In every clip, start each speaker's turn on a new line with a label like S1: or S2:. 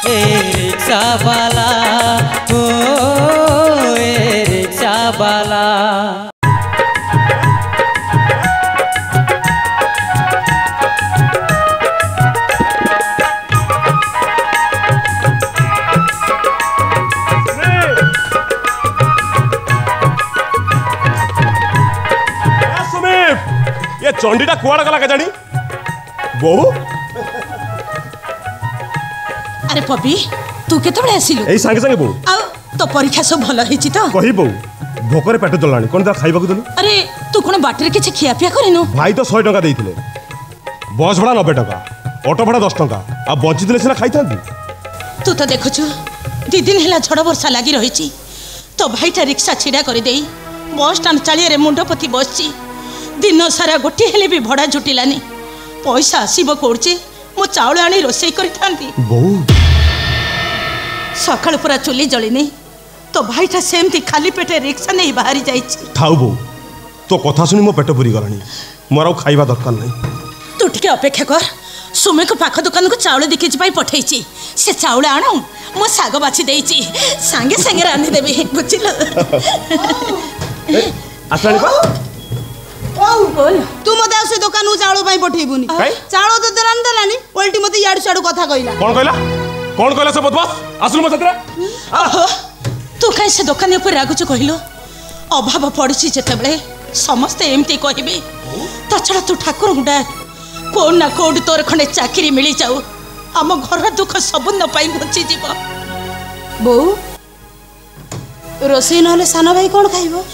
S1: ए रिक्शा वाला ओ ए रिक्शा वाला।
S2: चंडीटा कुआड़ा गला जानी बहु।
S3: अरे पपी तू केतबेले आसिलु?
S2: एई संगे संगे बहु।
S3: आ तो परीक्षा सब भल हिची तो?
S2: कही बहु भोकरे पेट जलानी कोन ता खाइबा को देलु?
S3: अरे तू कोन बाटरे किछ खिया पिया करिनु?
S2: भाई तो 100 टका देइथिले, बस भाड़ा 90 टका, ऑटो भाड़ा 10 टका, आ बंची दिले सिना खाइथांती।
S3: तू तो देखुछु 2 दिन हेला झड़ वर्षा लागी रहिची, तो भाईटा रिक्शा छिड़ा कर देई बस स्टैंड चालिए रे मुंडपति बसची। दिन सारा गोटे हेले भी भड़ा जुटिलानी, पैसा आसीबो कोडचे मो चावल आनी रोसई करिथांती।
S2: बहु
S3: सकाळ पूरा चुली जलिनी, तो भाईटा सेमती खाली पेटे रिक्शा नहीं बाहरी जाइछि।
S2: थाउ बहु तो कथा सुनी मो पेट पुरी गलानी, मोर आ खाइबा दरकार नहीं।
S3: तू टिके अपेक्षा कर, सुमे को पाख दुकान को चावल दिखिछि पाई पठेइछि, से चावल आनो मो साग बाछि देइछि, संगे संगे रांधि देबी बुझिल।
S2: आसानी बा
S4: बोल तू मते आसे दुकान उ चावल पाई पठेइबुनी, चावल तो दरान दलानी उल्टी मते याडू साडू कथा कइला।
S2: कौन कहला से बदमाश आसलु मत तरा?
S3: ओहो तू काई से दुकान ऊपर रागुछ कहिलो? अभाव पड़िछि जेतेबेले समस्ते एमती कहिबे, ता छडा तू ठाकुर गुडा कोन ना कोड तोर खने चाकरी मिली जाऊ, आम घर दुख सबुन पाई घुची जीव।
S4: बो रोसई नहले सानो भाई कोन खाइबो?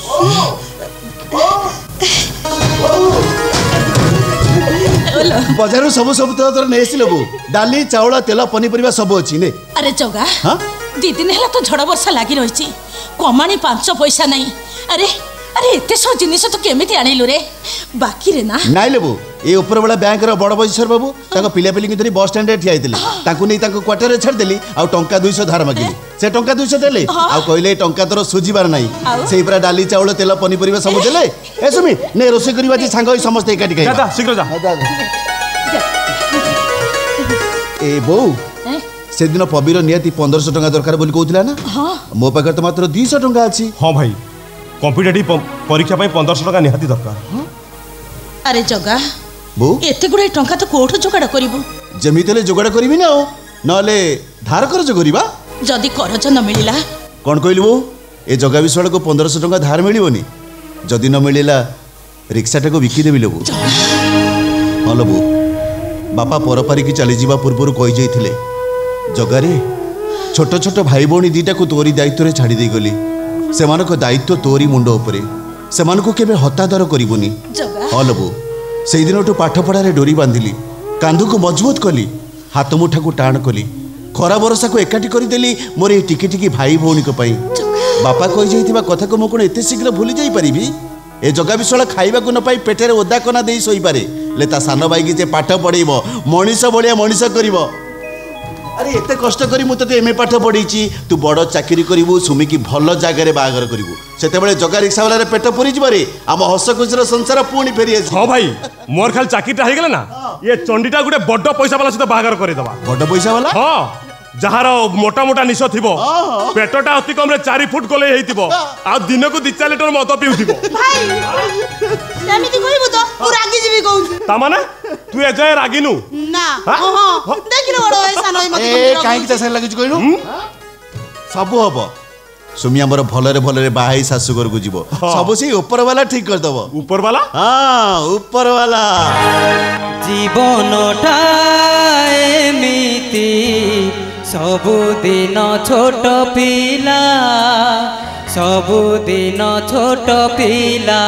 S5: बजारू सब सब तो नहीं आसिल बो, डाली चाउल तेल पनीपरिया सब अच्छी ने।
S3: अरे जगा हाँ? 2 दिन है तो झड़ वर्षा लगी रही, कमाणी 5 पैसा नहीं। अरे अरे एते सब जिनिस तो केमिति आनिलु रे? बाकी रे ना
S5: नाइ लेबो ए ऊपर वाला बैंक रो बड़ बजसर बाबू ताको पिला पिली धरी बस स्टैंड रे ठिया आइतिले, ताको नै ताको क्वार्टर रे छाड़ देली आ टंका 200 धार मागिली, से टंका 200 देले आ कहले टंका तोर सुजीबार नाही, सेई पूरा डाली चाउल तेल पनीपरिया सब देले। ए सुमी ने रोसे करिवा जे सांग होई समस्त एकाटी खाइबा। जा शीघ्र जा। ए बो से दिन पबीर नियति 1500 टंका दरकार बोली कहउतला ना? हां मो पाकर तो मात्र 200 टंका अछि।
S2: हां भाई कॉम्पिटिटिव परीक्षा पई 1500 टका निहाती दरकार।
S3: अरे जगा
S5: बो
S3: एते गुडे टंका तो कोठो जोगाड़ करिवो?
S5: जमितले जोगाड़ करबी ना नले धार करज करिबा।
S3: जदी करज न मिलिला
S5: कोन कहली बो ए जगा विश्वाल को 1500 टंका धार मिलिबोनी, जदी न मिलिला रिक्शाटा को बिकी देबी लोबो। हलो बो बापा परपारी की चली जीवा पूर्व कही जाइथिले, जगारे छोट छोट भाई भौणी दीटा को तोरी दायित्व रे छाड़ी दे गली, सेमानको दायित्व तोरी मुंड उपरे, सेमानको केबे हतादर करिवोनी। हलो बो सेई दिनटो पाठ पढ़ारे डोरी बांधिली, कांधु को मजबूत कली, हाथ मुठा को टाण कली, खरा बरसा को एकाठी कर देली मोर ए टिके टिके भाई भौणी को पई। बापा कही जाइथिबा कथा को मो कोन एते शीघ्र भूली जाई परिबी? ए जगा विश्वाल खाइबा को न पाई पेटेरे ओदा कना देई सोई पारे, ले ता सानो भाई की जे पाठ पढेइबो मनीष बलिया मनीष करिवो। अरे एते कष्ट करी मु तते एमए पाठ पढीची, तू बड़ चाकरी करिवु, सुमी की भल जागा रे बागर करिवु, सेते बेले जगा रिक्शा वाला रे पेट पुरी जिबारे आम हस खुशीर संसार पुणी फेरी आसी।
S2: हां भाई मोर खाली चाकरीटा हे गेला ना, ये चंडीटा गुटे बड्ड पैसा वाला सहित बागर करे दबा।
S5: बड्ड पैसा वाला?
S2: हां जहार मोटा मोटा निश थिबो, पेटटा अति कम रे 4 फुट गले हेइतिबो, आ दिन को 2-4 लीटर मद पिउथिबो।
S4: भाई एमिति कहिबो तो तू रागी जीबी कहू
S2: ता माने तू ए जाय रागिनु
S4: ना? हां देखिनो बड़ ए सानई मते
S5: ए काहे की तसे लागि कहलु सब हबो। सुमी हमर भलरे भलरे बाहाई सासु घर को जीवो, सब से ऊपर वाला ठीक कर दबो।
S2: ऊपर वाला?
S5: हां ऊपर वाला।
S1: जीवनटा एमिति सबुदिन छोट पिला, सबुदिन छोट पिला।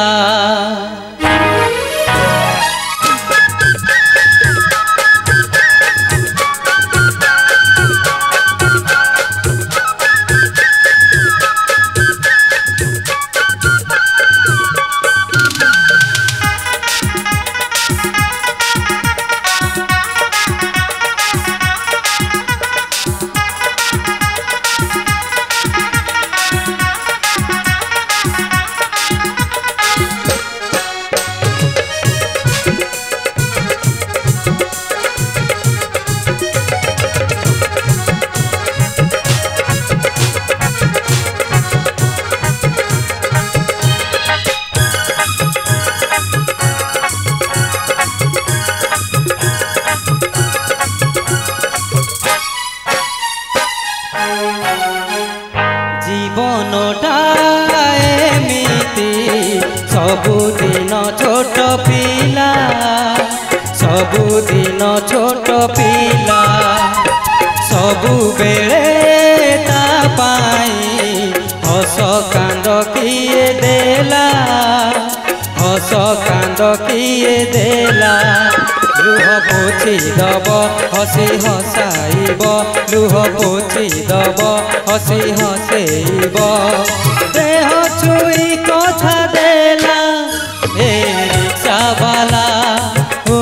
S1: सबु बेले ता पाई हस कांद किए देला हस कांद किए देला लुह पोछि दब हसी हसाइब लुह पोछि दब हसी हसेइब देह छुई कथा देला ए रिक्शा वाला ओ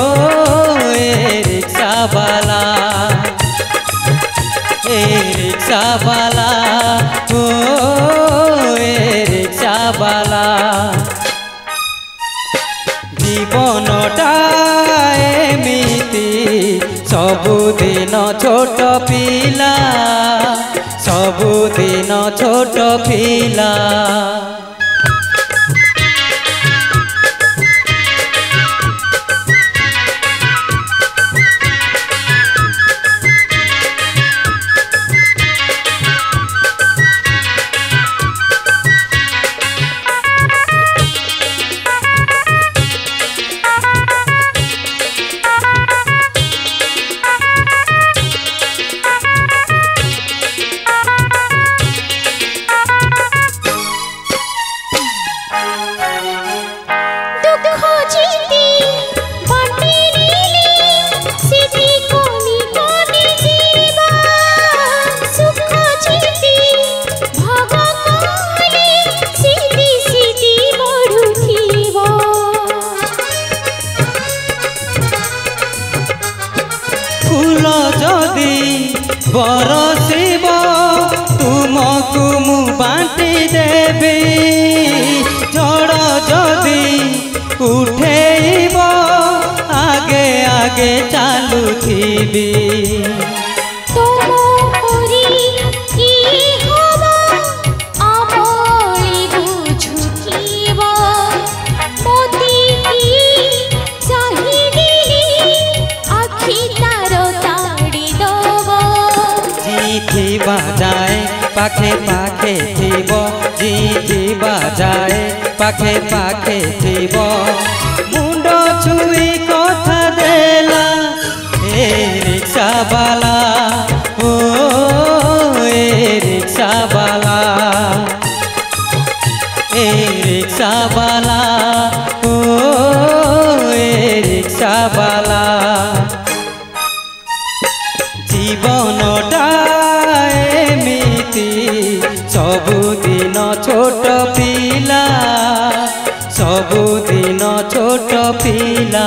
S1: ए रिक्शा वाला ए रिक्शा वाला ओ ए रिक्शा वाला जीवनटा एमिति सबुदिन छोट पिला सबुदिन छोट पिला बरसिब तुमको मु बांटी देवी झड़ जदि उठेब आगे आगे चालुथिबी जाए पाखे पाखे थीब जी बाजाए पाखे पाखे थीब मुंड छुई कथा देला ए रिक्शा वाला ओ ए रिक्शा वाला ए रिक्शा वाला ओ ए रिक्शा वाला जीवनटा सबुदिन छोट पिला सबुदिन छोट पिला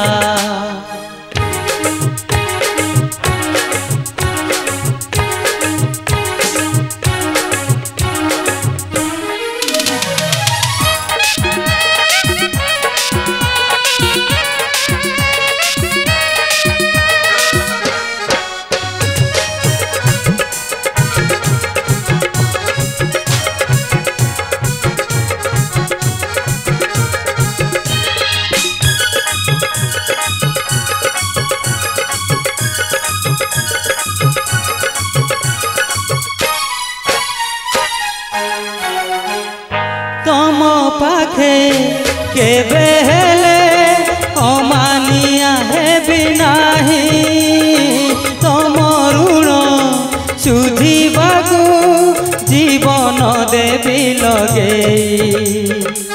S1: तम पाखे केबे हेले अमानिया हेबी नाही तम ऋण सुझिबाकू जीवन देवी लगे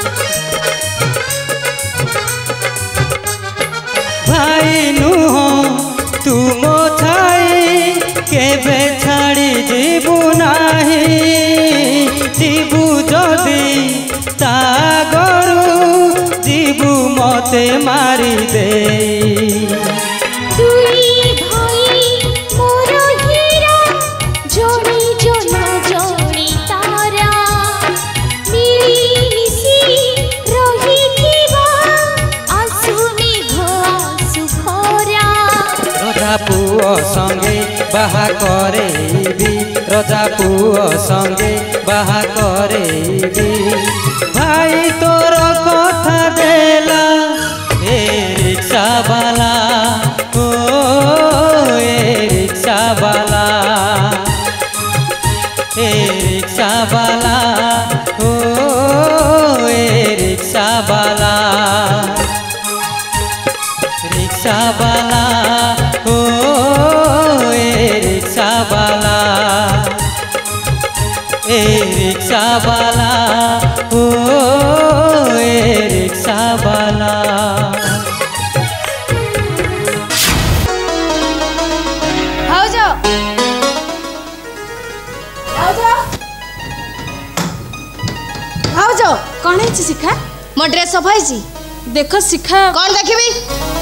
S1: भाई नुह तुम छाई केबे छाड़ी जीवु नाही जीवु जदि तागरू जीवु मते मारी दे पुओ संगे बाहा करेबी रजा पुओ संगे बाहा करेबी भाई तोर कथा देला ए रिक्शा वाला ओ ए रिक्शा वाला ए रिक्शा वाला ओ ए रिक्शा वाला रिक्शा वाला ओ ए रिक्शा वाला रिक्शा वाला ओ ए रिक्शा वाला।
S4: भाउजो भाउजो भाउजो
S6: कौन है शिखा?
S4: मो ड्रेस सफा है।
S6: देख शिखा
S4: कौन देखिबी?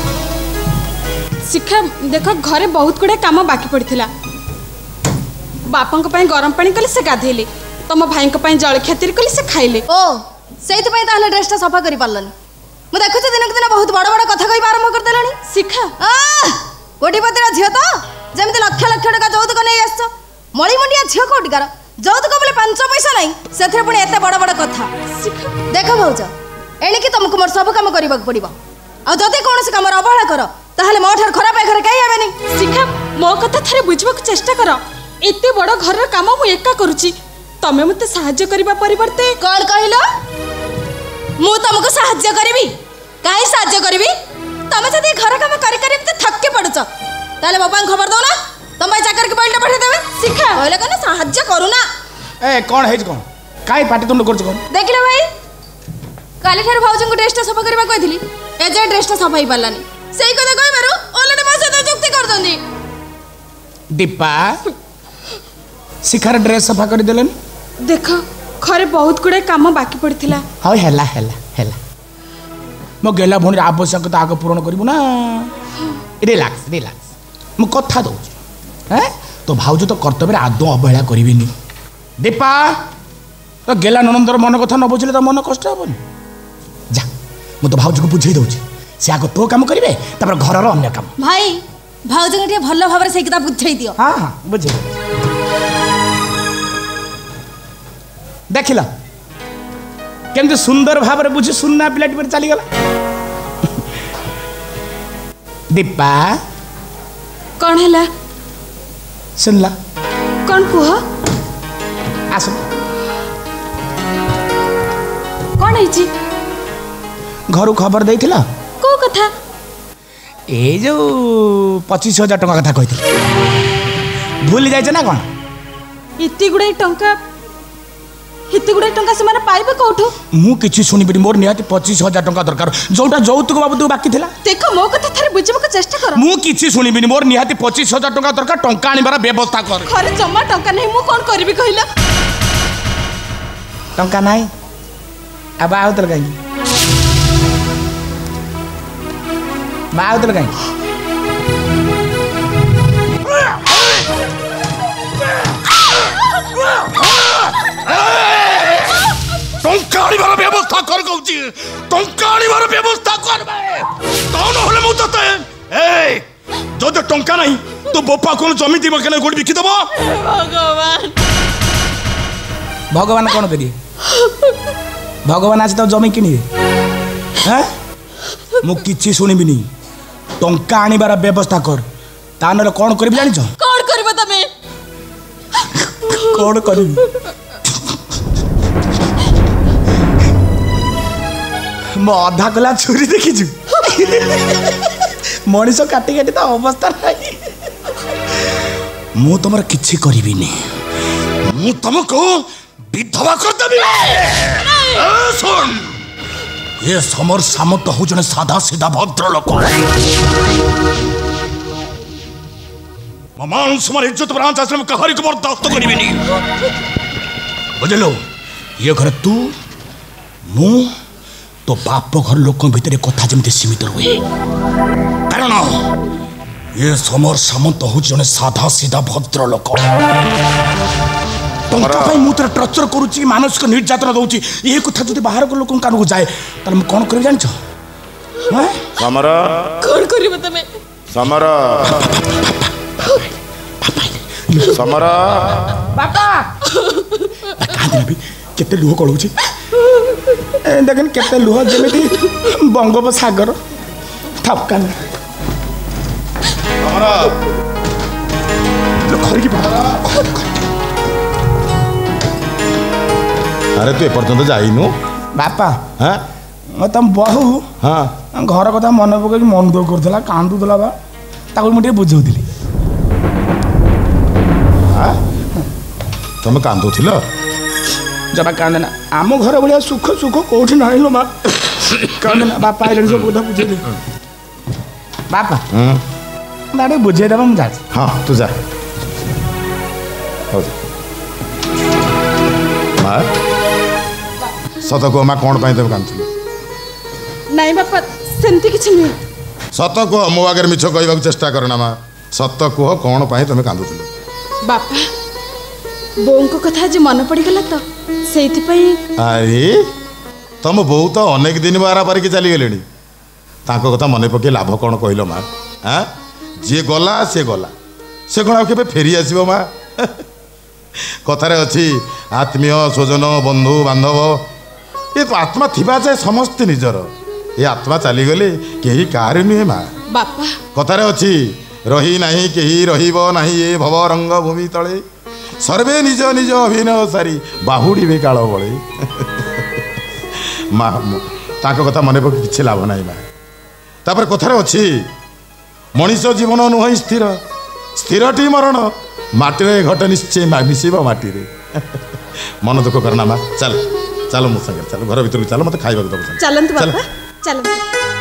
S6: शिखा देख घरे बहुत गुड़े काम बाकी पड़ता। बापा गरम पानी कले से गाधेले, तुम भाई जलखिया तीर कले से खाइले।
S4: ओ से ड्रेसटा सफा कर पार्लनि। मु देखुच दिन को दिन बहुत बड़ बड़ कथा कह आरंभ कर देलानी।
S6: शिखा
S4: कोटिपतिर झील तो जमी लक्ष लक्ष टका जौतुक नहीं आस मणिमुंडिया झील कोटिकार जौतुक बोले 5 पैसा नहीं से पुणी एत बड़ बड़ कथा। देख भाउज एणिकी तुमको मोर सब कम करने पड़ो आदि कौन से कम अवहेला कर ताहले मो ठार खराब घर कहीं आवेनी।
S6: शिखा मो कथा थारे बुझवा चेष्टा कर। एते बड़ घर काम मु एका करूची, तमे मते सहाय्य करबा परिवर्ते
S4: कौन कहलो? मु तुमको सहाय्य करबी? काहे सहाय्य करबी? तमे जदी घर काम करी करी मते थक्के पड़छ ताले बाबा खबर दो ना, तुम भाई चाकर के बैठे पठे देबे। शिखा कहले कने सहाय्य करू ना।
S7: ए कौन है कौन काई पार्टी तुम करछ कौन?
S4: देखिलो भाई काली ठार भाउजन को ड्रेसटा सफा करबा कहथिली ए जे ड्रेसटा सफा ही पालानी सेई कथा कहि मारो ऑलरेडी मो से जुक्ति कर दंदी।
S7: दीपा शिखार ड्रेस सफा कर देलन।
S6: देख घरे बहुत गुड़े काम बाकी पड़ता।
S7: हाँ हेला हेला हेला मो गेला भूणी आवश्यकता आग पूरण करू ना। रिलैक्स रिलैक्स मु कथा दउछ हैं तो भाउज तो कर्तव्य आदौ अवहेला करिविनी। दीपा तो गेला ननंदर मन कथा न बुझले तो मन कष्ट हेबनी। जा मु तो भाउज को बुझेई दउछ से आग तो काम करिवे तापर घरर अन्य काम।
S4: भाई भाउजन के भल भाबरे से किताब बुझेई दियो।
S7: हाँ हाँ बुझे देखिल केमती सुंदर भाव बुझी सुनना पिलाटी पर चलीगला। दीपा
S6: कौन है
S7: सुनला
S6: कौन कुह
S7: आस
S6: कौन है
S7: घर खबर देथिला
S6: को कथा?
S7: ए जो 25,000 टका कथा कही भूल जाइए ना कौन?
S6: इतनी गुड़ाई टंका से माने पाइबे कोठो?
S7: मु किछि सुनिबिनी मोर निहाती 25,000 टका दरकार जोटा जौतुक बाबू बाकी थिला।
S6: देखो मो कथा थारे बुझबा को चेष्टा कर।
S7: मु किछि सुनिबिनी मोर निहाती 25,000 टका दरकार टंका आनिबार व्यवस्था कर।
S6: घरे जम्मा टंका नहीं मु कोन करबी कहिला?
S7: टंका नाही अब आउतल काई आउतल काई टंका आनिबार व्यवस्था कर कहूची। टंका आनिबार व्यवस्था करबे कौन होले मु तते ए जदि टंका नाही तो बोपा कोन जमी दिबो केने गोड बिकी दबो।
S6: भगवान
S7: भगवान कौन करिए? भगवान आज तो जमी किनिए हैं मु किछि सुनिबिनी। टंका आनिबार व्यवस्था कर ता नले कौन करबी जानि छ?
S6: कौन करबो तमे?
S7: कौन करबी? मो आधा कला छुरी देखिछु मनीष काटी काटी तो अवस्था नहीं। मु तुमर किछि करिबी ने मु तुमको विधवा कर देबी। सुन ये समर सामंत हो जने साधा सीधा भद्र लोक मान समर इज्जत ब्रांच आश्रम कहारी को बर्दाश्त करिबी नी बुझलो। ये घर तू मु तो बाप घर लोक भितर कथा जमती सीमित हुए कारण ये समर सामंत हो जने साधा सीधा भद्र लोक टंका पाई मु तोर टर्चर करूची मानसिक निर्यातना दउची। ये कथा जदि बाहर को लोक कान को जाए त हम कोन करि जानि छ? हैं
S2: समर
S6: कौन करबो तमे?
S2: समर समर
S7: बापा कहा भी केते लुह कळउची देखन केते लुह जेमिति बंगोपसागर थपकान
S2: समर
S7: खरी की
S2: अरे तू एपर्यंत जाइनु
S7: बापा
S2: हाँ
S7: मैं तुम बहु
S2: हाँ
S7: घर कथा मन पकड़ मन दुख करला कांदुला बा ताको मुझे बुझौली।
S2: तुम कांदुथिल
S7: जमा कांदे ना आम घर भाया सुख सुख कौटी ना माँ कांदे ना बापा आइले सब कथा बुझेले बापा ना बुझेदेव मुझे जाए
S5: हाँ तू जा माँ सत कह माँ कौन पाई तुम कांदुल
S6: नहीं बापा सेमती किसी नुहे
S5: सत कह मो आगे मिछ कहवाक चेष्टा करना माँ सत कह कौन पाई तुम कांदुल
S6: बापा बों को कथा आज मन पड़गला तो से
S5: अरे तुम बो तो अनेक दिन बारा पारिकी चली गले कथा मन पकई लाभ कौन कहल माँ हाँ जी गला सी गला से कौन आगे फेरी आसो माँ कथार अच्छी आत्मीय स्वजन बंधु बांधव ये तो आत्मा थिबा जाए समस्ते निजर ये आत्मा चलीगले कहीं कार नुहे माँ
S6: बापा
S5: कथार अच्छी रही नहीं कहीं रहिबो नहीं ये भव रंग भूमि तले सर्वे निज निज अभिनय सारी बाहुड़ी भी काल बड़े माँ ताको कथा मन पक किसी लाभ ना माँ तापर कथार अच्छी मनीष जीवन नुह स्थिर स्थिरटी मरण माटी घट निश्चय मिसब माटी मन दुख करना माँ चल चल मो संगे चल घर भर चल मत खाइबा दब
S6: चलंतु बापा चलंतु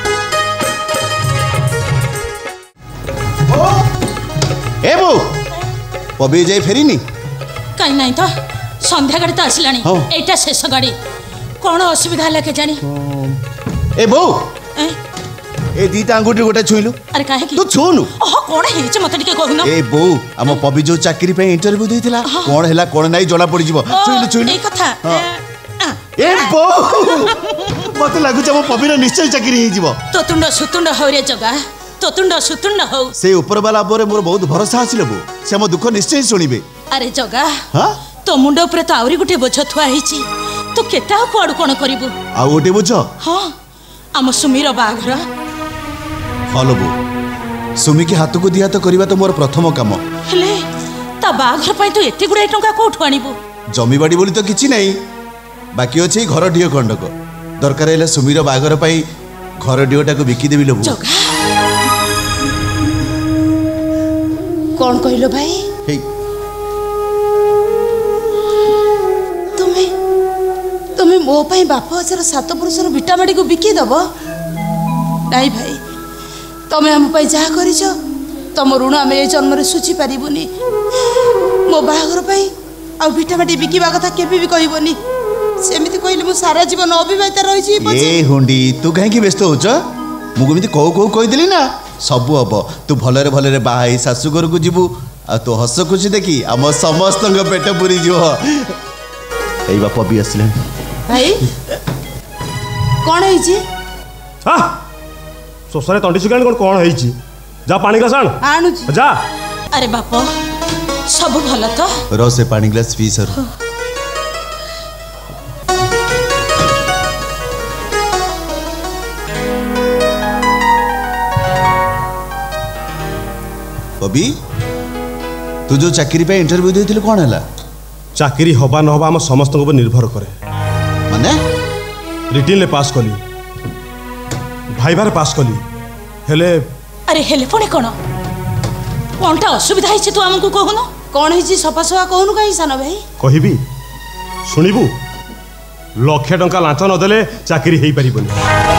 S5: ए बो पबी जाई फेरीनी
S3: कहीं नहीं तो संध्या गाड़ी तो आसला
S5: हाँ।
S3: एटा शेष गाड़ी कौन असुविधा है के जानी
S5: ए बो
S3: ए?
S5: ए दीटा अंगूठी गोटे छुईलु
S3: अरे काहे की
S5: तू छुनु
S3: ओह कौन है मत टिके कहून
S5: ए बो आम पबी जो चाकरी पे इंटरव्यू देथिला कोन हैला कोन नाही जणा पड़ी जीवो छुईलु छुईलु
S3: ए कथा
S5: ए बो मते लागु छ पबी रो निश्चय चाकरी हे जीवो
S3: तो तुंड सुतुंड हो रे जगा तो तुंड सुतुंड हो
S5: से ऊपर वाला बोरे मोर बहुत भरोसा आसिले बो से हम दुख निश्चय सुनिबे
S3: अरे जगा
S5: हां
S3: तो मुंड ऊपर तो आउरी गुटे बोझ थुआ हिची तो केता कोड कोन करिवु
S5: आ गोटे बुझ
S3: हां आम सुमीर बाघर
S5: हलो बो सुमी के हाथ को दिया तो करबा तो मोर प्रथम काम
S3: हेले ता बाघर पई तो एते गुडे टंका कोठु आनिबु
S5: जमी बाड़ी बोली तो किछि नहीं बाकी अछि घर ढियो खंडक दरकार हेले सुमीर बाघर पई घर ढियोटा को बिकी देबी लोबो
S3: जगा कौन कहलो भाई
S5: हे
S3: तुम्हें मो पाई बाप हजार सात पुरुषर भिटामाटी को बिकी दब नाई भाई तमें आम जहाँ कर तुम ऋण आम ए जन्म सुझी पारबुनि मो बाहागर पाई आ भिटामाटी बिकिबा कथा केबे भी कहबोनी सेमिति कहले मु सारा जीवन अविवाहिता रही
S5: ए हुंडी तू कहीं व्यस्त होच मुझे कौ कही देली ना सबू हम तू भलरे भलरे बाहा शाशु घर को जीवु आ तो हस खुशी देखी आम समस्त पेट पूरी जीव बाप भी आसले
S3: भाई कौन है
S2: हाँ शोषारे तंटी सुखाणी कौन कौन है जा पानी ग्लास आण
S3: आणु
S2: जा
S3: अरे बाप सब भल तो
S5: रो से पानी ग्लास पी सर बबी तू जो चाकरी पे इंटरव्यू देथिल कोन हला
S2: चाकरी हवा न हवा हम समस्त ऊपर निर्भर करे
S5: माने
S2: रिटिन ले पास कली भाईबार पास कली हेले
S3: अरे हेले पुणी कौन कौनटा असुविधा है तू आमको कहून कौन है सफा सफा कहून कहीं सान भाई
S2: कहबी शुणिबु लक्षे टंका लांच नदेले चाकरी हो पारिबनी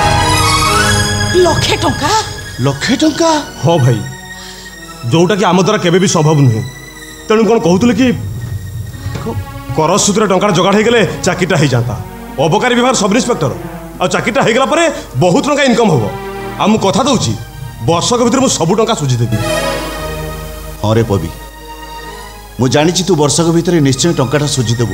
S3: लक्षे टंका
S2: हाँ भाई जोटा कि आम द्वारा केबे भी संभव नुहे तेणु कौन कहते कि कर सूत्र टंका जोगाड़ हो गले चाकरीटा हो जाता अबकारी विभाग सब इन्स्पेक्टर आ चाकरीटा हो गला बहुत टंका इनकम हम आ मु कथा दूची वर्षक भीतर मुझे सब टंका सुझीदेवी
S5: हाँ रे पबी मु जानी तू वर्षक भीतर निश्चय टंकाटा सुझीदेबू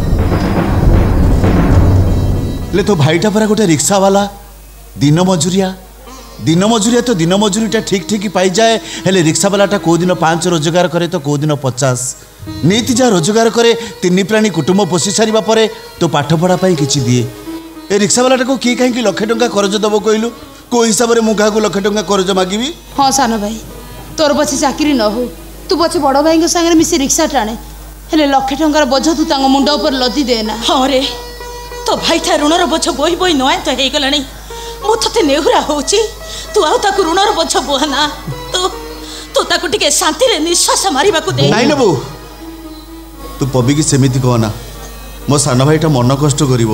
S5: ले तो भाईटा परा गोटे रिक्शा वाला दिन मजुरिया तो दिन मजूरीटा ठीक ठीक पाई जाए हेले रिक्शा वालाटा कौ दिन 5 रोजगार करे तो कौ दिन 50 नीति जा रोजगार करे 3 प्राणी कुटुंब पोषि सारिबा परे तो पाठ पढ़ा पाई किछि दिए ए रिक्शा वालाटा को किए कहीं लक्षे टंका करज दबो कहलु को हिसाब रे मु का को लक्षे टंका करज मागिबी
S3: हाँ सान भाई तोर पछे चाकरी न हो तू पछे बड़ भाई संगे मिसी रिक्शा टाणे हेले लक्षे टंकार बोझ तू तांग मुंड ऊपर लदी देना हाँ रे तो भाई था ऋणर बोझ बोही बोही नय तो हे गलानी मु तते नेहुरा होची तू आउ ताकू ऋणर बोझ बोहना तो ताकू टिके शांति रे निश्वास मारिबा को दे
S5: नाइ नबो तू पबी की सेमिति कहना मो सान भाईटा मन कष्ट करिवो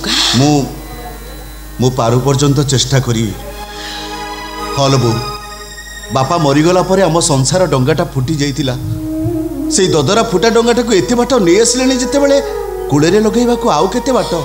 S5: मु पारु पर्यंत चेष्टा करी। हल बो बापा मरीगला परे आम संसार डंगाटा फुटी जाइतिला से ददरा फुटा डंगाटा को एते बाट नै आसलेनी जते बेले कूड़े लगेबा को आउ केते बाट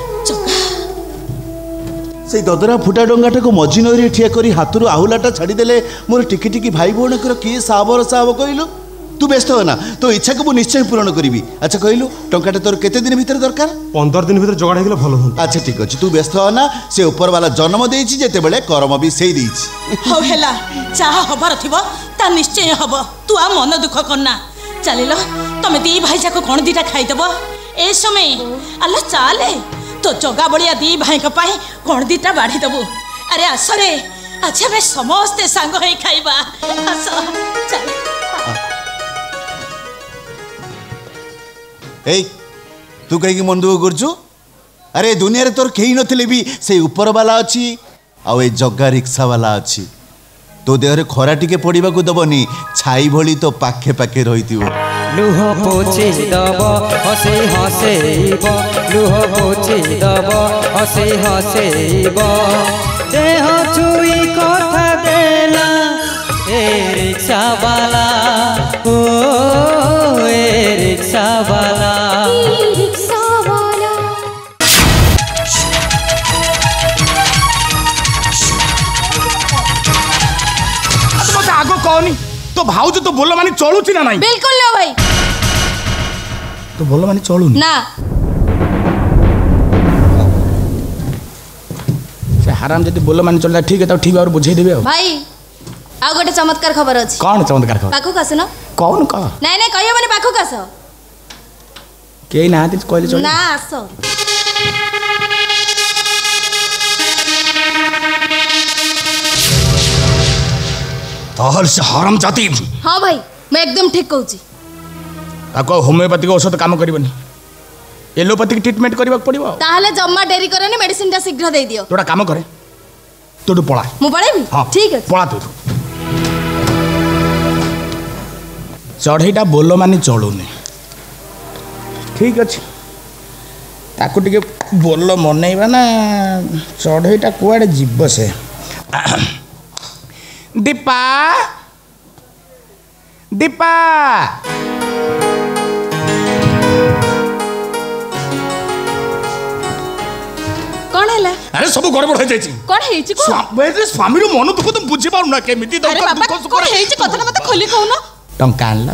S5: से ददरा फुटा डंगाटा को मझी नई ठिया करी हाथरू आहुलाटा छाड़ी देले मोर टिकी टिकी भाई भौणी किए साबर साब कहलु तू व्यस्त हो ना तो इच्छा को निश्चय पूर्ण करी। अच्छा कहलु टंकाटा तोर केते दिन भीतर दरकार
S2: 15 दिन भीतर जोगाड़ हेगले भलो हो।
S5: अच्छा ठीक अछि तू व्यस्त हो ना से ऊपर वाला जन्म देछि जेते बेले कर्म भी सेई देछि
S3: हो हेला चाह हबार थिबो ता निश्चय हबो तू आ मन दुख करना चलिलो तमे दी भाई जाको कोन दीटा खाई देबो ए समय अल्लाह चाले तो जगा बलिया दी भाई के पाई कोन दीटा बाढ़ी देबो। अरे आसरे अच्छा मैं समस्त सांग होई खाइबा आस चल
S5: ए तू कहीं मन दुख करछु। अरे दुनिया रे तोर कहीं नथिले भी से ऊपर वाला अछि आ ए जग्गा रिक्शा वाला अछि तो देहरे खरा टिके पड़िबा को दबनी छाई भली तो पाखे पाखे रहितिबो
S1: लुह पोछि दब हसे हसेब लुह पोछि दब हसे हसेब देह छुई कथा देला ए रिक्शा वाला ओ ए रिक्शा वाला
S7: आगो कहनी तो भाउज तो बोल माने चलू ना नहीं
S4: बिल्कुल ना भाई
S7: तो बोल माने चलू
S4: ना
S7: से हराम जदी बोल माने चलला ठीक है तो ठीक और बुझे देबे
S4: भाई आ गोटे चमत्कार खबर अछि।
S7: कौन चमत्कार खबर
S4: पाखु कास न
S7: कौन कह
S4: नहीं नहीं कहियो माने पाखु कास
S7: के ना दिस कहले चल
S4: ना आसो
S7: तहल से हराम जाति।
S4: हां भाई मैं एकदम ठीक कहू छी
S7: ताको होमियोपैथिक औषध काम करबनी एलोपैथिक ट्रीटमेंट करबा पड़िबो
S4: ताहले जम्मा डेरी करनी मेडिसिन ता शीघ्र दे दियो
S7: तोड़ा काम करे तोडू पळा
S4: मु पळेबी ठीक है
S7: पळा तू चढ़ईटा बोल माने चलुनी ठीक अच्छे ताकू टिके बोल मनइबा ना चढ़ईटा कुआडे जीव से दीपा दीपा
S6: कौन है
S7: अरे सब गड़बड़ हो जाइछि
S6: कौन है इछि को
S7: स्वामी रो मन दुख तुम बुझी पाउ ना केमिति
S6: अरे बाबा कौन है इछि कथा मत खोली कहू ना
S7: टंका आनला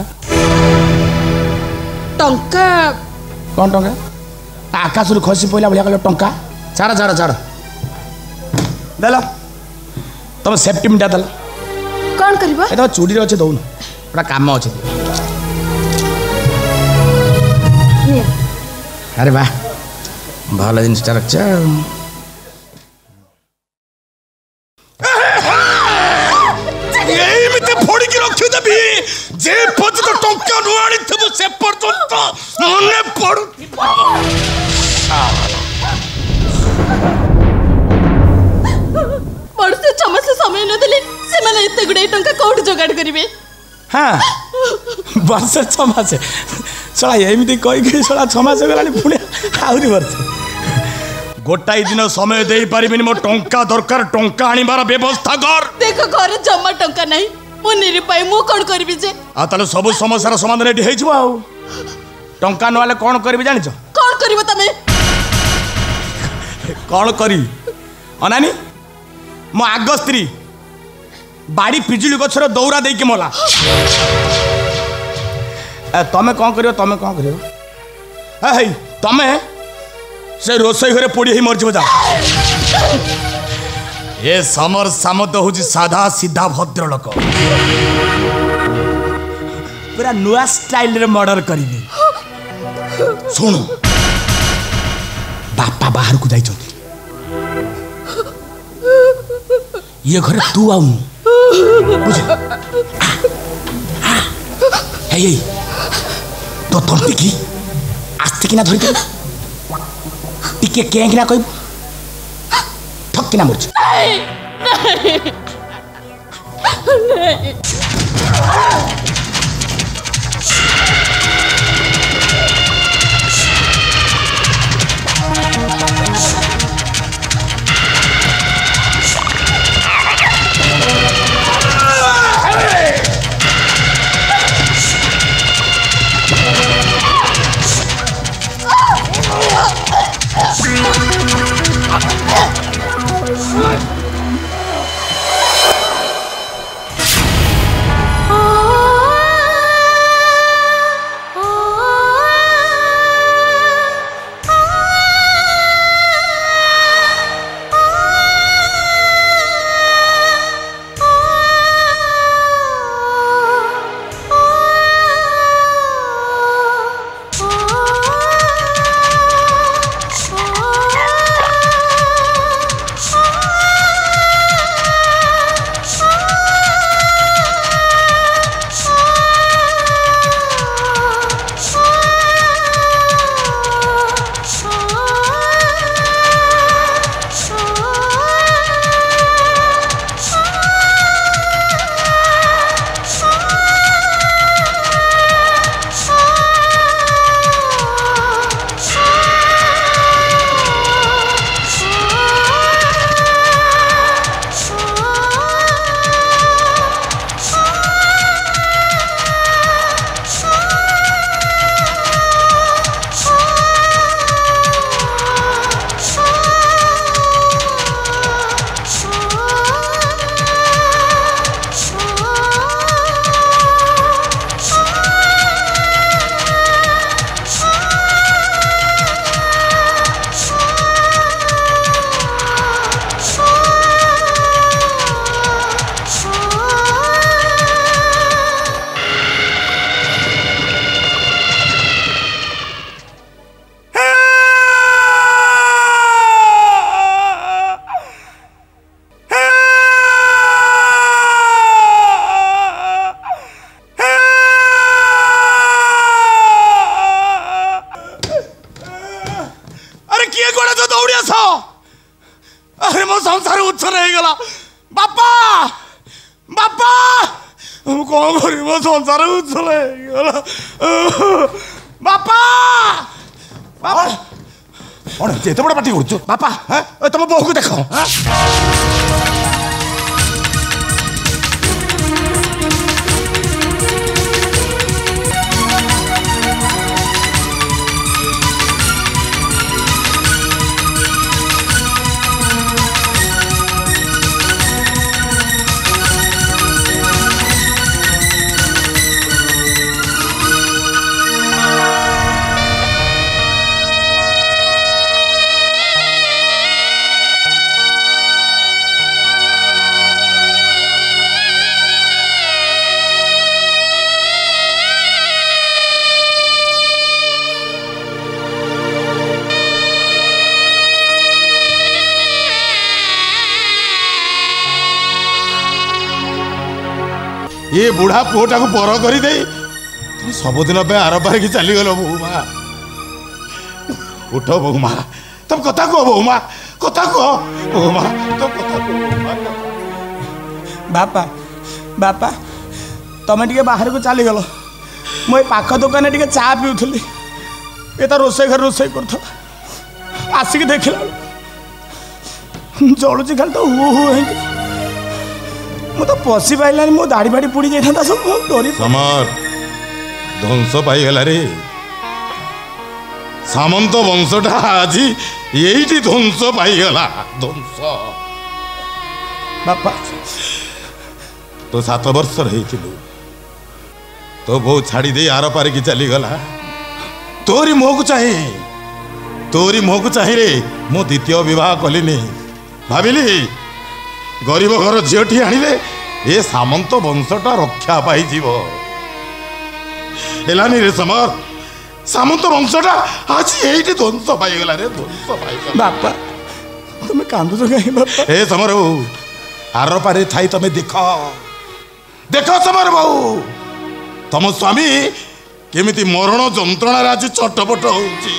S6: टंका
S7: कौन टंका आकाश रू खसी पइला भलिया कहलो टंका छाड़ छाड़ छाड़ देला तुम सेफ्टी मिटा देला
S6: कौन करबा
S7: ए तो चूड़ी रे अछि दउन बड़ा काम अछि अरे वाह भल जिनिसटा रखछ एमिते फोड़ी की रखि देबी जे पर्यंत टंका न आनी थबो से पर्यंत मने पड़ु
S6: पड़से छमास समय न देले से माने एते गुडे टंका कोड जोगाड़ करिवे
S7: हाँ वर्ष छमास सला एमिति कहि के सला छमास गलानी पुणे आउरी वर्ष गोटाई दिन समय दे पारिबिनी मो टंका दरकार टंका आनिबार व्यवस्था कर
S6: देखो घर जम्मा टंका नहीं मो निरुपाय मु कोन करबी जे
S7: आ ताले सब समस्या समाधान एठी हेइजबो आ टंका नवाले कोन करबी जानिछ
S6: कोन करबो तमे
S7: कोन करी अनानी मो आग स्त्री बाड़ी पिजुली गछर दौरा देई के मला ए तमे कोन करियो तमे कोन करियो ए हे तमे से रोसई घरे पड़ी ही मर जा ए समर सामत हूँ साधा सीधा भद्र लोक पूरा नुआ स्टाइल रे मर्डर करी सुन बापा बाहर को जाइछथि ये घरे तू आउ बुझ हे तो तंती की आस्ते किना धरि टिके कें किना कहब ठक किना मरछ
S6: नहीं
S7: दास अरे मो संसार उच्छन हो गला बापा बापा हम कौन करी मो संसार उच्छल हो गला बापा बापा कौन एत बड़ा पार्टी कर बापा तुम बोह को देख ये बुढ़ा पुओटा को पर कर दे तुम सबुदिन आर पार की चलीगल बहुमा उठ बहुमा तुम कथा कह बहुमा कथा कह बहुमा तुम कथा
S8: बापा बापा तमें टे बाहर को चलीगल मुझे पाख दुकान टे चा पीऊली ये तो रोसे घर रोसे कर आसिक देखला जलुची खाली तो हु हु मु तो पशि पाइलानी मो दाढ़ी फाड़ी पुड़ी जाता सब डरी
S7: समर ध्वंस पाईगला रे सामंत वंशटा आज यही ध्वंस पाईगला ध्वंस
S8: बापा
S7: तो 7 वर्ष रही तो बो छाड़ी दे आर पार की चलीगला तोरी मोह को चाहे रे मो द्वितीय विवाह कलिनी भाविली गरीब घर झीटी आनिले ए सामंत वंशटा रक्षा पाई हेलानी रे समर सामंत वंशटा आज यही ध्वंस पाईगला रे ध्वंस पाईगला
S8: बापा तुम कांदुच कहीं बापा
S7: ए समर बाबू आर पारे थाई तमें देख समर बाबू तम स्वामी केमिति मरण जंत्रणा आज चटपट होउची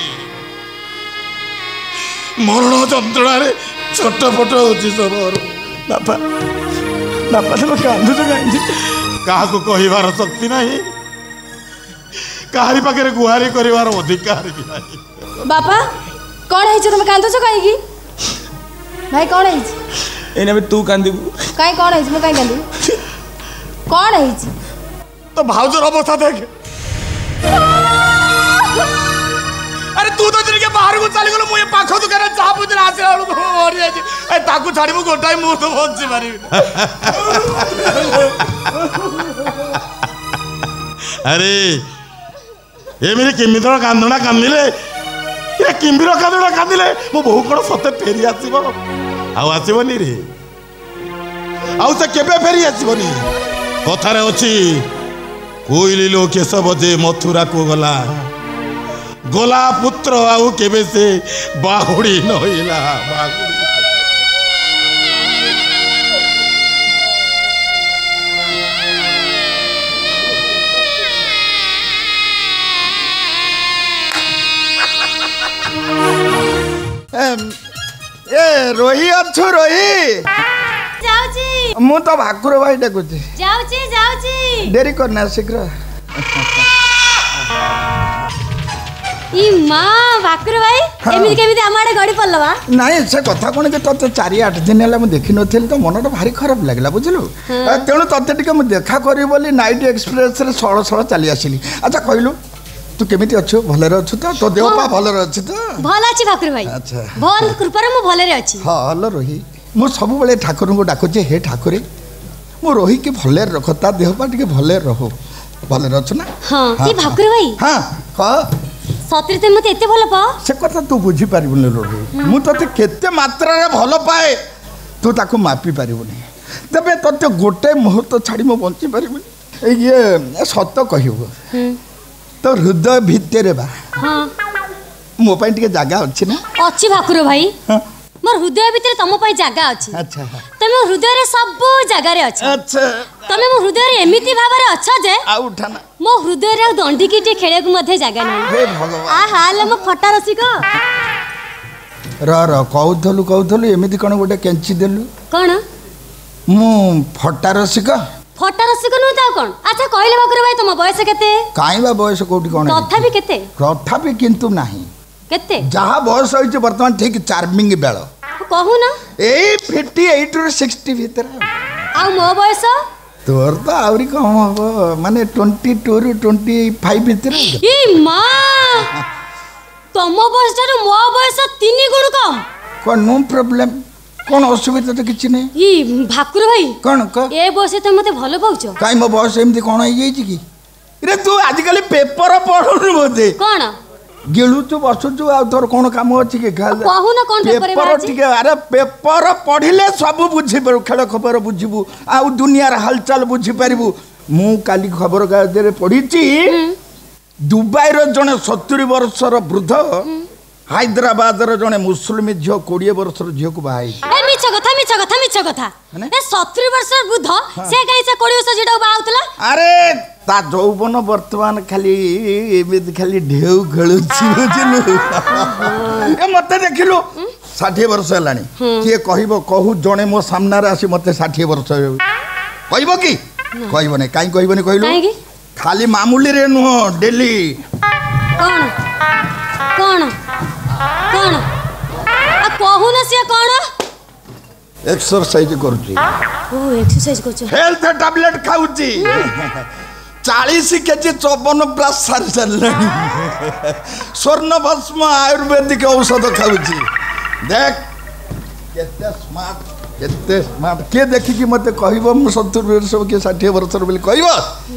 S7: मरण जंत्रणा रे चटपट होउची समर
S8: बापा बापा तुम कांदुच कहीं
S7: क्या कहबार शक्ति नहीं काहारी पाखे गुहारी कर अधिकार भी नहीं
S4: बापा कौन है तुम कांदुच कहीं भाई कौन है
S8: एने भी तू कांदीबू
S4: कहीं कौन है मु कहीं कांदी कौन है
S8: तो भाउजर अवस्था देख अरे तू तो जिनके बाहर को चली गलो मुझे पाख दुकान चाह पूछना आसला मरी जाए ताकू छाड़ी मु गोटाई मुँह तो बची पारि
S7: अरे ये मेरे किमिर कांदना कांदिले ये किमिर कांदना कांदिले मो बहु कौन सते फेरी आसब आसबनी रे आउ से केबे फेरी आसबनी कथारे अच्छी कोइली लो केशव जे मथुरा को गला गला पुत्र आउ केबे से बाहुड़ी नहिला बाहुड़ी
S8: ए रोही अच्छु रोही
S6: जाउची
S8: मु तो भाकुर भाई डाकुची
S6: जाउची जाउची
S8: देरी करना शीघ्र
S6: ई मां भाकुर भाई एमिति केमिति आमाडे गडी पल्लवा
S8: नहीं से कथा कोन जे तते 4-8 दिन हला मु देखि नथिल तो मनटा भारी खराब लागला बुझलु तेणु तते टिके मु देखा करी बोली नाइट एक्सप्रेस रे सळ सळ चली आसिली अच्छा कहलु तू केमिति अच्छु भले अच्छु तो देह पा भले अच्छु तो
S6: भल अछि भाकुर भाई
S8: अच्छा
S6: भगवान कृपा रे मु भले रे अछि
S8: हां हलो रोही मु सब बेले ठाकुर को डाकुचे हे ठाकुरे मु रोही के भले रखता देह पा टिके भले रहो भले अच्छु ना
S6: हां ई भाकुर भाई
S8: हां क
S6: सतरे ते मते एते भल पा
S8: से कथा तू बुझी पारिबुनी रोही मु तते केते मात्रा रे भल पाए तू ताको मापी पारिबुनी तबे तते गोटे मुहूर्त छाड़ी मु बंची पारिबुनी ये सत्य कहिबो तो हृदय भितरे बा
S6: हां
S8: मो पाई टिके जागा अछि ना
S6: अछि भाकुर भाई मोर हृदय भितर तम पाई जागा अछि
S8: अच्छा
S6: तमे हृदय रे सब जागा रे अछि
S8: अच्छा
S6: तमे मो हृदय रे एमिति भाबरे अछ जे
S8: आ उठाना
S6: मो हृदय रे दंडी कीटे खेले को मध्ये जागा नै
S8: हे भगवान
S6: आ हाल मो फटा रसिक
S8: कहूलु एमती कौन गोटे केंची देलु
S9: कौन
S8: मु फटा रसिक
S9: नुह तो कौन अच्छा कहले बकर भाई तुम बयस केते
S8: काई बा बयस कोठी कौन
S9: तथापि केते
S8: तथापि किंतु नाही
S9: केते
S8: जहा बयस होइछ वर्तमान ठीक चार्मिंग बेल
S9: कहू ना
S8: ए 58 ରୁ 60 भीतर
S9: आ मो बयस
S8: तोर तो आवरी कम हबो माने 22 ରୁ 25 भीतर
S9: ई मां तुम बयस ठारू मो बयस 3 गुण कम
S8: कोन नो प्रॉब्लम कौन असुविधा तो किछि नै
S9: ई भाकुर भाई
S8: कौन क
S9: ए बयस ते मते भलो पाउछो
S8: काई मो बयस एमती कोन होई जाई कि रे तू आजकल पेपर पढनु बोते
S9: कोन
S8: गेलु तू बसुचु आ तोर कोन काम अछि कि
S9: कहू ना कोन पेपर
S8: पेपर ठीक अरे पेपर पढिले सब बुझी पर खेल खबर बुझिबू आ दुनिया रे हलचल बुझी परिबू मु काली खबर कागज रे पढिची दुबई रो जने 70 वर्षर वृद्ध हैदराबाद रो जने मुस्लिम झियो 20 वर्षर झियो को बाई
S9: ए मिछ कथा ए 70 वर्षर वृद्ध से काई से 20 वर्ष जिडा बाउतला
S8: अरे ता जौवन वर्तमान खाली एमित खाली ढेउ खेलुची बुझिलु ए मते देखिलु 60 वर्ष हलानी के कहिबो कहू जने मो सामना रे आसी मते 60 वर्ष कहिबो की कहिबो नै काई कहिबो नै कहिलु खाली मामूली रे नो डेली
S9: कोन कोन कोन आ कहू ना से कोन
S8: एक्सरसाइज करची
S9: ओ एक्सरसाइज करछ
S8: हेल्थ टैबलेट खाउची 40 केजी 54 प्लस सारी स्वर्ण भस्म आयुर्वेदिक औषध खाउची देख केते स्मार्ट के देखि कि मते कहइबो म 70 वर्ष के 60 वर्ष बोली कहइबो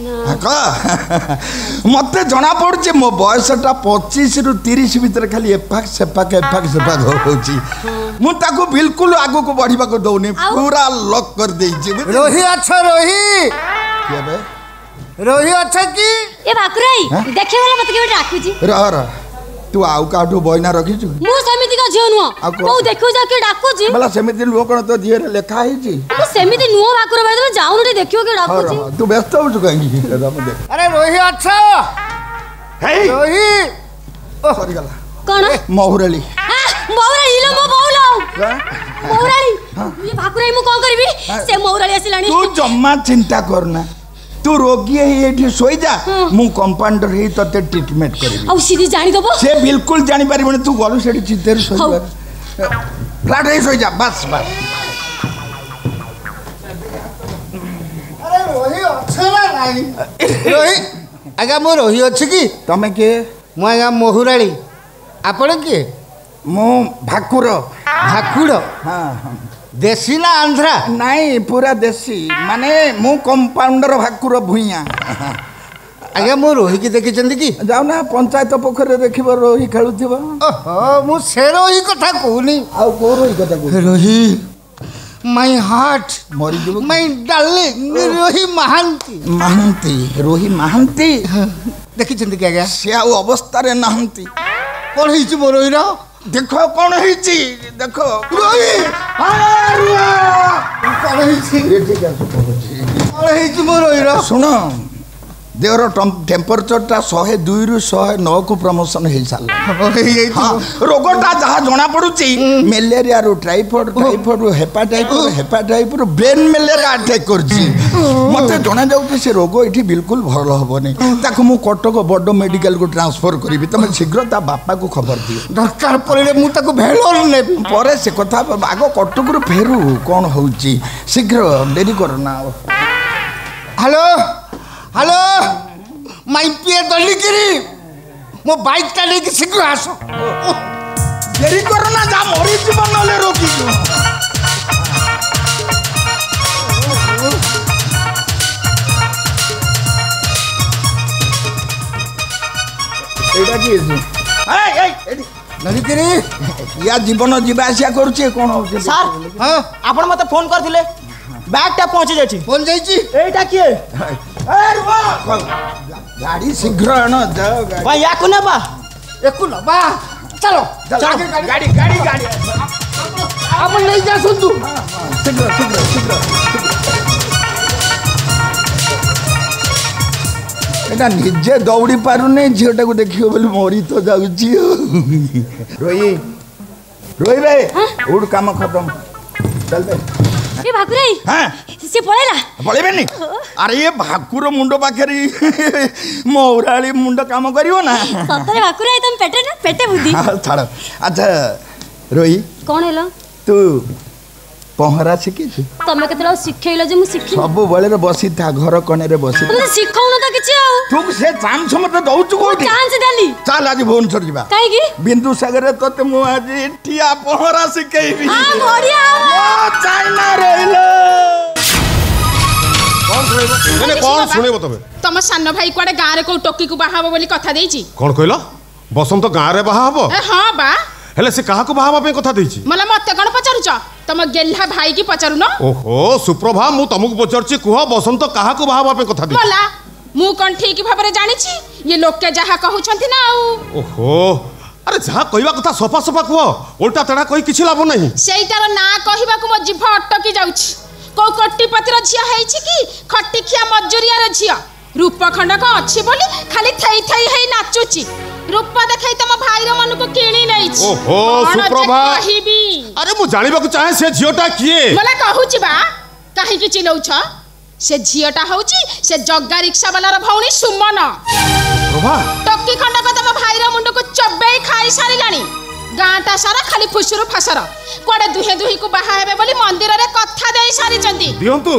S8: मते जना पड़छ मो बयसटा 25 रु 30 भीतर खाली एफाक सेफाक होउची मु ताको बिल्कुल आगो को बढ़िबा को दउनी पूरा लॉक कर देइची
S10: रोही अच्छा रोही
S8: के बे
S10: रोही अच्छा की
S9: ए भाकुराई देखे वाला मते के डाकुची
S8: र तू आउ काठू बयना रखिछु
S9: मु समिति का झियो नुह को देखियो जा के डाकुची
S8: मला समिति लोक कोन तो दिए लेखा हिची
S9: मु समिति नुह भाकुर भाई तुम जाऊ रे देखियो के डाकुची
S8: तू व्यस्त हो कांगी
S10: अरे रोही अच्छा
S8: हे
S10: रोही
S8: ओ सॉरी गला
S9: कोन
S8: महुरली
S9: महुरली लो मो बहुलो महुरली ये भाकुराई मु कोन करबी से महुरली आसिलानी
S8: तू जम्मा चिंता करना तू रोगी है एठी सोई जा मु कंपाउंडर ही तते ट्रीटमेंट करबी
S9: औ सीधी जानि दबो
S8: से बिल्कुल जानि पारिबनी तू गलु सेठी चितेर सोई फ्लैट ही सोई जा बस
S10: अरे रोही अच्छा ना नाही रोही आगा मो रोही अछि की
S8: तमे के
S10: मु आगा मोहुराली आपण के
S8: मु भाकुर
S10: भाकुड़
S8: हां
S10: देसी ना आंध्रा
S8: नहीं पूरा देसी माने मु कंपाउंडर भाकुर भुइया
S10: आगे मो रोही की देखि चंदी की
S8: जाऊ ना पंचायत पोखरे देखिबो रोही खेलुथिबो
S10: ओहो मु से रोही कथा कहूनी
S8: आ को रोही कथा कहू
S10: रोही माय हार्ट
S8: मरी दिबो
S10: माय डार्लिंग रोही महांती
S8: रोही महांती
S10: देखि चंदी के आगे
S8: से आ अवस्था रे नहंती
S10: कोन हिची मो रोही रो
S8: देखो कौन हिची देखो
S10: रोही
S8: कौन हिची ये ठीक है
S10: कोन हिची मो रोही रो
S8: सुनो देहर टेम्परेचर टा 102 रु 109 को प्रमोशन हो सारा रोगटा जहाँ जना पड़ुची मलेरिया रु टाइफॉइड रु हेपाटाइट रु ब्रेन मलेरिया अटैक करची मते जना जाउची से रोग एठी बिल्कुल भल होबनी ताको मु कटक बड़ मेडिकल को ट्रांसफर करिवि तमे शीघ्र ता बापा को खबर दियो
S10: दरकार पड़े मु ताको भेलोर ने
S8: परे से कथा आगो कटक रु फेरु कोन होउची शीघ्र देरी करना
S10: हेलो हेलो माई पिए दलिगिरी मो बाइक टा लेके शीघ्र आसो
S8: देरी करो ना जा मरी जीवन नले रोकी जो एटा की ए एडी
S10: दलिगिरी
S8: या जीवन जीवा आसिया करूची कोन होउची
S1: सर
S10: हां
S1: आपण मते फोन करथिले बैग टा पहुंची जायछि
S10: फोन जाईची
S1: एटा किए
S8: ए रुआ गाड़ी शीघ्र आना जाओ
S1: भाई या कोने बा
S10: एकु न बा चलो
S8: गाड़ी
S10: अपन नहीं जा सुन तू
S8: शीघ्र एटा निजे दौड़ी पारु नहीं झीटा को देखियो बोली मरी तो जाउची रोही रोई रे उड़ काम खत्म चल बे
S9: ए भाकुराई
S8: हां
S9: से पळेला
S8: पळेबेनी अरे ये भाकुर मुंड पाखरी मौराली मुंड काम करियो ना
S9: सतरे भाकुराई तुम पेटे बुद्धि
S8: छाड़ अच्छा रोई
S9: कौन हेलो
S8: तू पहरा शिखी
S9: तमे केतला शिखेइलो जे मु शिखी
S8: सब बेले बसी था घर कने रे बसी
S9: तुम शिखाउनो त किछि आउ
S8: तू से चांस मत दउछु कोठी
S9: चांस देली
S8: चल आज भुवनेश्वर जीवा
S9: काई की
S8: बिंदु सागर रे तते मु आज ठिया पहरा शिखेइबी
S9: हां बढ़िया
S8: ओ चाइना रेलो
S2: कौन सुनेबो ने कौन सुनेबो तबे
S6: तम सान भाई कोडे गां रे को टोकी को बाहाबो बोली कथा देइची
S2: कौन कहलो बसंत गां रे बाहा हबो
S6: हां बा
S2: हेले से काहा को बाहा पे कथा देइची
S6: मला मते कोन पचारुच तम गेल्हा भाई की पचारु न
S2: ओहो सुप्रभा मु तुमको पचारची कुह बसंत काहा को बाहा पे कथा देइची
S6: बोला मु कोन ठीक भाबरे जानिची ये लोक के जहा कहउछंती ना
S2: ओहो अरे जहा कहबा कथा सफा सफा कुह उल्टा तड़ा कोई किछि लाभ नहीं
S6: सेइटार ना कहबा को म जिभ अटकी जाउची को कोटिपतिर झिया हेछि की खटिखिया मजूरिया रे झिया रूप खंडक अछि बोली खाली थई थई हेई नाचुची रूप देखै तम भाई रो मन को किणी नै छी
S2: ओहो सुप्रभा
S6: कहिबी
S2: अरे मु जानिबा को चाहे से झियोटा किए
S6: मला कहूची बा काहे की चिलौछ से झियोटा होउची से जग्गा रिक्शा वाला रो भौणी सुमन
S2: प्रभा
S6: टक्की खंडक तम भाई रो मुंड को चबेई खाई सारिलानी गांटा सारा खाली फुसुरु फसर कोडे दुहे दुही को बाहा हेबे बोली मंदिर रे कथा देई सारी चंदी
S2: दियंतु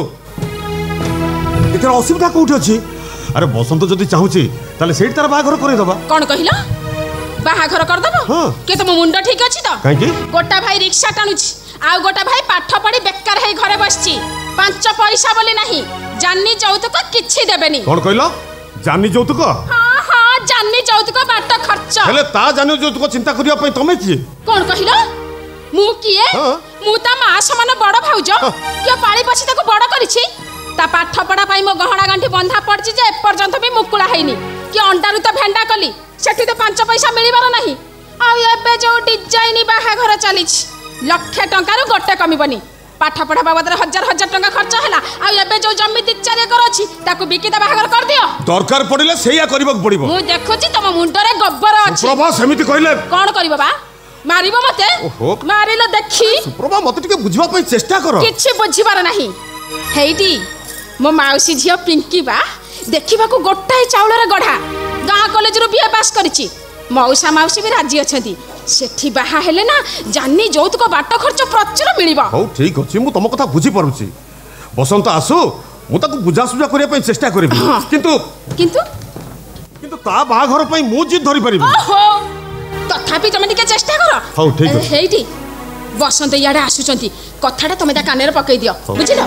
S2: इतर असुविधा कोठी अछि अरे बसंत जदी चाहूची ताले सेठ तार बाघर करे दबा
S6: कोन कहिला बाहाघर कर दबो
S2: हां
S6: के तुम मुंड ठीक अछि त
S2: काहे की
S6: गोटा भाई रिक्शा टानुछि आ गोटा भाई पाठ पढी बेकार हे घरे बसछि 5 पैसा बोली नहीं जाननी जौतुक किछि देबेनी
S2: कोन कहिला जाननी जौतुक
S6: हां हां जाननी जौतुक बाट खर्च
S2: हेले ता जाननी जौतुक चिंता करिया पई तमे किए
S6: कोन कहिला मु किए मु ता मा समान बड़ भाउज के पाळी पछि ताको बड़ करिछि ता पाठ पढ़ा पाई मो गहणा गांठी बंधा पड़छि जे पर्यंत भी मुकुला हैनी कि अंडारु तो भेंडा कली सेठी तो 5 पैसा मिलिबार नाही आ एबे जो डिजाइन बाहाघर चलिछि लाख टंका रु गोटे कमिबनी पाठ पढ़ा बाबद हजार हजार टंका खर्च हला आ एबे जो जमी 3-4 एकर अछि ताको बिकिदा बाहाघर कर दियो
S2: दरकार पड़िले सेया करबक पड़िबो
S6: मु देखुछि तम मुंडरे गब्बर अछि
S2: प्रभा समिति कहिले
S6: कोन करिबो बा मारिबो मते
S2: ओहो
S6: मारिलो देखी
S2: प्रभा मते टिके बुझबा पई चेष्टा करो
S6: किछि बुझिबार नाही हेइडी मो माउसी झियो पिंकी बा देखिबा को गोटाई चाउल रे गढा गां कॉलेज रो बीए पास करिछि मौसा माउसी भी राजी अछंती सेठी बाहा हेले ना जान्नी जौतुक बाट खर्च प्रचुर मिलिबा
S2: हो ठीक अछि मु तम कथा बुझी परुछि बसंत आसु मु ताको बुझा सुझा करिया पई चेष्टा करबी किंतु
S6: किंतु
S2: किंतु ता बाघर पई मु जिद धरि परिबी
S6: ओहो तथापि तमे टिके चेष्टा करो
S2: हो ठीक अछि
S6: हेइडी बसंत याडे आसुचंती कथाटा तमे ता कानेर पकई दियो बुझिलो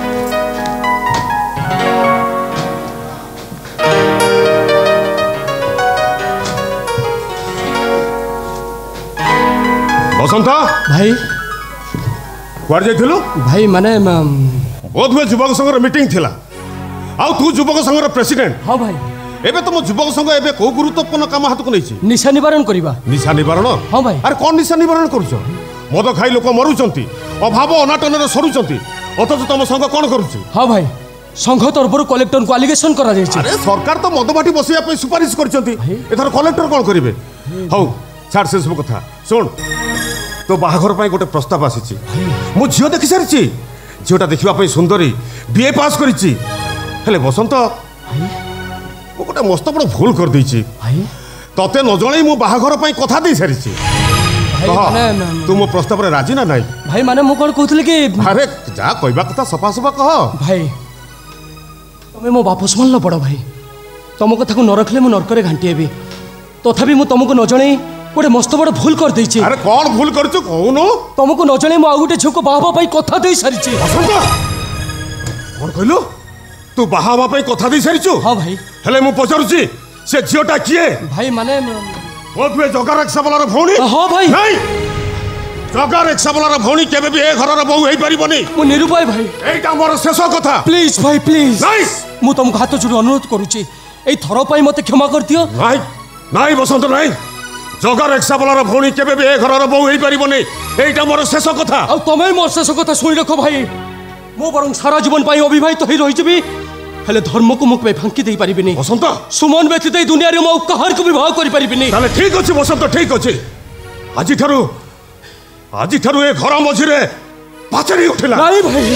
S2: बसंत
S1: भाई
S2: कुआर जाइथिलु
S1: भाई माने
S2: बहुत हुए युवक संघर मीटिंग थिला आ तू युवक संघर प्रेसिडेंट
S1: हाँ भाई
S2: एबे तुम युवक संघ एबे को गुरुत्वपूर्ण काम हाथ को नहीं
S1: निशा निवारण करबा
S2: निशा निवारण
S1: हाँ भाई
S2: अरे कौन निशा निवारण करूछ मद खाई लोक मरुचंती अभाव अनाटन रे सरुचंती अथच तुम संघ कौन करूछ
S1: हाँ भाई संघ तरफ कलेक्टर को आलिगेशन करा जायछि
S2: अरे सरकार तो मद बाटी बसिया पे सुपारिश करचंती एथर कलेक्टर कौन करिवे हौ छाड़ से सब कथा सुन तो बाहाघर पाई गोटे प्रस्ताव आसीछि मु झियो देखि सारिछि झियोटा देखिबा पई सुंदरी बीए पास करिछि हेले बसंत मु गोटे मस्त बड़ भूल कर दैछि तते न जणै मु बाहाघर पाई कथा दे सारिछि तू मो प्रस्ताव रे राजी ना नाही
S1: भाई माने मु कोन कहथले कि
S2: अरे जा कहबा कथा सफा सफा कह
S1: भाई तमे मो वापस मान ल पड़ भाई तुम कथा को न रखले मु नरक रे घांटी हेबी तथापि मु तुमको न जणै गोटे मस्त बड़ भूल कर दैछि
S2: अरे कौन भूल करछु कहूनो
S1: तुमको न जणै मु आ गोटे झोको बाहाबा पई कथा देई सारिछि
S2: कौन कहलु तू बाहाबा पई कथा देई सारिछु
S1: हां भाई
S2: हेले मु पचारुछि से झियोटा किए
S1: भाई माने
S2: ओ तुए जगार एक सबलार भौणी
S1: हां भाई
S2: नहीं जगार एक सबलार भौणी केबे भी ए घरर बहु हेई परिबनी
S1: मु निरुपाय भाई
S2: एटा मोर शेष कथा
S1: प्लीज भाई प्लीज
S2: नहीं
S1: मु तुमको हाथ जोड़ी अनुरोध करूछि एई थरो पई मते क्षमा कर दियो
S2: नहीं नहीं बसंत नहीं जगार एक सबलार भौणी केबे भी ए घरर बहु हेई परिबनी एटा मोर शेष कथा
S1: आ तमे मोर शेष कथा सुनि रखो भाई मो बरং सारा जीवन पाई अविवाहित होई रहि जबी हेले धर्म को मुख पे फांकी देई परिबिनी
S2: बसंत
S1: सुमन व्यतीत ए दुनिया रे मो कहर को विवाह करि परिबिनी
S2: ताले ठीक अछि बसंत ठीक अछि आजि थारु आज ठारू ए घर मझिरे पाचेरी उठिला
S1: नहीं भाई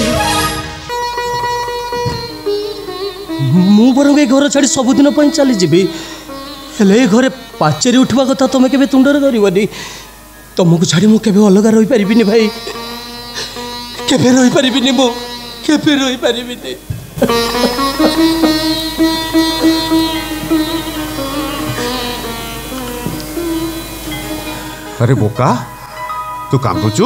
S1: मु बरंग ए घर छाड़ी सबुदिन चली जीवी हेले घरे पाचेरी उठवा कथा तुम के तुंडर धरबनी तुमको छाड़ी मु केबे अलग रही पारिबिनी भाई केबे रही पारिबिनी मु केबे रही पारिबिनी
S2: अरे बोका तू कांदुचु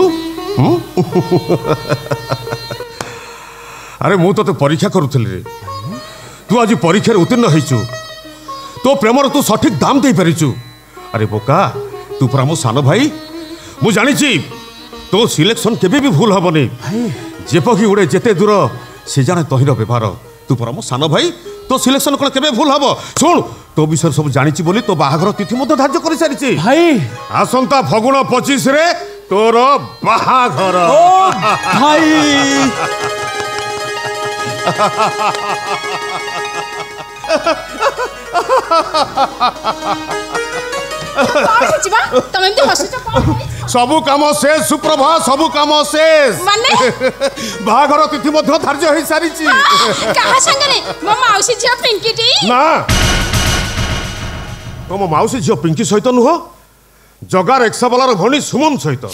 S2: अरे मु तो परीक्षा करुଥିଲି रे तू आज परीक्षा उत्तीर्ण होइछु तो प्रेमर तू सठिक दाम दे परिछु अरे बोका तू परा मो सान भाई मु जानी तो सिलेक्शन केबे भी भूल हबनी जेपकी उड़े जेते दूर से जाने तहिर व्यवहार तू परा मो सान भाई तो सिलेक्शन कल केबे भूल हब सुन तो विषय सब जानी बोली तो बाहागर तिथि मत धार्य कर सारी
S1: भाई
S2: आसंता फगुण 25 रे तोर बाहागर
S1: भाई
S6: तुम एमती हसुच
S2: सबु काम शेष सुप्रभा सबु काम शेष
S6: माने
S2: बाहागर तिथि मध्य धार्य होई सारी
S6: कहा संगरे मो माउसी झियो पिंकी टी
S2: ना तुम माउसी झियो पिंकी सहित नुह जगा रिक्सावालार भणी सुमन सहित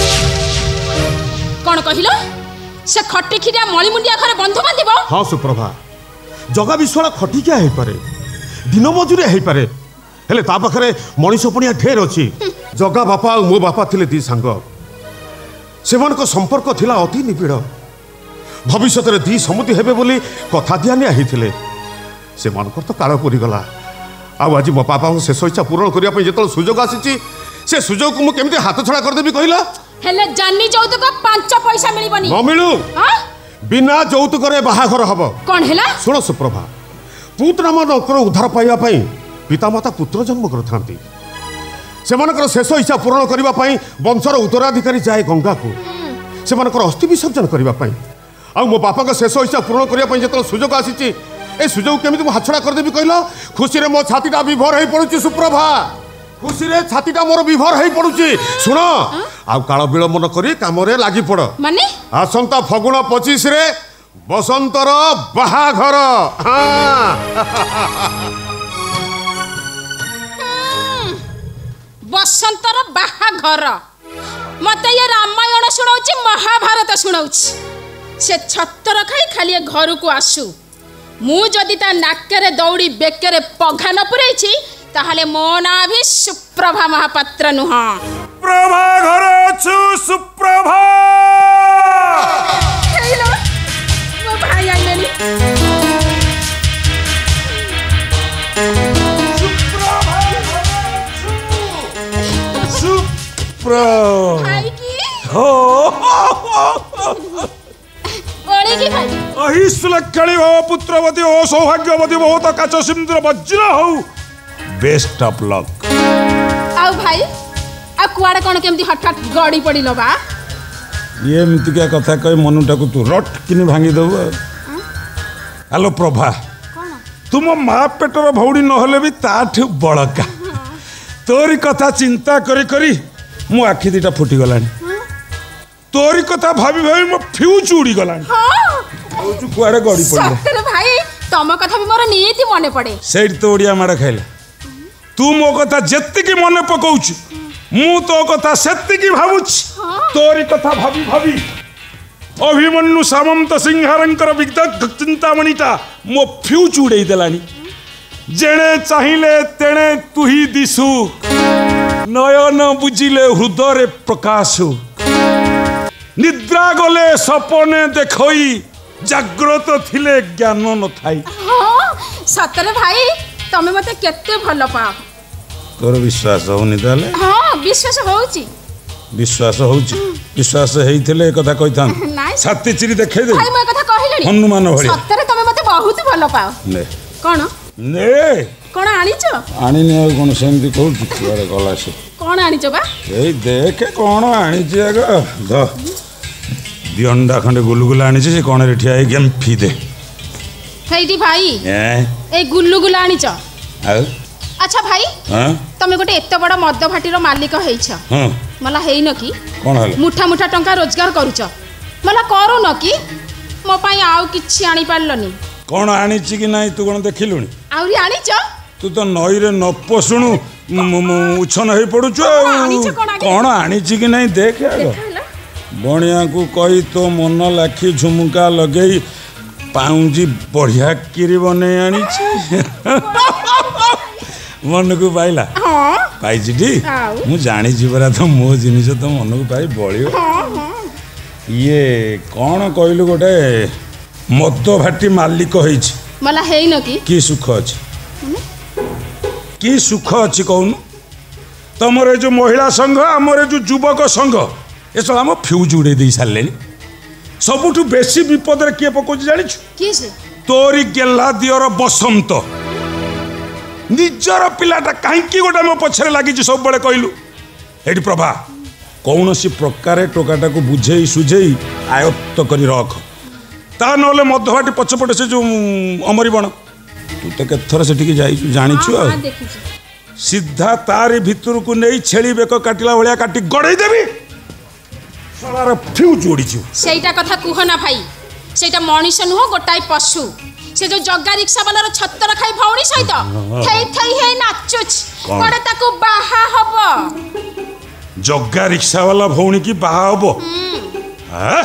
S6: कौन कहिलो से खट्टी खिरिया मळीमुंडिया घरे बंधु बांधिबो
S2: हाँ सुप्रभा जगा विश्वाला खटिकिया है पारे दिन मजुरिया है पारे हेले ता पाखरे मनीष पणिया ढेर अछि जगा बापा और मो बापा थिले दी सांग सेमानको संपर्क थिला अति निबिड़ भविष्य रे दी समुति हेबे बोली कथा दियानिया हिथिले सेमानकर तो काल पुरी गला आ आज मो बापा शेष इच्छा पूरण करिया पई जेतल सुजोग आसीची से सुजोग को मु केमते हाथ छड़ा कर देबी कहिला
S6: हेले जानी जौतुक 5 पैसा मिलिबनी
S2: न मिलू बिना जौतुक रे बाहाघर हबो
S6: कोन हेला
S2: सुनो सुप्रभा पुत्र नाम नकर उद्धार पाइबा पई पितामाता पुत्र जन्म करथांती सेमानकर शेष इच्छा पूरण करिबा पई वंशर उत्तराधिकारी जाए गंगा को सेमानकर अस्थि विसर्जन करिबा पई आ मो बापा का शेष इच्छा पूरण करिया पई जेतल सुजोग आसीची ए सुजोग केमिति मु हाछड़ा कर देबी कहिला खुशी रे मो छातीटा विभोर हेई पडुची सुप्रभा खुशी रे छातीटा मोर विभोर हेई पडुची सुनो आ काळ विलंब न करी कामरे लागि पड़
S6: माने
S2: आसंता फगुण 25 रे बसंतर बाहाघर
S6: बसंतर बाहाघर मते ये रामायण सुनाउची महाभारत सुनाउची से छत्तर खाई खाली घर को आसु मु जदि ता नाकरे दौड़ी बेकरे पघा न पुरैछि ताहले मो ना भी सुप्रभा महापात्र नुह
S11: प्रभा घर छु सुप्रभा
S6: हेलो मो भाई आइलेनी भाई की
S11: हो
S6: ओळे की भाई
S11: अहि सुलक्षणी हो पुत्रवती हो सौभाग्यवती हो तो काच सिंदूर वज्र हो बेस्ट ऑफ लक
S6: आउ भाई आ कुआडे कोन केमती हठात गड़ी पड़िलो बा
S11: ये एमतिका कथा कह मनुटा को तू रट किनी भांगी दबो हेलो प्रभा तुम माँ पेटर भौड़ी नहले भी ताठू बड़का तोरी कथा चिंता करी करी मो आखि दीटा फुटी गलानी तोरी कथा भाभी भाभी मो फ्यूज उड़ी गलानी
S6: हां
S11: कुआडे गड़ी पड़लो
S6: सत्तर भाई तम कथा भी मोर नियति मने पड़े
S11: सेठ तो ओडिया माड़ खाइला तू मो कथा जेत्तिकी मने पकाउछु मु तो कथा सेत्तिकी भाबुछ तोरी कथा भाभी भाभी अभिमन्यु सामंत सिंहारंकर विदग्ध चिंतामणिटा मो फ्यूज उड़े देलानी जेणे चाहिले तेणे तुही दिसु नयन बुझिले हृदय प्रकाशु निद्रा गले सपने देखई जाग्रत थिले ज्ञान न थाई
S6: हां सत्तर भाई तमे मते केते भलो पा
S11: तोर विश्वास होनी ताले
S6: हां विश्वास होउची
S11: विश्वास होउची विश्वास हेइथिले ए कथा कहिथान छाती चिरी देखै दे
S6: भाई मैं कथा कहिलेनी
S11: हनुमान भଳି
S6: सत्तर तमे मते बहुत भलो पा
S11: ने
S6: कोन
S11: ने
S6: कोन आनिचो
S11: आनी ने कोन सेमती कहू तुरे गला से
S6: कोन आनिचो बा
S11: ए देखे कोन आनी जे ग द दियंडा खंडे गुलगुला आनी से कोन रे ठिया गेम फी दे
S6: हेइडी भाई ए गुल्लुगुला आनिचो
S11: आ
S6: अच्छा भाई
S11: हां
S6: तमे गोटे एत बड़ मद भाटीर मालिक हेइछ
S11: हां
S6: मला हेइन कि
S11: कौन है
S6: मुठा मुठा टंका रोजगार करूच मला करून कि मो पाई आउ किछि आनी पारलनी
S11: कौन आनीची कि नहीं तू कौन देखिलुनी
S6: आउरी आनीच
S11: तू तो नई रे न पशुणु उछन हो पड़ुचु कौन आनीची कि नहीं देख बणिया को कही तो मन लाखी झुमुका लगे पाउंजी बढ़िया किरी बने आनी मन को पाइला पाइछि ठीक मु जानी जीवरा तो मो जिनिस तो मन को पाई बलियो ये कौन कहलु गोटे मद भाटी मालिक होइछि
S6: मला हेइन
S11: कि सुख अछि कि सुख अछि कहूनु तमरे जो महिला संघ आमरे जो युवक संघ ये सब आम फ्यूज उड़े दे सारे सबुठु बेसी विपद किए पकाउछि जानिछु
S6: कि से
S11: तोरी गेला दियर बसंत निजर पिलाटा कहीं गोटे मो पछरे लगी सब बड़े कहलु एठी प्रभा कौन सी प्रकार टोकाटा को बुझे सुझे आयत्त करी रख ता नले मध्यभाटी पछपटे से जो अमरी बण तू तो केथर से जानिछु आ सीधा तारी भितर को नहीं छेली बेक काटिला भलिया काटी गड़े देबी सलार फ्यूज उड़ीछु
S6: सेटा कथा कुह ना भाई सेटा मनीष नुह गोटाई पशु से जो जग्गा रिक्शा वाला छत्तर खाई भौणी सहित थई थई हे नाचुछ कोडे ताको बाहा हबो
S11: जग्गा रिक्शा वाला भौणी की बाहा हबो हां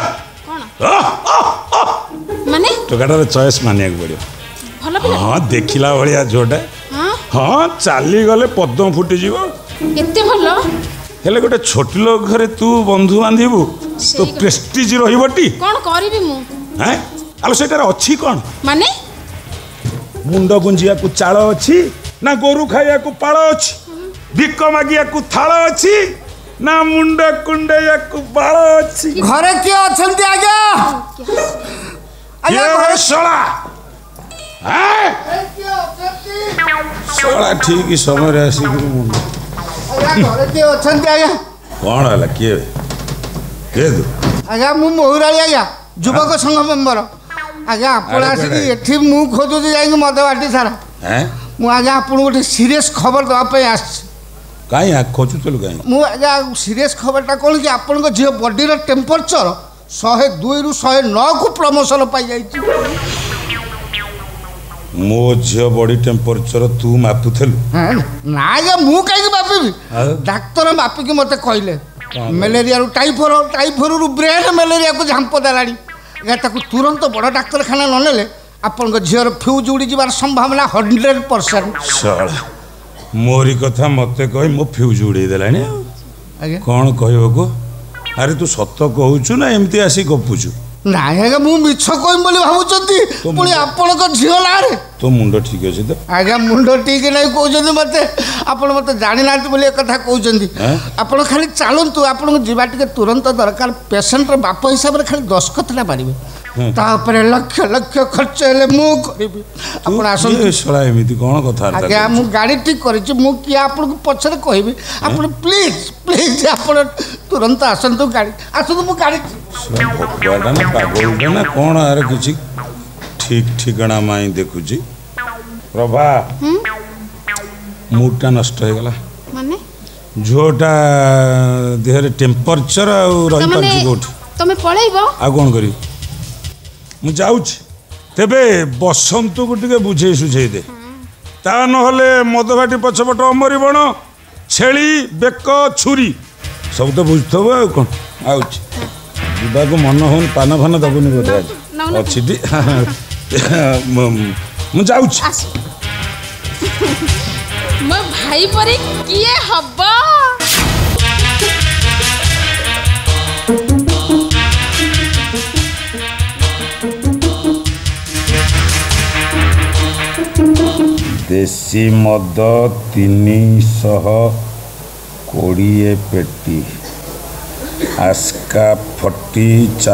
S11: कोन
S6: माने
S11: टोकाटार चॉइस मानिया पड़ियो
S6: भलो पिला
S11: हां देखिला भलिया जोटा हां चाली गले पद्म फुटी जीवो
S6: एते भलो
S11: हेले गोटे छोट लोग घरे तू बंधु बांधिबू तो प्रेस्टीज रहिबटी
S6: कोन करबी मु
S11: हैं आलो सेटार अछि कोन
S6: माने
S11: मुंड गुंजिया को चाळ अछि ना गोरु खाइया को पाळ अछि भिक मागिया को थाळ अछि ना मुंड कुंडया को बाळ अछि
S10: घरे के अछंती आज्ञा
S11: ये सळा हैं सळा ठीक समय रे आसी मुंड
S10: घरे के अछंती आज्ञा
S11: कोन हला के दु
S10: आज्ञा मु मोहुराली आज्ञा युवक संघ मेंबर आज्ञा आपण आसी एठी मु खोजु जाई मद बाटी सारा
S11: हैं
S10: मु आज्ञा आपण गोटे सीरियस खबर दवा पे आस
S11: काई आ खोजु चलु काई
S10: मु आज्ञा सीरियस खबरटा कोन कि आपण को जे बॉडी रो टेम्परेचर 102 रु 109 को प्रमोशन पाई जाई
S11: मो झियो बॉडी टेम्परेचर तू मापुथलु
S10: ना आज्ञा मु काई मापिबी डाक्टर मापिकी मते कहले मलेरिया रु टाइफोर रु ब्रेन मलेरिया को झांप देलानी या ताकू तुरंत बड़ डाक्तरखाना न नेले आपन को झियर फ्यूज उड़ी जिबार संभावना 100%।
S11: साला मोरी कथा मते कहि मो फ्यूज उड़ी देलानी
S10: आज्ञा
S11: कोन कहबो को अरे तू सत्य कहूचु ना एमती आसी गपुचु
S10: ना आज्ञा मु मिछ कहिम बोली भाबुचंती पुणी आपन को झियो लारे
S11: तो मुंडो ठीक अछि तो
S10: आज्ञा मुंडो ठीक नहीं कहउचंती मते आपन मते जानि नांती बोली कथा कहउचंती आपन खाली चालंतु आपन को जीवा टिके तुरंत दरकार पेशेंट रो बाप हिसाब रे खाली 10 कथना पारिबे तापरे लक्ष लक्ष खर्च हेले मु करिबी आपन आसन
S11: ए सळा एमिति कोन कथा
S10: आज्ञा मु गाड़ी ठीक करिछि मु कि आपन को पछरे कहबी आपन प्लीज प्लीज आपन तुरंत आसंतु गाड़ी आसंतु मु गाड़ी
S11: भगवान ना पागल ना कोन आरे किछि ठीक ठिकाना माई देखुची प्रभा मूडटा नष्ट हो गला
S6: माने
S11: झोटा देहरे टेम्परेचर आ रही पारछु कोठ
S6: तमे पळैबो
S11: आ कोन करी मु जाउछ तेबे बसंत को टिके बुझे सुझे दे ता न हले मदभाटी पछपट अमरी बण छेली बेक छुरी सब तो बुझथबो आ कोन आउछ जीवा को मन होन पान फान दबुनी बोधे अछि दी मु जाउछ
S6: मो भाई परे किए हबो
S11: देसी मद 320 पेटी आस्का फटी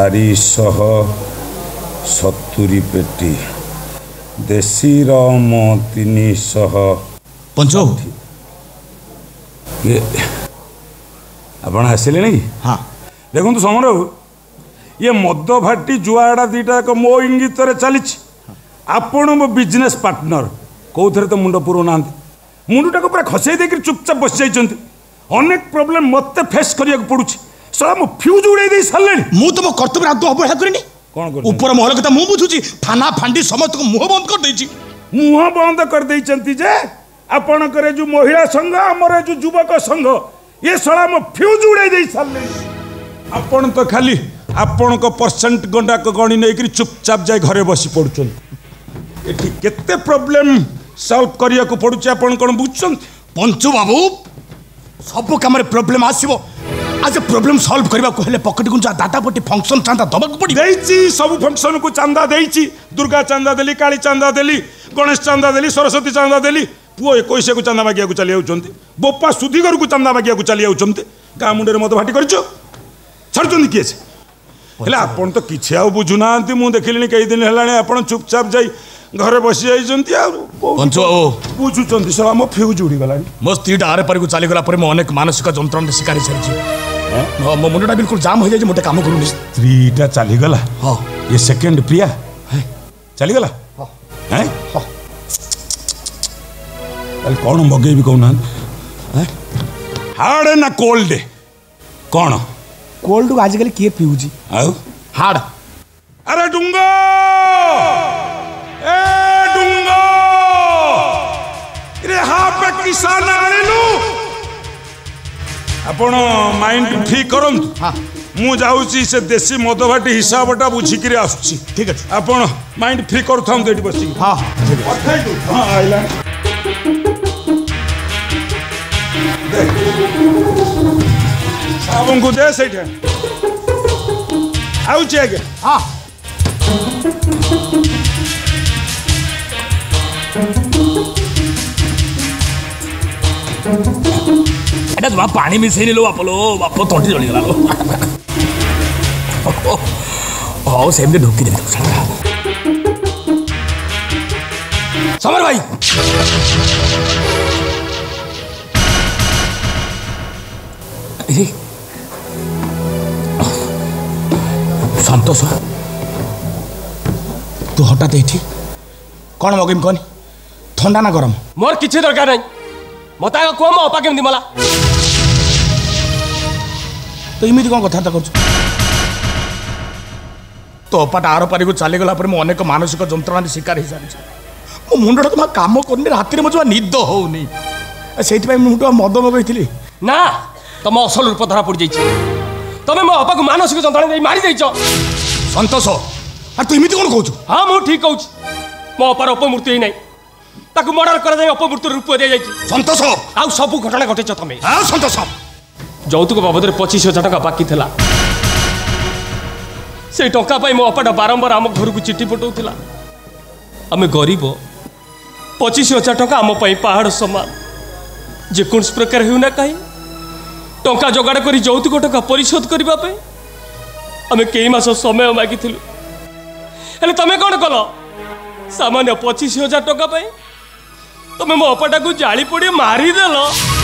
S11: 470 पेटी देसी रम 300
S5: पंचो
S11: ये आपण आसिले नहीं
S5: हाँ
S11: देखो समर ये मद भाटी जुआड़ा दीटा एक मो इंगित चली आपण मो बिजनेस पार्टनर कौन तो मुंड पुरो ना मुंडटा को पूरा खसई देकर चुपचाप बस जाइए अनेक प्रोब्लेम मत फेस करिया पड़ुछि साला मो फ्यूज उड़ाई दे सारे
S7: मु तो मो कर्तव्य आदौ अवहेला करिनी
S11: कौन कर
S7: ऊपर महल कथा मु बुझुची थाना फांडी समस्त को मुंह बंद कर देछि
S11: मुह बंद कर देइचंती जे आपण करे जो महिला संघ हमरे जो युवक संघ ये साला मो फ्यूज उड़ाई दे सारे आपण तो खाली आपण को परसेंट गंडा को गणी नै करी चुपचाप जाय घरे बसी पड़ुछन एठी केते प्रॉब्लम सॉल्व करिया को पड़ुछ आपण कोन बुझछन
S7: पंचु बाबू सब काम रे प्रॉब्लम आसीबो आज प्रॉब्लम सॉल्व करबा को हेले पॉकेट को दादा पटी फंक्शन चांदा दबक पड़ी
S11: देइची सब फंक्शन को चांदा देइची दुर्गा चांदा देली काली चांदा देली गणेश चांदा देली सरस्वती चांदा देली पुओ 21 को चांदा मागिया को चली आउचंती बोपा सुधीगर को चांदा मागिया को चली आउचंती गा मुंडे मत भाटी करछो छड़चंती किए से हेला आपण तो किछि आ बुझुनांती मु देखिलिनी कई दिन हेलाने आपण चुपचाप जाई घरे बसी जाइचंती आ
S7: पंचु बाबू
S11: बुझुचंती साला मो फ्यूज उड़ी गलानी
S7: मो स्त्रीटा आरे पारी को चली गला पर मो अनेक मानसिक जंत्रणा शिकारी छाड़ी मो मुंडा बिल्कुल जाम हो जाय मोटे काम करूनी
S11: स्त्रीटा चली गला
S7: हां
S11: ये सेकंड प्रिया चली गला हैं कल कौन मगे भी कहना हार्ड ना कोल्ड कौन
S7: कोल्ड को आजकल किए पीऊजी
S11: आउ
S7: हार्ड
S11: अरे डुंगो ए डुंगो रे हा पे किसान आनिलु आपण माइंड फ्री करंतु
S7: हां
S11: मु जाउची से देसी मद भाटी हिसाबटा बुझी करी आसुची
S7: ठीक है
S11: आपण माइंड फ्री करथां देटी बसी
S7: हां ठीक है
S11: हां आइला साबुन को दे सैठे आउची आगे
S7: हां एटा जमा पानी मिसेनी लो बाप तंटी जली गला लो ओ सेम दे ढोकी दे समर भाई संतोष तू हठात ये कौन मगिम कौन थंडा ना गरम
S1: मोर किसी दरकार नहीं मत आगे कह मो अपा केमती मला
S7: तो इमिति कौन कथा कर तो अपाटा आर पारी को चली गला पर अनेक मानसिक जंत्रणा शिकार हो सारी मो मुंडा तो काम करनी राति में जो निद होनी से मुझे मद मगई
S1: ना तुम असल रूप धरा पड़ जाइए तुम मो अपा को मानसिक जंत्रणा दे मारी देच
S7: संतोष अरे तू इमिति कौन कहू
S1: हाँ मुझे ठीक कहूँ मो अपार अपमृत्यु ही नहीं ताकू मर्डर कर अपमृत्यु रूप दि जाइए
S7: संतोष
S1: आउ सब घटना घटेच तुम
S7: संतोष
S1: যৌতুক বাবদ 25,000 টাকা বাকি লা সেই টঙ্কা পাই মো অপাটা বারম্বার আম ঘরକୁ চিঠি পঠাউଥିଲା আমি গরিব 25,000 টাকা আম পাই পাহাড় সমান যে কোন প্রকার হেউ না কাই টঙ্কা জোগাড় করি যৌতুক টাকা পরিশোধ করিবা পাই আমি কেই মাস সময় মাগিଥିଲୁ হেলে তুমি কোন কল সামান্য 25,000 টাকা পাই তুমি মো অপাটাକୁ জাଳି ପୋଡ଼ି ମାରି ଦେଲ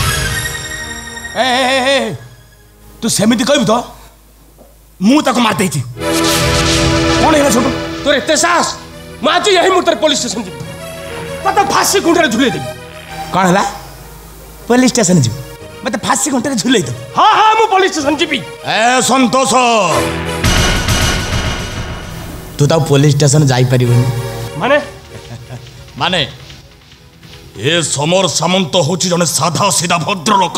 S7: तू सेमिति कहबी तो मु ताको मार देछि कोन हेला छोटू
S1: तोर एते साहस मैं आज यही मुहूर्त पुलिस स्टेशन जी तो फांसी गुंडे झुले देवी
S7: कौन है पुलिस स्टेशन जी मत फांसी गुंडे झुले दे
S1: हाँ हाँ मु पुलिस स्टेशन जी
S7: ए संतोष तू तो पुलिस स्टेशन जाई परिबनी
S1: माने
S7: माने ए समर सामंत होची जने साधा सीधा भद्र लोक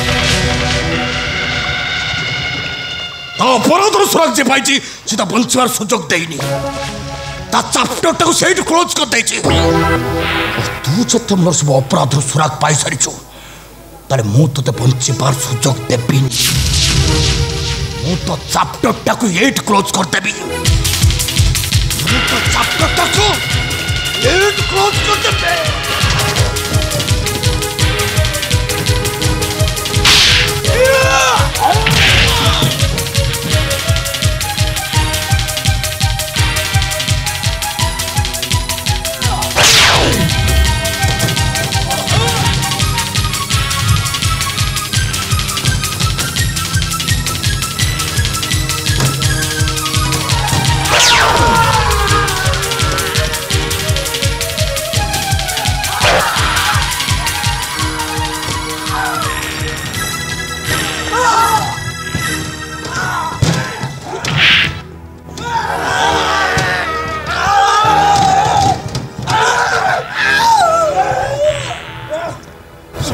S7: तो अपराधर सुरक्षा पाई सीधा बंचवार सुजोग देनी ता चैप्टर टाको सेट क्लोज कर देछि तू जते मोर सब अपराधर सुरक्षा पाई सारिछु तारे मु तते बंचवार सुजोग देबी मु तो चैप्टर टाको एट क्लोज कर देबी मु तो चैप्टर टाको एट क्लोज कर देबी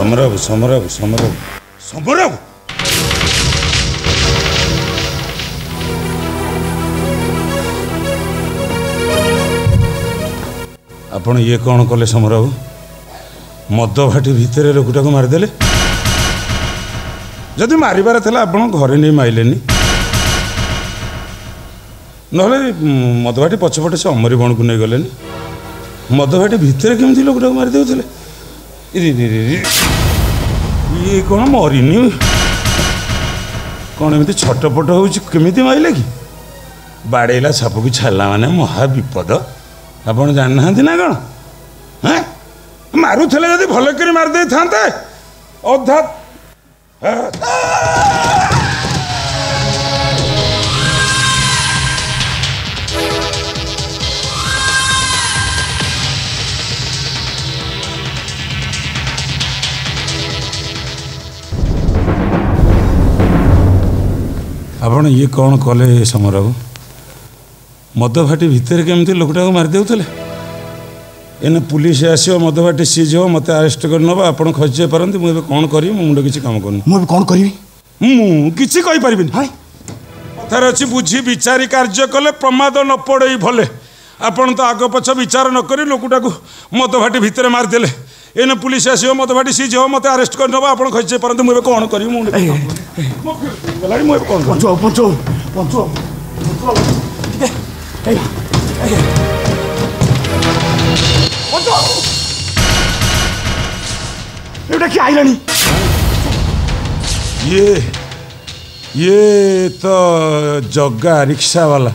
S11: ସମରବାବୁ ସମରବାବୁ ସମରବାବୁ ସମରବାବୁ ଆପଣ ଇଏ କ'ଣ କଲେ ସମରବାବୁ? ମଦ ଭାଟି ଭିତରେ ଲୋକଟାକୁ ମାରିଦେଲେ। ଯଦି ମାରିବାର ଥିଲା ଆପଣ ଘରେ ନେଇ ମାଇଲେନି, ନହେଲେ ମଦ ଭାଟି ପଛପଟେ ସେ ଅମରି ବଣକୁ ନେଇଗଲେନି। ମଦ ଭାଟି ଭିତରେ କେମିତି ଲୋକଟାକୁ ମାରି ଦେଉଥିଲେ? ଇଏ କ'ଣ ମରିନି? କ'ଣ ଏମିତି ଛଟପଟ ହେଉଛି? କେମିତି ମାଇଲେ କି? ବାଡ଼େଇଲା ସାପକୁ ଛାଡ଼ିଲା ମାନେ ମହା ବିପଦ। ଆପଣ ଜାଣିନାହାନ୍ତି ନା କ'ଣ? ହଁ ମାରୁଥିଲେ ଯଦି ଭଲ କରି ମାରି ଦେଇଥାନ୍ତେ। ଅଧା ଆପଣ ଇଏ କ'ଣ କଲେ ସମରବାବୁ? ମଦ ଭାଟି ଭିତରେ କେମିତି ଲୋକଟାକୁ ମାରି ଦେଉଥିଲେ? ଏନେ ପୁଲିସ ଆସିବ, ମଦ ଭାଟି ସିଜ୍ ହେବ, ମୋତେ ଆରେଷ୍ଟ କରି ନେବ, ଆପଣ ଖସି ଯାଇପାରନ୍ତି। ମୁଁ ଏବେ କ'ଣ କରିବି? ମୋ ମୁଣ୍ଡ କିଛି କାମ କରୁନି।
S7: ମୁଁ ଏବେ କ'ଣ କରିବି?
S11: ମୁଁ କିଛି କହିପାରିବିନି। କଥାରେ ଅଛି ବୁଝି ବିଚାରି କାର୍ଯ୍ୟ କଲେ ପ୍ରମାଦ ନ ପଡ଼େଇ ଭଲେ। ଆପଣ ତ ଆଗ ପଛ ବିଚାର ନ କରି ଲୋକଟାକୁ ମଦ ଭାଟି ଭିତରେ ମାରିଦେଲେ। ଏନେ ପୁଲିସ ଆସିବ, ମଦ ଭାଟି ସିଜ୍ ହେବ, ମୋତେ ଆରେଷ୍ଟ କରି ନେବ, ଆପଣ ଖସି ଯାଇପାରନ୍ତି। ମୁଁ ଏବେ କ'ଣ କରିବି? ମୁଁ ଏବେ କ'ଣ
S7: ଏଇଟା କିଏ ଆଇଲାଣି?
S11: ଇଏ ତ ଜଗା ରିକ୍ସା ବାଲା।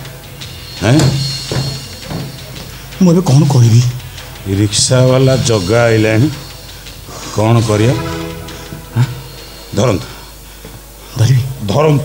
S7: ମୁଁ ଏବେ କ'ଣ କରିବି?
S11: ରିକ୍ସା ବାଲା ଜଗା ଆଇଲାଣି। କ'ଣ କରିବା? ଧରନ୍ତୁ
S7: ଧରିବି?
S11: ଧରନ୍ତୁ।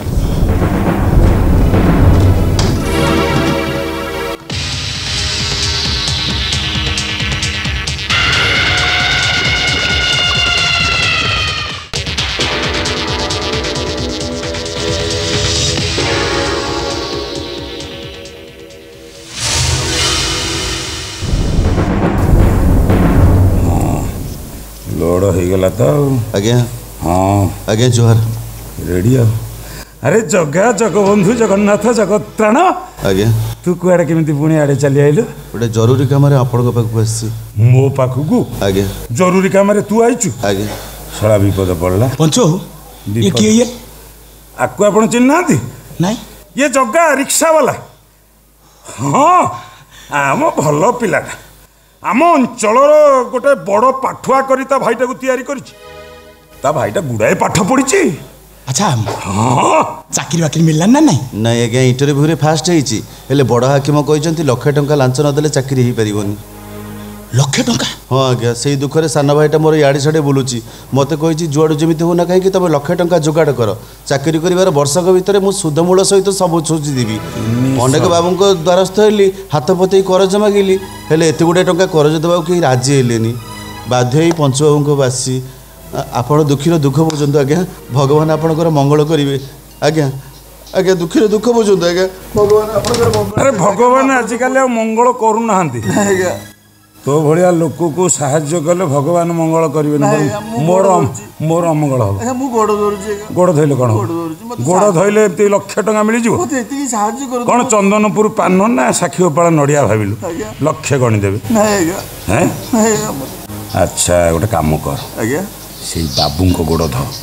S11: लोड हो गला तो
S5: आज्ञा।
S11: हाँ
S5: आज्ञा जुहार।
S11: रेडी आ। अरे जगा जगबंधु जगन्नाथ जगत्राण।
S5: आज्ञा
S11: तू कुआडे केमिति पुणी आडे चली आइलु?
S5: गोटे जरूरी काम रे आपन पाखु आसी।
S11: मो पाखु?
S5: आज्ञा
S11: जरूरी काम रे तू आइचु?
S5: आज्ञा
S11: सळा विपद पड़ला।
S7: पंचो ये किए ये?
S11: आकु आपण चिन्हनांती?
S7: नहीं
S11: ये जगा रिक्शा वाला। हाँ आम भल पिलाटा। आम अंचलर गोटे बड़ पाठुआ करी ता भाईटा को तैयारी करिछि। ता भाईटा गुड़ाए पाठ पढ़िछि।
S7: अच्छा हाँ चाकरी बाकरी मिलला ना? नहीं
S5: नहीं आज्ञा इंटरव्यू रे फास्ट होईछि। हेले बड़ हाकिम कहिसंती लाख टंका लांच न देले चाकरी ही परिबोनी।
S7: लाख टंका?
S5: हाँ आज्ञा से दुखरे सान भाईटा मोर याड़ी साड़े बुलुची। मते कहिछि जुआडू जेमिति हो ना कहीं तब लाख टंका जोगाड़ कर। चाकरी करिवार वर्षक भितर मु सुधमूल सहित सब सोची देबी। अनेक बाबू द्वारस्थ हेली हाथ पते करज मागिली। हेले एते गुडे टंका करज देबा के राजी हेलेनी। बाध्य होई पंचबाबू बासी आपण दुखीर दुख बुझंतु आज्ञा। भगवान आपणकर मंगल करिवे आज्ञा। आज्ञा दुखीर दुख बुझंतु आज्ञा। भगवान आपणकर मंगल।
S11: अरे भगवान आजिकल मंगल करू नाहांती।
S5: आज्ञा
S11: तो भलिया लोक को साहाय्य कले भगवान मंगल करिवे ना। मोर अमंगल हो।
S5: मु गोड़ धरुची।
S11: गोड़ धइले कोन? गोड़ धइले एते लाख टंका मिली जिवो?
S5: मते एति साहाय्य करू।
S11: कोन चंदनपुर पान ना साखीओपाଳ नडिया भाबिलु? लक्ष्य गणी देबे?
S5: नहीं आज्ञा।
S11: हैं?
S5: नहीं
S11: अच्छा गोटे काम कर।
S5: आज्ञा
S11: से बाबू को गोड़ ध।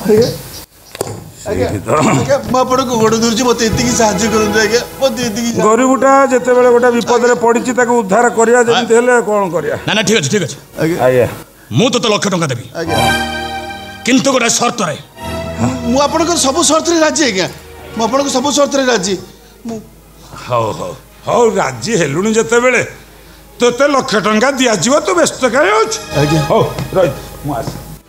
S11: गरीबटा जिते बड़े गोटे विपद पड़ी उद्धार करिया जमिति हेले कौन करिया?
S7: ना ना ठीक अछि ठीक अछि।
S11: आज्ञा
S7: मु तो लाख टंका देबी किंतु गोटे शर्त रे।
S5: मु आपन को सब शर्त रे राजी आज्ञा। मु आपन को सब शर्त रे राजी।
S11: हाउ हाउ हाउ राजी हेलुनी जते बेले तोते लाख टंका दिया जीव। तू व्यस्त काहे होछ?
S5: आज्ञा
S11: हाउ रहि मु आस।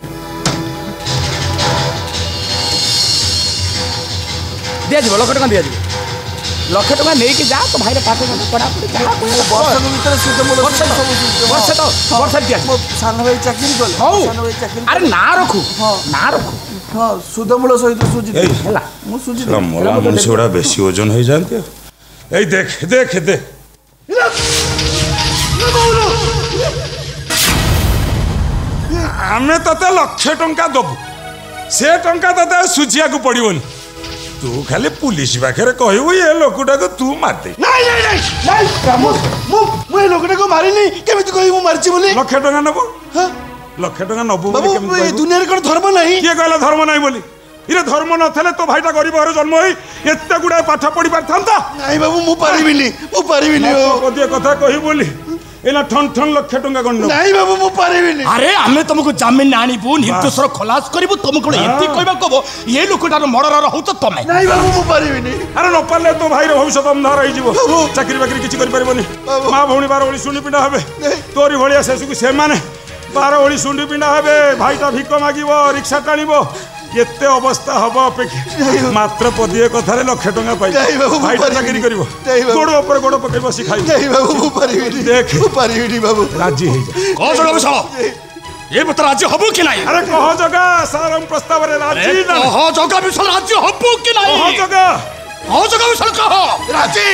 S7: दिया जीव लाख टंका दिया जीव। लाख टंका नहीं कि जा तो भाई रे पाठ पढ़ा पड़ी जा।
S5: वर्ष भीतर सुधमूल
S7: वर्ष दिया
S5: मो सान भाई चाकरी कले। सान भाई चाकरी
S7: अरे ना रखू ना रखू।
S5: हां सुधमूल सहित सुजी
S11: हैला
S5: मु सुजी
S11: मोला मनुष्य बड़ा बेसी ओजन हो जानते। ए देख देख देख आमे तते 1,00,000 टंका दबु से टंका तते सुझिया को पड़िबोनी तू खाली पुलिस पाखे कहबू ये लोकटा को तू मारदे
S5: नहीं नहीं नहीं नहीं रामोस मु ए लोकटा को मारिनी केमिति कहि मु मारची बोली
S11: 1,00,000 टंका नबो हां 1,00,000 टंका नबो बोली
S5: बाबू ए दुनिया रे कोन धर्म नहीं
S11: के कहला धर्म नहीं बोली इरे धर्म नथले तो भाईटा गरीब घर जन्म होई एत्ते गुडा पाठ पढ़ी पारथांता
S5: नहीं बाबू मु पारिबिनी
S11: ओ कथा कहि बोली एना ठन ठन 1,00,000 टंका गण
S5: नहीं बाबू मु पारिबिनी
S7: अरे आमे तुमको जामिन आनीबू निर्दोषर खलास करिबू तुमको एति कहबा कबो ये लोकटार मर्डर रहू तो तमे
S5: नहीं बाबू मु पारिबिनी
S11: अरे न पारले तो भाई रो भविष्य अंधार होई जीवो चाकरी बाकरी किछि करि परबोनी मां भौणी 12 ओळी सुनी पिंडा हेबे तोरी भलिया सेसु से माने 12 ओळी सुनी पिंडा हेबे भाईटा भिक मागिबो रिक्शा टाणिबो केते अवस्था हबो अपेक्षा मात्र पदिए कथारे 1,00,000 टंका पाइ भाईटा चाकरी करिवो गोड़ ऊपर गोड़ पकई बसी खाइ
S5: नहीं बाबू मु पारिबिनी
S11: देख
S5: मु पारिबिनी बाबू
S11: राजी हे जा
S7: को जगह बसाओ ये बता राज्य हबो कि नहीं
S11: अरे कह जगह सारम प्रस्ताव रे राजी ना
S7: कह जगह विषय राज्य हबो कि नहीं
S11: कह जगह
S7: विषय कह
S5: राजी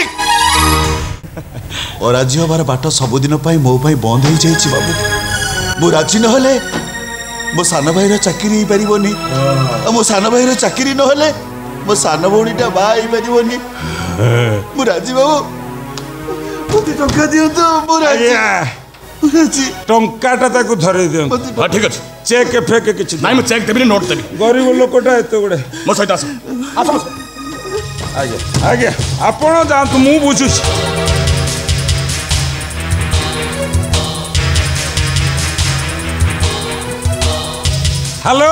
S5: और राज्य हमारा बाट सबुदिन पाई मो पाई बंद हो जाइए बाबू मु राजी नहले मो सान भाईर चाकरी हो पारिबोनी मो सान भाईर चाकरी नहले मो सान भौणीटा बाहा हो पारिबोनी मु राजी बाबू मते टंका दियो तो मु राजी
S11: टंकाटा ताकू धरे दियो
S7: हां ठीक अछि
S11: चेक फेक किछि
S7: नहीं मैं चेक देबी नोट देबी
S11: गरीब लोकटा एते गुडे
S7: मो सहित आस आस
S11: आगे आपण जानतु मु बुझुछ हेलो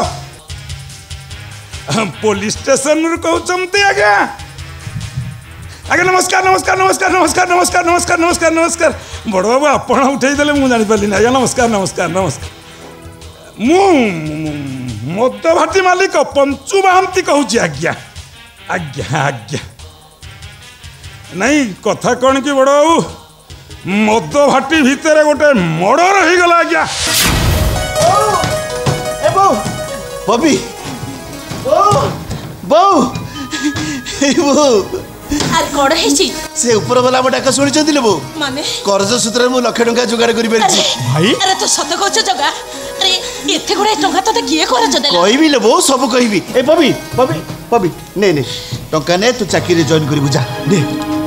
S11: पुलिस स्टेशन रु कहउचमते आगे आगे नमस्कार नमस्कार नमस्कार नमस्कार नमस्कार नमस्कार नमस्कार नमस्कार बड़ बाबू आपण उठे देले मु जानि पाली ना आगे नमस्कार नमस्कार नमस्कार मु मद भाटी मालिक पंचु बाहंती कहूची आज्ञा आज्ञा आज्ञा नहीं कथा कौन कि बड़ बाबू मद भाटी भितर गोटे मर्डर हो गला आज्ञा
S5: बबी बो
S3: আর কড় হেছি
S5: से ऊपर वाला हम डाका शुणी चंदिले बो
S3: মানে
S5: कर्ज सूत्र मु 1,00,000 टंका जुगाड़ करि परछि
S3: ভাই আরে তো সত কছ জগা আরে এতে গুড়ে টঙ্কা তো কিয়ে করছ দেলা
S5: কইবি লে বো सब কইবি ए बबी बबी बबी ने ने टंका ने तू चाकरी जॉइन करिबु जा दे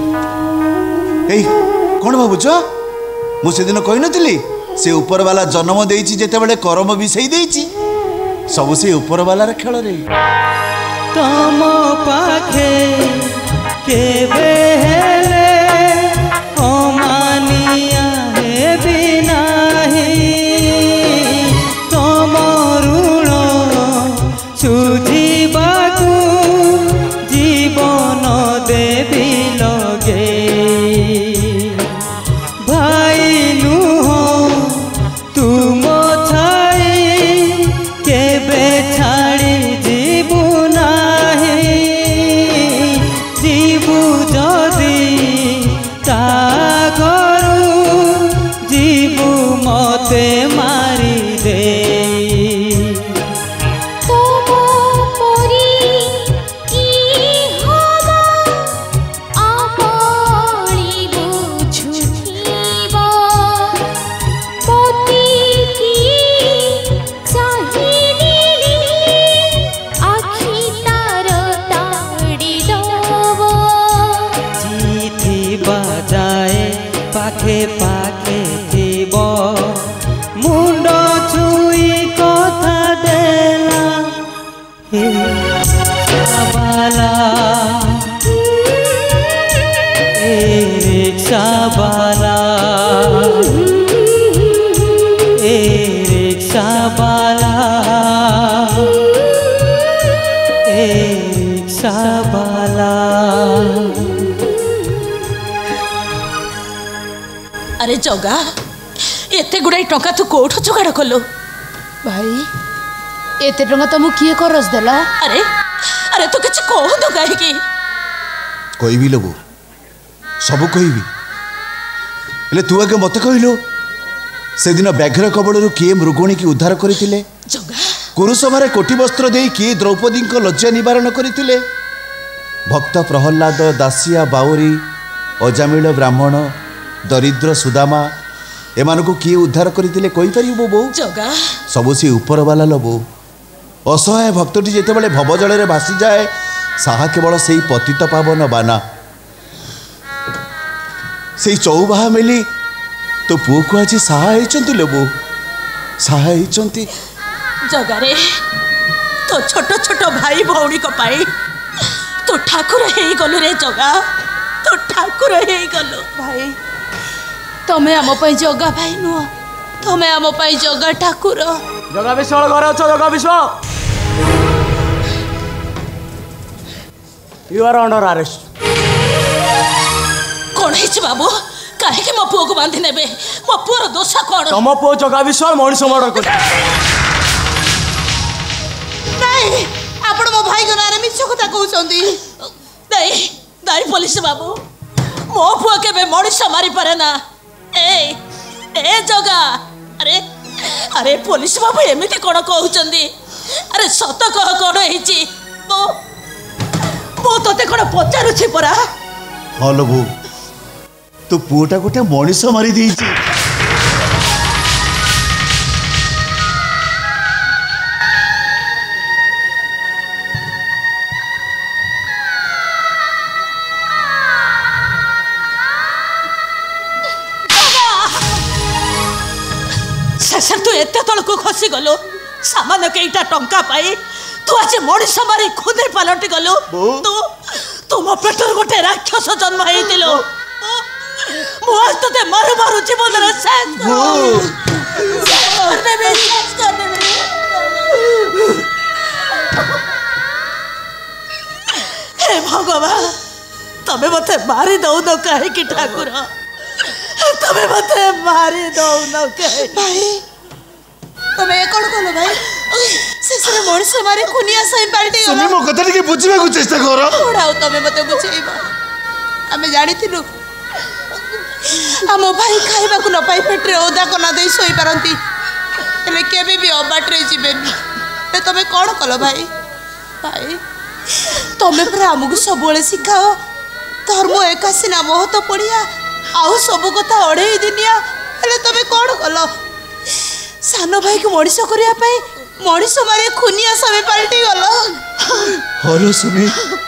S5: ए कोन बाबू छ मु से दिन कहि नथिली से ऊपर वाला जन्म देइछि जेते बेले करम बिसई देइछि सब से ऊपर वाला रे खेल रे
S1: तम पाखे केबे हेले अमानिया हे बिनाही तम ऋण सुझिबाकू जीवन देवी लगे भाई नुह तुम छाई केबे छाड़ी जीवु नाही जीवु जदी ता घरू जीवु मते मारी दे पाखे पाखे थीब मुंड छुई कथा देला बाला रिक्शा बाला रिक्शा बाला रिक्शा बाला
S3: अरे जगा एते गुड़ाई टंका तू कोठ जोगाड़ कलो
S6: भाई एते टंका तुम किए करस देला
S3: अरे अरे तू किछ कह दो काहे की
S5: कोई भी लोगो सब कहबी ले तू आगे मत कहलो से दिन व्याघ्र कबलरू किए मृगणी की उद्धार करथिले
S3: जगा
S5: कुरुसभारे कोटि वस्त्र देई किए द्रौपदी को लज्जा निवारण करथिले भक्त प्रहल्लाद दासिया बाउरी अजामिल ब्राह्मण दरिद्र सुदामा एमानकु किए उद्धार करथिले कहि परिबो बो
S3: जगा
S5: सबु से ऊपर वाला लबो असहाय भक्तटी जेतेबेले भवजल रे भासी जाए साहा केवल सेई पतित पावन बाना सेई चौबाहा मिली तो पुओ को आज साहा हेचंती लेबो साहा हेचंती
S3: जगारे तो छोट छोट भाई भौणी को पाई तो ठाकुर हे गलु रे जगा तो ठाकुर हे गलु भाई तमे आम पई जगा भाई नुह तमे आम पई जगा ठाकुर
S1: जगा विश्वाल घर अछ जगा Vishal you are under arrest
S3: कौन है बाबू काहे के मो पुओ को बांधी नेबे मो पुओर दोष कौन
S1: तम पुओ जगा विश्वाल मनीष मर्डर कर
S3: नहीं आपण मो भाई गनारे मिछ कथा कहउछंती नहीं दाई पुलिस बाबू मो पुओ केबे मनीष मारी पारे ना ए जगा अरे अरे पुलिस बाबू एमिति कोन कहउछंती अरे सत कह कोन हेची मो तोते कोन पचारुछि परा
S5: हलो बो तो पुओटा गोटे मनीष मारी देइछि
S3: शेषर तू एत तल को खसी गलो सामान्य केईटा टंका पाई तू आज मनीष मारी खुदे पलटि गलो तू तुम पेटर गोटे राक्षस जन्म हेतिलो मु आज तते मारू मारू जीवन रे शेष कर देबे शेष कर देबे हे भगवान तबे मते मारी दउ न काहे कि ठाकुर तबे मते मारी दउ न काहे भाई तबे कोन कोलो भाई शेषरे मनीष मारी खुनिया सही पाल्टी
S5: सुनी मो कथा के बुझिबा को चेष्टा कर
S3: ओडाउ तबे मते बुझेइबा हमें जानिथिलु आम भाई खाइबा को न पाई पेट्रे ओदा को न देई सोई पारंती हेले केबे भी अबाट रे जीवेनी ते तबे कोन कलो भाई भाई तमे पर हमकु सब बेले सिखाओ धर्म एकासी ना मोह तो पड़िया आउ सब कथा अड़े दिनिया हेले तमे कोन कलो सानो भाई को मनीष करिया पाई मनीष मारे खुनिया सबे पलटी गलो
S5: हलो सुनी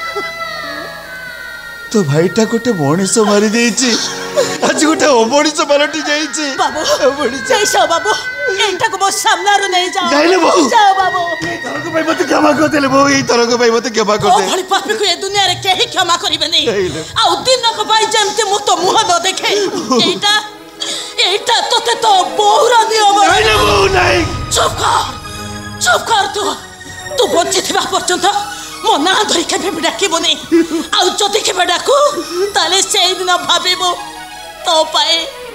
S5: तो भाईटा गोटे मनीष मारी देइछि आज गोटे अमनीष पलटि जाइछि
S3: बाबू जैसा बाबू एटा को मो सामना रो नहीं जाओ
S5: नहीं ले बाबू
S3: जाओ बाबू
S5: ए तरक भाई मते क्षमा कर देले बाबू ए तरक भाई मते क्षमा कर दे
S3: ओ भली पापी को ए दुनिया रे केही क्षमा करिबे नहीं आ दिन को भाई जेमते मु तो मुह न देखे एटा तोते तो बहुरा नियम
S5: नहीं ले बाबू नहीं
S3: चुप कर तू बच्चे थिबा पर्यंत मो ना धरी के भी डाकिबो नहीं आ जति के डाकू ताले से दिन भाबिबो तो पाए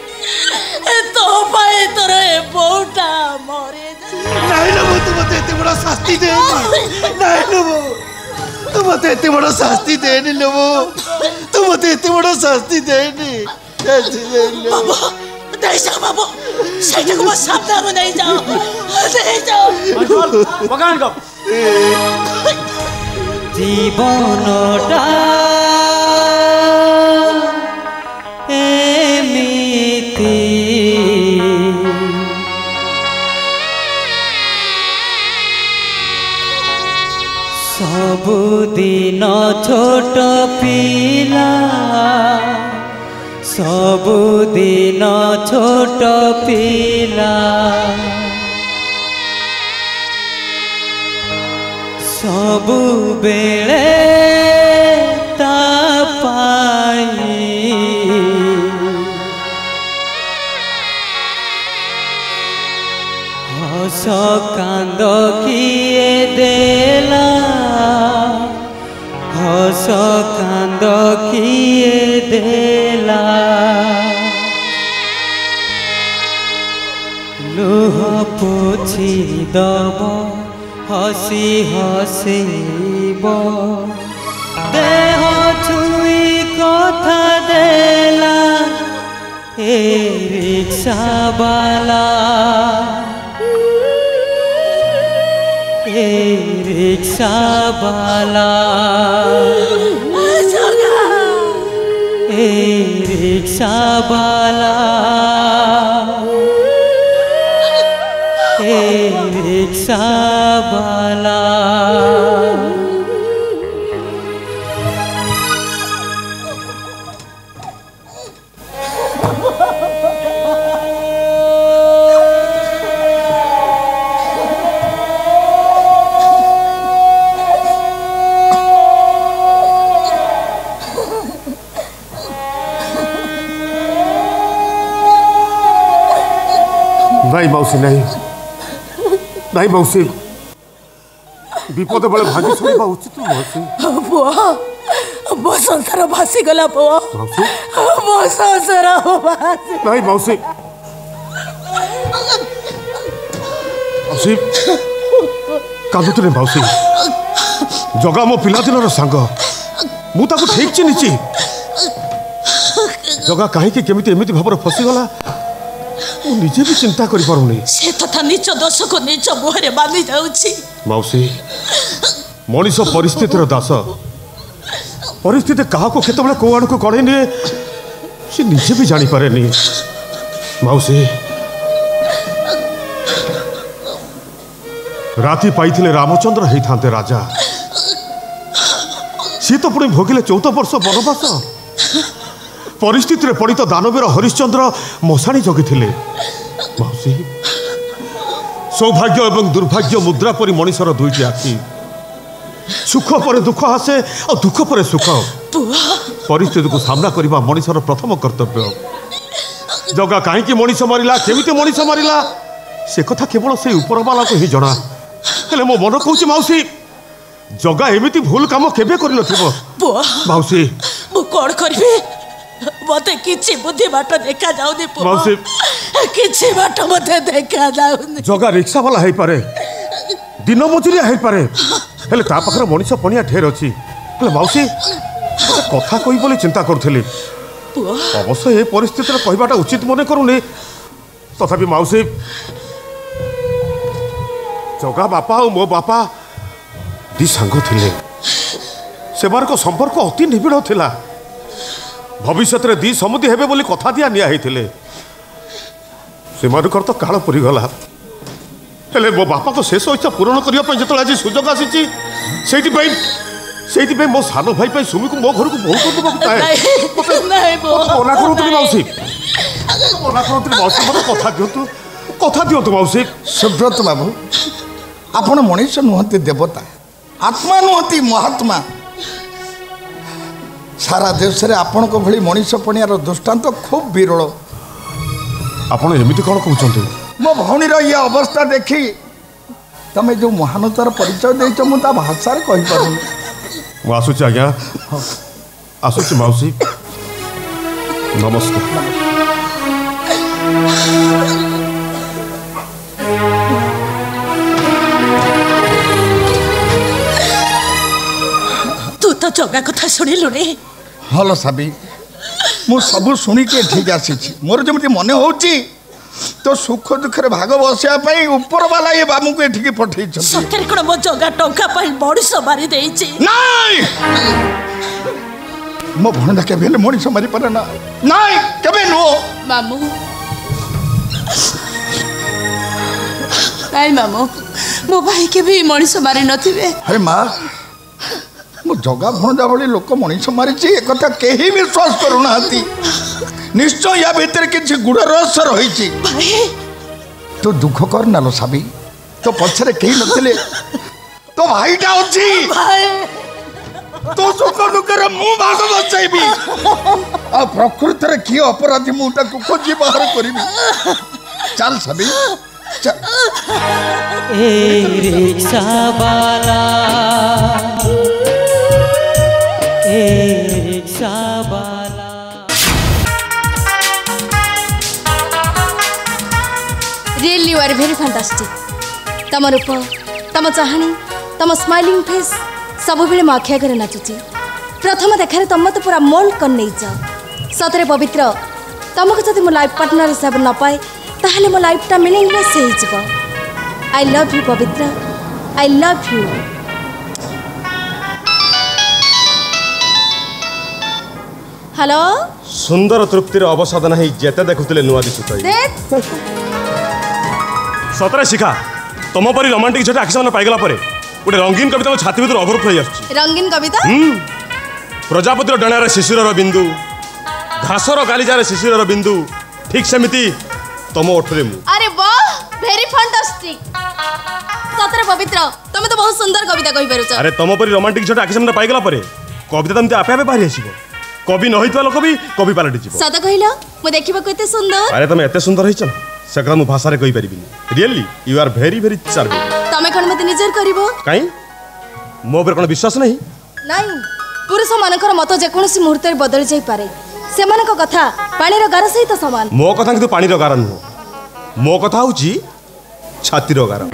S3: तोर ए बोटा मरे
S5: नहीं ले बाबू तू मते एते बड़ा शास्ति दे नहीं ले बाबू तू मते एते बड़ा शास्ति दे नहीं ले बाबू तू मते एते बड़ा शास्ति दे नहीं
S3: बाबू नहीं जाओ बाबू सेठ को सावधान नहीं जाओ नहीं जाओ
S1: बगान को
S12: जीवनटा एमिति सबुदिन छोट पिला सबुदिन छोट पिला सबु बेले ता पाई हस कांद किए देला हस कांद किए देला लुह पोछि दब हसी हसीब देह छुई कथा देला ए रिक्शा वाला ए रिक्शा वाला ए रिक्शा वाला रिक्शा वाला
S2: नहीं मौसी नहीं नहीं मौसी विपद बेले भागी शुणा उचित मौसी
S3: मो संसार भासी गला पुआ मो संसार
S2: नहीं मौसी मौसी कांदुतुनी मौसी जगा मो पिलादिन सांग मु ताको ठीक चिन्हिची जगा कहीं केमिति एमिति भाव फसीगला निजे भी चिंता करि पारुनी
S3: से तथा नीच दोष को नीच मुहरे बांधी जाउछि
S2: मौसी मनीष परिस्थितिर दास परिस्थिति क्या केतबेले को आड़ को कड़े निए से निजे भी जानी पारे नी मौसी राति पाइथिले रामचंद्र होइथांते राजा सी तो पुणी भोगिले 14 वर्ष वनवास परिस्थिति पड़ी तो दानवीर हरिश्चंद्र मशाणी जगिथिले मौसी सौभाग्य एवं दुर्भाग्य मुद्रा परी मनीषर दुईटी आखि सुख पर दुख आसे और दुख पर सुख परिस्थिति को सामना करने मनीषर प्रथम कर्तव्य जगा कहीं मनीष मारिला केमिति मनीष मारिला से कथा केवल से उपरवाला को ही जना हेले मो मन कहूँ मौसी जगा एमिति भूल काम केबे कर मौसी
S3: मु कौन करी मते किछि बुद्धि बाट देखा जाउनी
S2: मौसी
S3: किछि बाट मते देखा जाउनी
S2: जगा रिक्शा वाला है पारे दिन मजुरिया है पारे हेले ता पाखरे मनीष पणिया ढेर अछि हेले मौसी कथा कहि बोली चिंता करथली अवश्य ए परिस्थिति रे कहबाटा उचित मने करूनी तथापि मौसी जगा बापा और मो बापा दी सांग थिले सेमार को संपर्क अति निबिड़ थिला भविष्य में दी समुदी हेबे बोली कथा दिया निया हेतिले सेमानकर तो काल पुरी गला हेले मो बापा को शेष इच्छा पूरण करने जो आज सुजोग आसी मो सान भाई पे सुमी को मो घर को बहुत मना करूँ मौसी मना करूँ मौसी मत कथा दिंतु मौसी
S8: सुब्रत बाबू आपण मनीष नुहति देवता आत्मा नुहति महात्मा सारा देश रे आपण को भली मनीष पणियार दृष्टांत खूब विरल
S2: आपण एमिति कौन कहते
S8: मो भौणी ये अवस्था देखी तमे जो महानतार परिचय देच मु ता भाषा रे कहि पारुनी
S2: मु आसुची आज्ञा आसुची मौसी नमस्कार
S3: तू तो जगा कथा शुणिलु रे
S8: हलो साबी मु सब शुणिके ठीक आसी मोर जमी मन होची तो सुख दुख रे भाग बसिया पई ऊपर वाला ये बामू को एठिके पठै छ
S3: सकर कोन मो जगा टंका पई मणिष मारी देइछि
S8: नहीं मो भणदा के भेले मणिष मारी पर ना नहीं केबे नो
S3: मामू आई मामू मो भाई के भी मणिष मारी नथिबे
S8: अरे मां मो जगा भणदा भली लोक मणिष मारी छी ए कथा केही विश्वास करू नाती निश्चय या भीतर किसी गुड़ रहस्य रही तो दुख कर ना लो साबी तो पछरे कहीं नथिले तो भाईटा अछि तो सुख दुख रे मु भाग बचाइबी आ प्रकृति रे की अपराधी मुटा को खोजी बाहर करबी चल साबी चल
S12: ए रिक्शा वाला ए रिक्शा वाला
S4: Really, you are very fantastic. तम रूप तम चाहाणी तम स्माइलिंग फेस सब बेले मो आखि आगे नाचुची प्रथम देखार तुम तो पूरा मोल्ड कर नहीं सतरे पवित्र तुमको जब मो लाइफ पार्टनर हिसाब न पाए ताहले मो लाइफटा मीनिंगलेस हो आई लव यू पवित्र आई लव यू हेलो
S2: सुंदर तृप्तिर अवसाद नहीं जेते देखुले नुआ दिशुत सतरे शिखा तुम परी रोमांटिक झील आखि सामने पाइगला परे गोटे रंगीन कविता मो छाती भीतर ओभरफ्लो हो आसुची।
S4: रंगीन कविता
S2: प्रजापतिर डणार शिशिर बिंदु घासर गालिजार शिशिर बिंदु ठीक सेमिति तुम ओठरे मु।
S4: अरे वाह वेरी फैंटास्टिक सतरे पवित्र तुम तो बहुत सुंदर कविता कहि पारुछ।
S2: अरे तुम परी रोमांटिक झील आखि सामने पाइगला परे कविता तमते आपे आपे बाहरी आसीबो कवि न होइतवा लोक भी कवि पालटी जीवो।
S4: सत कहिलो मु देखिबा केते सुंदर।
S2: अरे तुम एते सुंदर होइछ से कथा मु भाषा रे कहि परिबिनी really you are very very charming.
S4: तमे कोन मते निजर करिवो
S2: काई मो ऊपर कोन विश्वास नहीं
S4: नहीं पुरुष मानकर मत जेकोसी मुहूर्त बदली जाई पारे सेमानक कथा पानी गार सहित समान।
S2: मो कथा किंतु पानी गार नुह मो कथा होची छाती गार।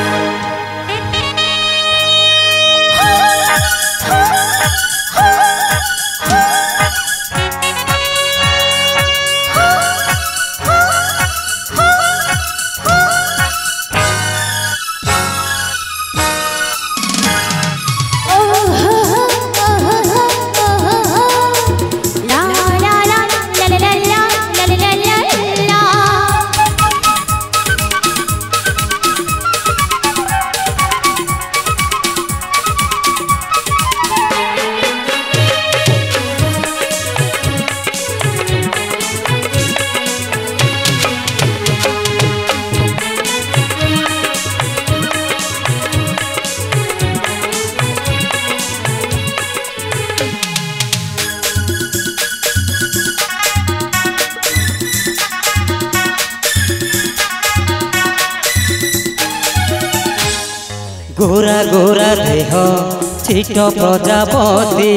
S12: गोरा गोरा देह छिट प्रजापति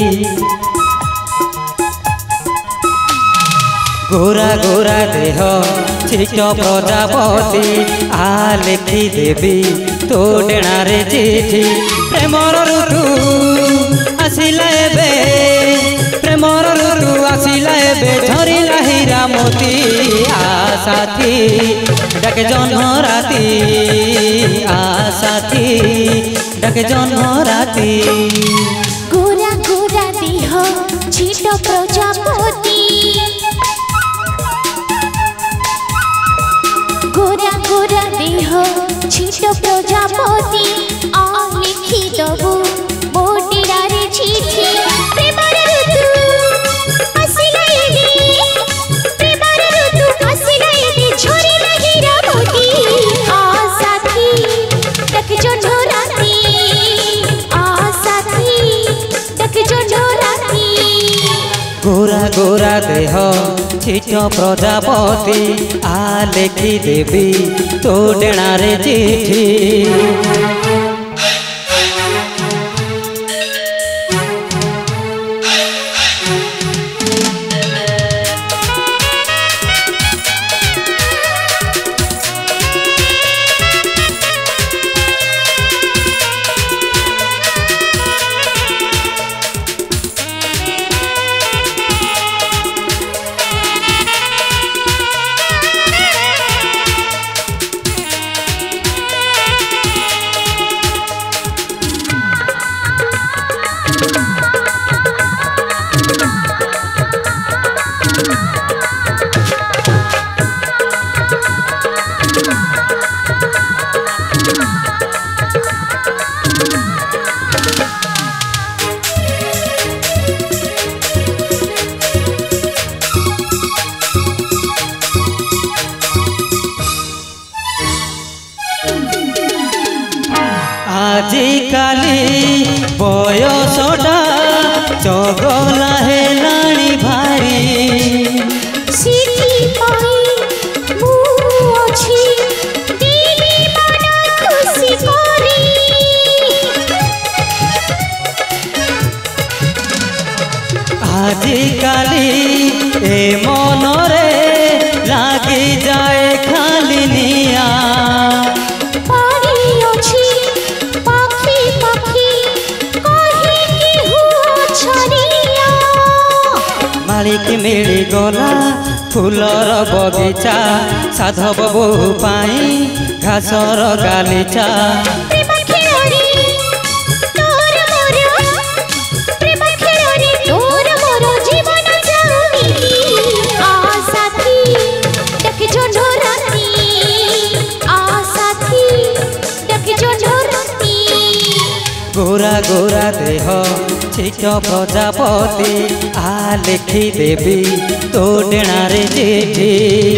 S12: गोरा गोरा देह छिट प्रजापति आ लिखि देवी तो डेणारे चिठी प्रेमर ऋतु आसिला एबे प्रेमर ऋतु आसिला एबे झरिला हीरा मोती आ साथी डाके जन्म राती आ साथी डाके जन्म राती।
S9: गोरा गोरा देह छिट प्रजापति गोरा गोरा देह छिट प्रजापति आ लिखि दबु मोटिरा रे चिठी प्रेमर ऋतु आसिला एबे प्रेमर ऋतु आसिला एबे झरिला हीरा मोती आ साथी डाके जन्म राती आ साथी डाके जन्म राती।
S12: गोरा गोरा देह छिट प्रजापति आ लिखि देवी तो डेणारे चिठी। आजिकाली बयसटा चगला हेलाणी भारी
S9: सिटी पाई मु अछि दिली मन खुशी करी
S12: आजिकाली ए मनरे लागी जाए खाली निया मालिक मिली गला फूलर बगीचा साधव बहु पाई घासर गालीचा पूरा देह छिक प्रजापति आ लिखी देवी तो डेणारे चिठी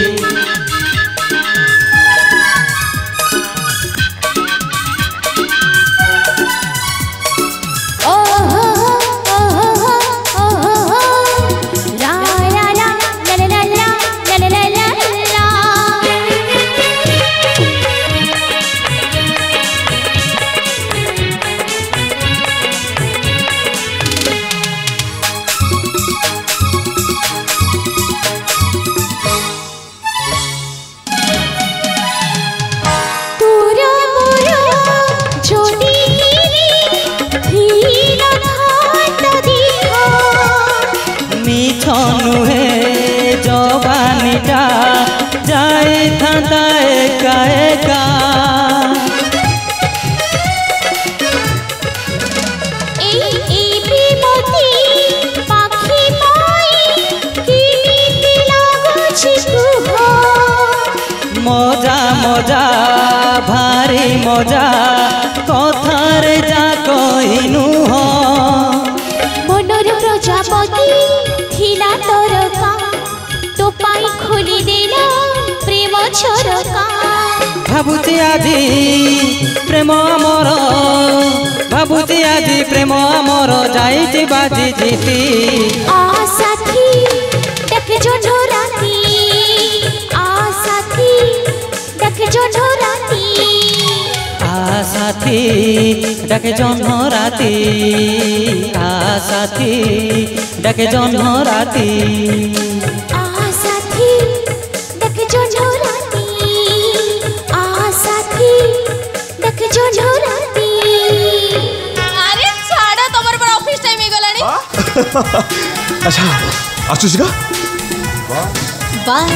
S12: मजा मजा भारी मजा कथारे जा कहिनु हो
S9: मनर प्रजापति थिला तरका तो पाई खोली देला प्रेम झरका
S12: भाबुची आजी प्रेम आमर भाबुची आजी प्रेम आमर जाइछि बाजी जीती
S9: आ साथी देख जो झोराती आ साथी देख जो झोराती
S12: आ साथी डाके जन्म राती आ साथी डाके जन्म राती
S9: आ साथी देख जो झोराती आ साथी देख जो झोराती
S4: अरे छाड़ा तमर पर ऑफिस टाइम हे गलानी
S2: अच्छा आसुस का
S4: बाय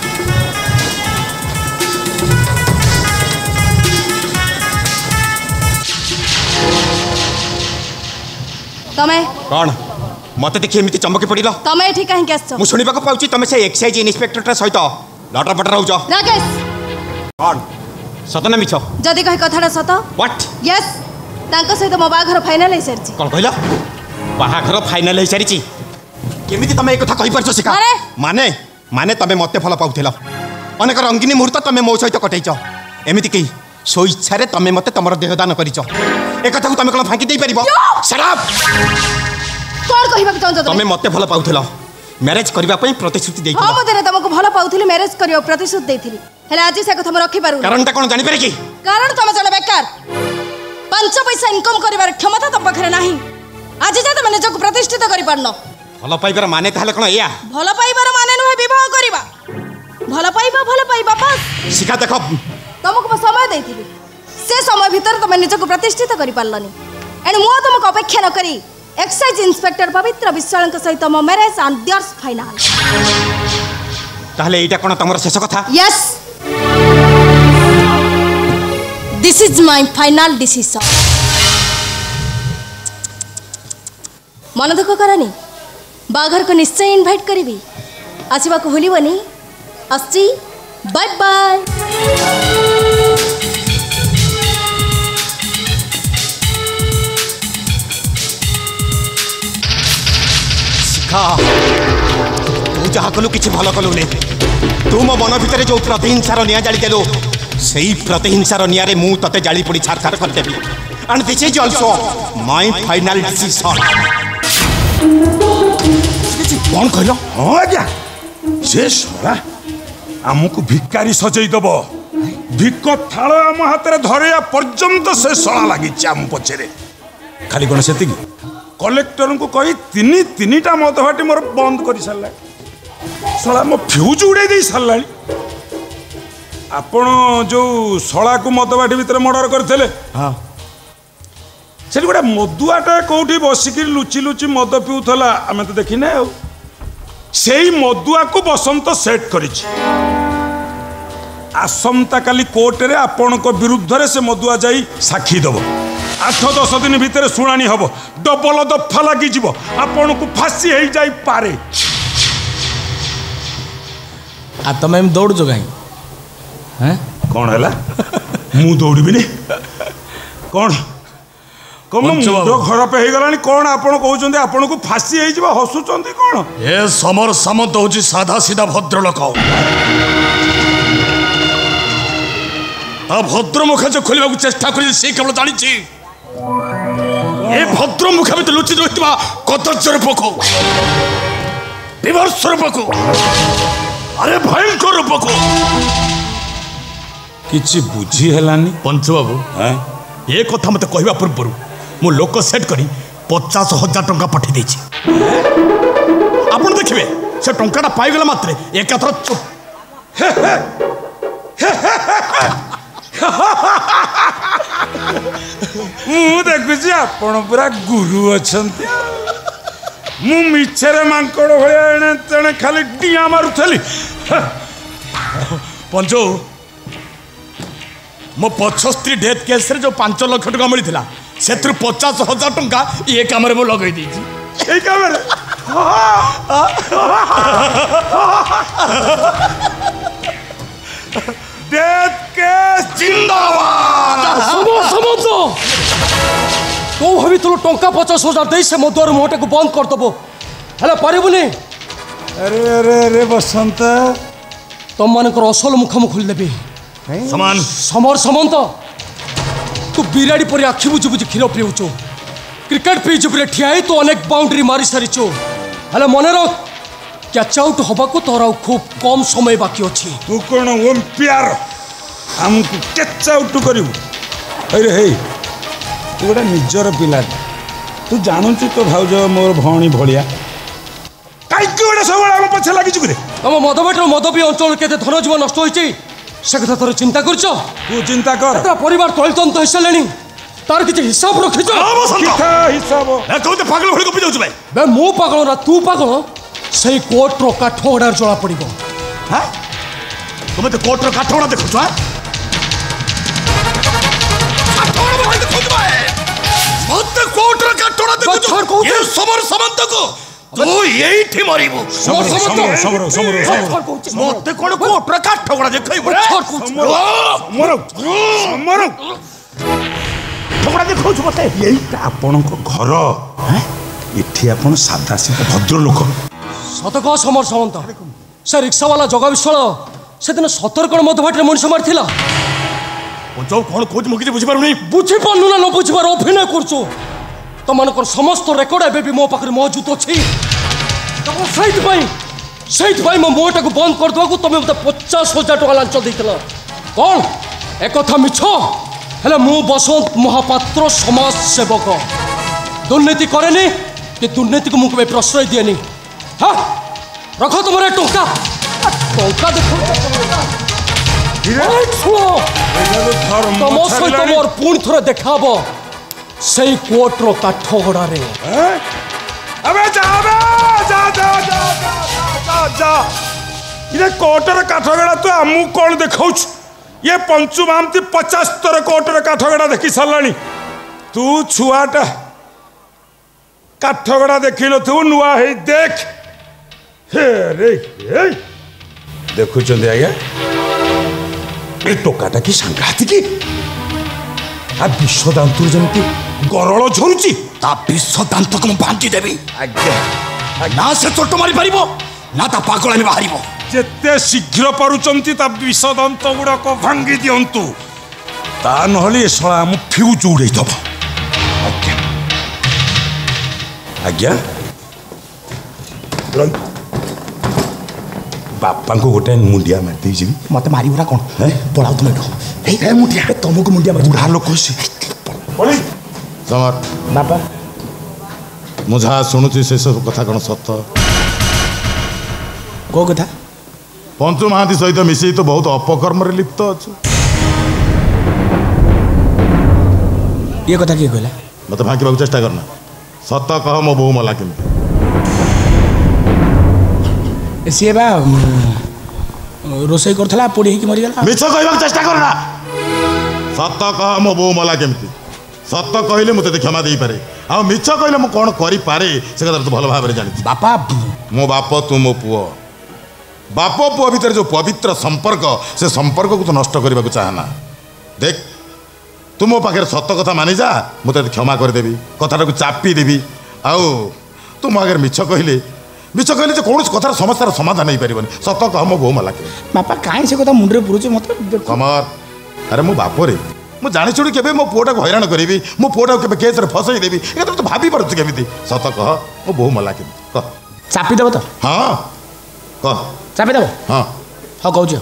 S4: तमे
S13: कौन मत देखि एमती चमकी पड़िल
S4: तमे एठी काहे के आछो
S13: मु सुनिबा को पाउची तमे से एक्साइज इन्स्पेक्टर सहित लटर पटर होउछ
S4: राकेश
S13: कौन सतना मिछ
S4: जदी कहे कथाटा सत
S13: व्हाट
S4: यस तांको सहित मो बाघर फाइनल हे सरची
S13: कौन कहला बाहाघर फाइनल हे सारिची केमिति तमे एक कथा कहि परछ सिका माने माने तमे मते फल पाउथिला अनेक रंगीनी मुहूर्त तमे मो सहित कटैछ एमिति की सो इच्छा रे तमे मते तमर देहदान करिछ ए कथा को तमे कोन फांकी देई परिबो शराब
S4: कोन कहिबा चाहत
S13: तमे मते फल पाउथिला मैरिज करबा पई प्रतिश्रुति देई
S4: हां मते तमको भल पाउथिली मैरिज करियो प्रतिश्रुति देइथिली हेले आज से कथा म रखि पारु
S13: कारणटा कोन जानि पारे की
S4: कारण तमे जने बेकार 5 पैसा इनकम करिवार क्षमता तम पाखरे नाही आज जे तमे निजको प्रतिष्ठित करि पारनो
S13: भल पाइबार माने ताहले कोन एया
S4: भल पाइबार माने नुहे विवाह करिबा भल पाइबा बस
S13: शिखा देखो
S4: तुमको समय देइथिली से समय भीतर तमे निजको प्रतिष्ठित करि पारलनी एने मो तुमको अपेक्षा न करी एक्साइज इंस्पेक्टर पवित्र विश्वालंक सहित मो मैरिज एंड दियर्स फाइनल
S13: ताहले एटा कोन तमर शेष कथा
S4: yes this is my final decision मन दुख करनी बाघर को निश्चय इनवाइट करी आसवा को भूलबनी आसी बाय बाय
S13: तू जहा कलु किछि भल कलु ने तू मो मन भितर जो प्रतिहिंसार निया जाली देलु सेही प्रतिहिंसार निया रे मु तते जाली पड़ी छारखार कर देबी and this is also my final decision
S11: कौन कहलो हां आज्ञा से सोरा आमको भिकारी सजई दब भिक थाल आम हाथ में धरया पर्यंत से सला लगी आम पछरे खाली कौन से कलेक्टर को कही तीन मद भाटी मोर बंद कर सारा सला मो फ्यूज उड़े दे सारा आपण जो सला को मद भाटी भितर मर्डर करते हाँ से गोटे मदुआटा कौटी बसिक लुचि लुचि मद पिउथला आमे तो देखी ना से मदुआ को बसंत सेट करिछि आसंता काली कोर्ट रे आपण को विरुद्ध रे से मदुआ जाई साक्षी दब 8-10 दिन भितर शुणाणी हम डबल दफा लगी जीव आपण को फांसी हो जाई पारे
S7: आ तमे दौड़ जो कहीं हैं
S11: कौन हैला मु दौड़बी ने कौन ମୁଣ୍ଡ ଖରାପ ହେଇଗଲାଣି କ'ଣ ଆପଣ କହୁଛନ୍ତି ଆପଣଙ୍କୁ ଫାଶୀ ହେଇଯିବ ହସୁଛନ୍ତି କ'ଣ
S14: ଏ ସମର ସାମନ୍ତ ହଉଛି ସାଧା ସିଧା ଭଦ୍ରଲୋକ ତା ଭଦ୍ରମୁଖା ଯୋଉ ଖୋଲିବାକୁ ଚେଷ୍ଟା କରିଛି ସେ କେବଳ ଜାଣିଛି ଏ ଭଦ୍ରମୁଖା ଭିତରେ ଲୁଚି ରହିଥିବା କଦର୍ଯ୍ୟ ରୂପକୁ ବିଭତ୍ସ ରୂପକୁ ଆରେ ଭୟଙ୍କର ରୂପକୁ
S11: କିଛି ବୁଝି ହେଲାନି
S14: ପଞ୍ଚବାବୁ ଏ କଥା ମତେ କହିବା ପୂର୍ବରୁ ମୁଁ ଲୋକ ସେଟ୍ କରି 50,000 ଟଙ୍କା ପଠେଇ ଦେଇଛି ଆପଣ ଦେଖିବେ ସେ ଟଙ୍କାଟା ପାଇଗଲା ମାତ୍ରେ ଏକାଥର ଚୁପ୍
S11: ମୁଁ ଦେଖୁଛି ଆପଣ ପୁରା ଗୁରୁ ଅଛନ୍ତି ମୁଁ ମିଛରେ ମାଙ୍କଡ଼ ଭଳିଆ ଏଣେ ତେଣେ ଖାଲି ଡିଆଁ ମାରୁଥିଲି
S14: ପଞ୍ଚ ମୋ ପଛ ସ୍ତ୍ରୀ ଡେଥ୍ କେସ୍ରେ ଯୋଉ 5 ଲକ୍ଷ ଟଙ୍କା ମିଳିଥିଲା ସେଥିରୁ 50,000 ଟଙ୍କା ଏ କାମରେ ମୁଁ ଲଗେଇ ଦେଇଛି
S11: ଏଇ କାମରେ ଡେଥ୍ କେସ୍
S14: ଜିନ୍ଦାବାଦ
S1: ସମସ୍ତ ତୁ ଭାବିଥିଲୁ ଟଙ୍କା 50,000 ଦେଇ ସେ ମୋ ଦ୍ୱାର ମୁହଁଟାକୁ ବନ୍ଦ କରିଦେବ ହେଲେ ପାରିବୁନି
S11: ଆରେ ଆରେ ଆରେ ବସନ୍ତ
S1: ତମମାନଙ୍କର ଅସଲ ମୁଖ ମୁଁ ଖୋଲିଦେବି
S14: ସମାନ
S1: ସମର ସାମନ୍ତ ତୁ ବିରାଡ଼ି ପରି ଆଖି ବୁଝି ବୁଝି କ୍ଷୀର ପିଉଛୁ କ୍ରିକେଟ ପିଚ୍ ଉପରେ ଠିଆ ହେଇ ତୁ ଅନେକ ବାଉଣ୍ଡରୀ ମାରି ସାରିଛୁ ହେଲେ ମନେ ରଖ କ୍ୟାଚ୍ ଆଉଟ୍ ହେବାକୁ ତୋର ଆଉ ଖୁବ୍ କମ୍ ସମୟ ବାକି ଅଛି
S11: ତୁ କ'ଣ ଓମ୍ପିଆର ଆମକୁ କ୍ୟାଚ୍ ଆଉଟ୍ କରିବୁ ଆରେ ହେଇ ତୁ ଗୋଟେ ନିଜର ପିଲାଟା ତୁ ଜାଣୁଛୁ ତୋ ଭାଉଜ ମୋର ଭଉଣୀ ଭଳିଆ କାହିଁକି ଗୋଟେ ସବୁବେଳେ ଆମ ପଛେ ଲାଗିଛୁ କିରେ
S1: ତମ ମଦବାଟର ମଦ ପିଇ ଅଞ୍ଚଳରେ କେତେ ଧନ ଜୀବନ ନଷ୍ଟ ହୋଇଛି ସେ କଥା ତୋର ଚିନ୍ତା କରୁଛ
S11: ତୁ ଚିନ୍ତା କର
S1: ପରିବାର ତଳିତନ୍ତ ହେଇସାରିଲେଣି ତାର କିଛି ହିସାବ ରଖିଛ
S11: ହିସାବ
S14: ପାଗଳ ଭଳି ଗପି ଯାଉଛୁ ଭାଇ
S1: ମୁଁ ପାଗଳ ନା ତୁ ପାଗଳ ସେଇ କୋର୍ଟର କାଠଗଡ଼ାରେ ଜଣା ପଡ଼ିବ
S14: ତୁମେ ତ କୋର୍ଟର କାଠଗଡ଼ା ଦେଖୁଛ ମତେ କୋର୍ଟର କାଠଗଡ଼ା ଦେଖୁଛ ସମର ସାମନ୍ତକୁ ତୁ ଏଇଠି ମରିବୁ ମତେ କଣ କୋର୍ଟର କାଠଗଡ଼ା ଦେଖେଇବୁ ଦେଖାଉଛୁ ମତେ
S11: ଏଇଟା ଆପଣଙ୍କ ଘର ଏଠି ଆପଣ ସାଧା ସିଧା ଭଦ୍ର ଲୋକ
S1: ସତ କହ ସମର ସାମନ୍ତ ସେ ରିକ୍ସାବାଲା ଜଗା ବିଶ୍ୱାଳ ସେଦିନ ସତର କ'ଣ ମଧୁଭାଟିରେ ମଣିଷ ମାରିଥିଲା
S14: କ'ଣ କହୁଛୁ ମୁଁ କିଛି ବୁଝିପାରୁନି
S1: ବୁଝିପାରୁନୁ ନା ନ ବୁଝିବାର ଅଭିନୟ କରୁଛୁ ତମମାନଙ୍କର ସମସ୍ତ ରେକର୍ଡ ଏବେ ବି ମୋ ପାଖରେ ମହଜୁଦ ଅଛି ସେଇଥିପାଇଁ ମୋ ମୁହଁଟାକୁ ବନ୍ଦ କରିଦେବାକୁ ତମେ ମୋତେ 50,000 ଟଙ୍କା ଲାଞ୍ଚ ଦେଇଥିଲ କ'ଣ ଏକଥା ମିଛ ହେଲେ ମୁଁ ବସନ୍ତ ମହାପାତ୍ର ସମାଜ ସେବକ ଦୁର୍ନୀତି କରେନି କି ଦୁର୍ନୀତିକୁ ମୁଁ କେବେ ପ୍ରଶ୍ରୟ ଦିଏନି ହଁ ରଖ ତମର ଟଙ୍କା ଦେଖ ତମ ସହିତ ମୋର ପୁଣି ଥରେ ଦେଖା ହବ ସେଇ କୋର୍ଟର କାଠଗଡ଼ାରେ
S11: କୋର୍ଟର କାଠଗଡ଼ା ତୁ ଆମକୁ କ'ଣ ଦେଖାଉଛୁ ये पंचु मामती 50 कोटर काठगड़ा देखी साराणी तू छुआटा काठगड़ा देखी नु नुआ है देख हे रे देखुं आज्ञा ये टोकाटा कि सांघाती की आ विश्व दांतु जमती गरल झरुची
S14: ता विश्व दांत को भांगी देवी
S11: आज्ञा
S14: ना से चोट मारी पारिबो ना ता पागलानी बाहरिबो
S11: जेते शीघ्र पारुचंती ता विष दांत गुड़ाक भांगी दिंतु ता नहले शला आम फ्यूज उड़े दब आज्ञा आज्ञा बापा को गोटे मुंडिया मार दे जी
S7: मत मारी बुरा कौन पलाओ तुम ए मुंडिया तुमको मुंडिया मार
S11: बुढ़ा लोक से
S5: समर
S7: बापा
S5: मुझा शुणुची से सब कथा कौन सत
S7: को कथा
S5: पंचु महांती सहित मिसे तो बहुत अपकर्म लिप्त अच्छु
S7: ये कथा किए कहला
S5: मत फाँक चेष्टा करना सत कह मो बो मला केमती
S7: सी बा रोसई करथला पोड़ी की मरी गला
S5: मिछ कहबा चेष्टा करना सत कह मो बो मला केमती सत कहले मते क्षमा दे पारे आ मिछ कहले मु कोन करि पारे से कथा तो भलो भाबरे जानि
S7: बापा
S5: मो बाप तू मो पुओ बाप पुओ भीतर जो पवित्र संपर्क से संपर्क को तो नष्ट करने को चाहना देख
S15: तू मो पाखे सत कथा मानि जा मुझे क्षमा करदेवी कथा को चापी देवी आउ तू मो आगे मिछ कहले जे कौन कथार समस्यार समाधान नहीं पार सत कह मो बहु माला
S7: बापा कहीं से कथा मुंडे पुरुष मत
S15: कमर अरे मो बाप रे मु जानी छुड़ी केबे मो पुओटा को हैरान करी मो पुओटा को केबे केस रे फसई देबी ए तो भाभी परछ केमिति सत कह मो बहु माला के कह
S7: चापी देबो तो
S15: हां कह
S7: चापी देबो
S15: हां
S7: हां कहू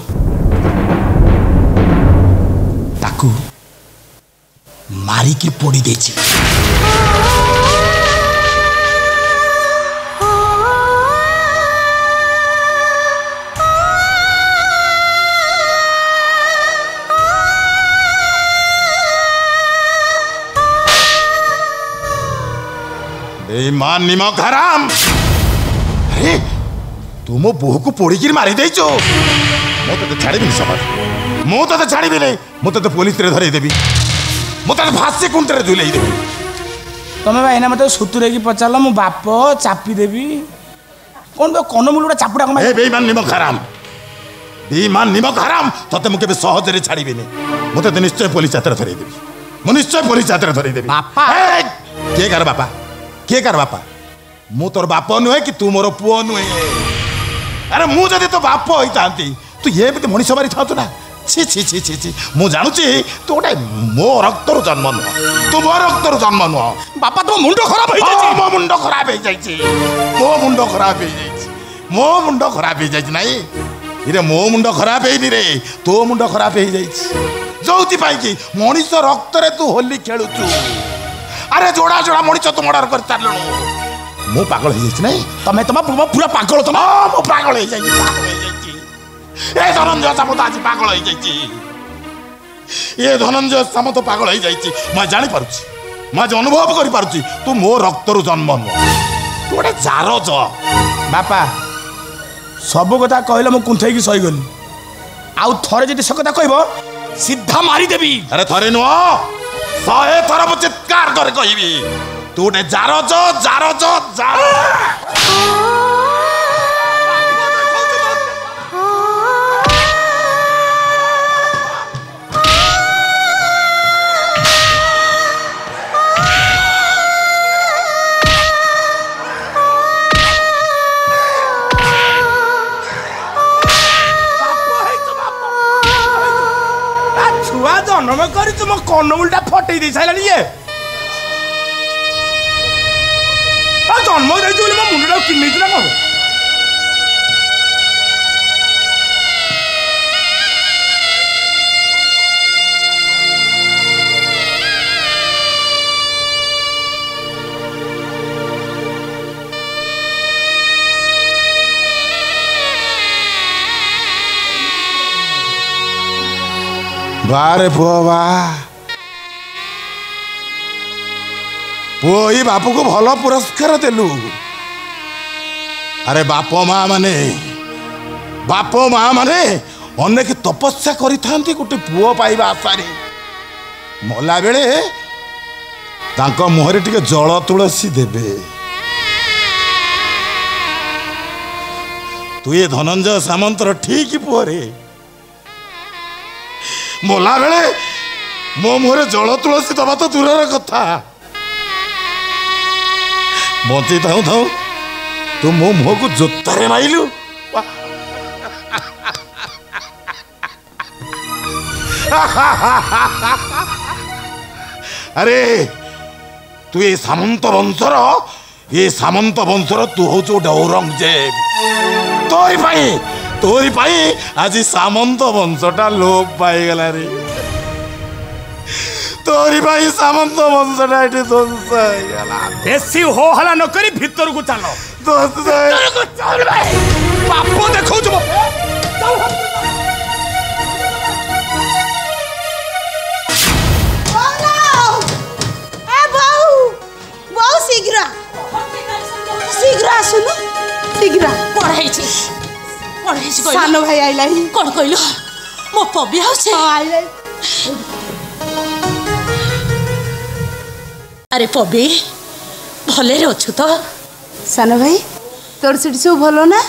S7: ताकू मारी की पोड़ी देछि
S15: बेईमान निमक हराम अरे तू मो बोह को पोड़ी मारी देचो मो तो छाड़बी समाज मो तो छाड़बी नहीं मु तो पुलिस रे धरई देबी मु तो फांसी कुंटे रे झुलई देबी
S7: तमे भाई ना मते सुतुरे की पचारला मो बाप चापी देबी कोन बे कोन मुलुडा चापुडा को
S15: ए बेईमान निमक हराम तते मु केबे सहज रे छाड़बी नहीं मु तो निश्चय पुलिस यात्रा धरई देबी मु निश्चय पुलिस यात्रा धरई देबी
S7: बापा
S15: के कर बापा के कर बापा मु तोर बाप नुहे कि तू मोर पुओ नुहे अरे मु जदि तो बाप होइतांती तू ये भी मनीष मारी थातु ना छी छी छी छी छी मु जानूची तू गोटे मो रक्तर जन्म नुह तू मो रक्तर जन्म नुह
S7: बापा तो मुंडो खराब हो
S15: जाई मो मुंडो खराब हो जाई मो मुंडो खराब हो जाई मो मुंडो खराब हो जाई नाही इरे मो मुंडो खराब हेनी रे तो मुंडो खराब हो जाई जोति पाई कि मनीष रक्त रे तू होली खेलुचू अरे जोड़ा जोड़ा मनीष तू मर्डर कर चालू मु पागल हो जाई नाही
S7: तमे तमा पूरा पागल तमा
S15: मु पागल हो जाई ए धनंजय सामंत आज पागल हो जाई ये धनंजय सामंत पागल हो जाई मैं जानि पारुची मैं अनुभव करि पारुची तू मो रक्तरु जन्म न तू गोटे जार ज
S7: बापा सब कथा कहले मु कुंथई की सही गली आउ थरे जति से कथा कहबो सीधा मारी देबी
S15: अरे थरे नुह 100 थर मु चित्कार कर कहबी तू गोटे जार
S7: छुआ जन्म करी तुम कौन उल्टा फटे दे सारा ये जन्म दे मो मुंडा किन कौन
S15: बारे पुआ पुओ ही बापू को भल पुरस्कार देलु अरे बाप माँ माने अनेक तपस्या करि थांती गोटे पुओ पाइबा आशारे मला बेले तांको मुहरे टिके जल तुलसी देबे तू ये धनंजय सामंतर ठीक पुओ रे मला बेले मो मुहरे जल तुलसी दबा तो दूर कथा बंची थाऊ थाऊ तू मो मुह को जोतारे माइलु अरे तू ये सामंत वंशर तू हूँ गोटे औरंगजेब तोरी पाई आज सामंत वंशटा लोप पाईगला रे तोरी भाई सामंत वंशटा ये ध्वंस
S14: बेसी हो हला न करी भीतर को चलो चल भाई बापो देखो तुम
S3: शीघ्र आसुनु शीघ्र पढ़ाई सान भाई आइला कौन कहल मो पबी आउछे अरे पबी भले रे अछु तो
S4: सान भाई तोर सेठी सब भलो ना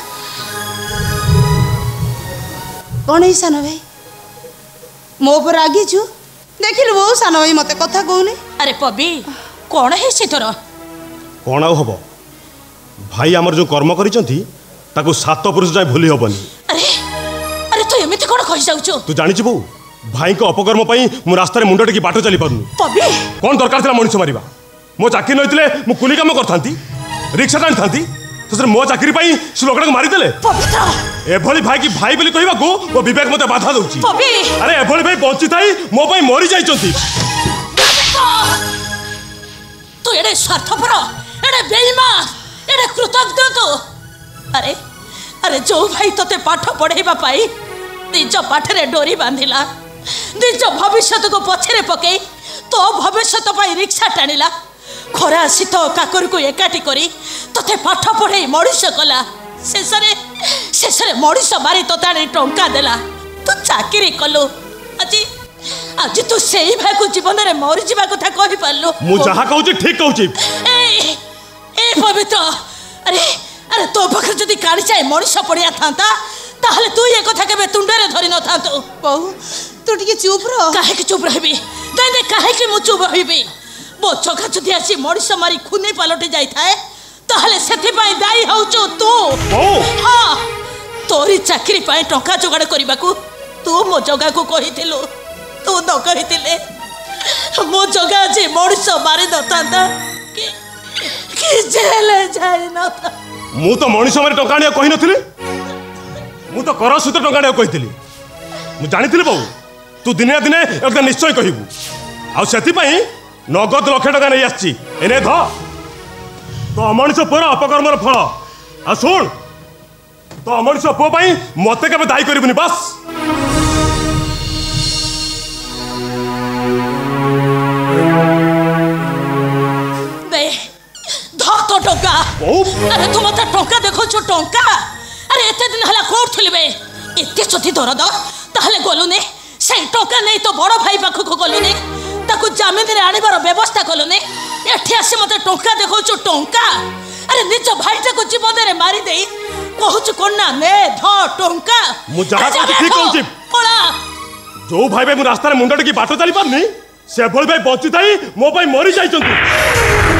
S4: कौन है सान भाई मो पर रागी छु
S3: देखिलु वो सान भाई मते कथा कहूनी। अरे पबी कौन है से तोर
S2: कौन आउ हब भाई आमर जो कर्म करिसंती ताकू सात पुरुष जाए भूली हबनी।
S3: अरे अरे तू एमिति कोन कहि जाउछो?
S2: तू जानिछ बो भाई को अपकर्म पई मु रास्ता रे मुंडा टेकी बाटो चली पारुनी।
S3: पबी
S2: कौन दरकार थिला मनिष मारिबा? मो चाकरी नइतिले मु कुली काम करथांती रिक्शा टाणथांती तो मो चाकरी पई से लोकड़ा को मारी देले। पवित्र एभली भाई की भाई बोली कहबा को वो विवेक मते बाधा दउची। अरे एभली भाई बंची थाई मो पई मरी जाइचंती।
S3: तू एडे स्वार्थपर एडे बेईमान एडे कृतज्ञ तो। अरे अरे जो भाई तोते पाठ पढ़ाइबा पाई निज पाठरे डोरी बांधिला निज भविष्य को पछरे पकई तो भविष्य पाई रिक्शा टाणिला खरा शीत काकर को एकाठी करी तोते पाठ पढ़ाई मनुष्य कला शेषरे मनुष्य मारी तोते टंका देला तू चाकरी कलु आज आज तू सेही भाई को जीवन में मरी जीवा कथा कहि पारलु।
S2: मु जहा कहूची ठीक कहूची।
S3: ए पवित्र अरे अरे तो पाखे जदि काली चाहे मनुष्य पड़िया थांता ताहले तू ये कथा केबे तुंडरे धरि न थांतो। बहु तू टिके चुप रह। काहे के चुप रहबी? दे काहे के मु चुप रहबी? मो चोखा जदि आसी मनुष्य मारी खुने पलटि जाई थाए ताहले सेथि पई दाई होउचो तू। हां तोरी चाकरी पई टंका जोगाड़ करबाकू तू मो जगा को कहिथिलु तू न कहिथिले मो जगा जे मनुष्य मारी दतांता कि जेल जाई न था।
S2: मु तो मनीष मारी टंका आनिया कहि नथिली मु तो कर सूत्र टंका आनिया कहिथिली मु जानिथिली बाबू तू दिने दिने एकदम निश्चय कहिबू आ सेति पई नगद लक्ष टका नहीं आछि एने ध तो अमनीष पुअर अपकर्मर फल आ सुन तो अमनीष पुओ पई मते केबे दायी करिबुनी बस।
S3: तो टंका अरे तुम मत टंका देखो छो टंका अरे एते दिन हला कोठ थलबे एते छथि दरद ताहले गलुने से टंका नहीं तो बड़ भाई पाखो को गलुने ताकू जमीन रे आनिबार व्यवस्था कलुने एठी आसी मते टंका देखो छो टंका अरे निज भाईटा को जीवन रे मारी देई कहू कोन ना ने ध टंका
S2: मु जहा कहू ठीक कहू
S3: पळा
S2: जो भाई भाई मु रास्ता रे मुंडा की बाटो चली पारनी से भल भाई बंची थाई मो भाई मरी जाइचंती।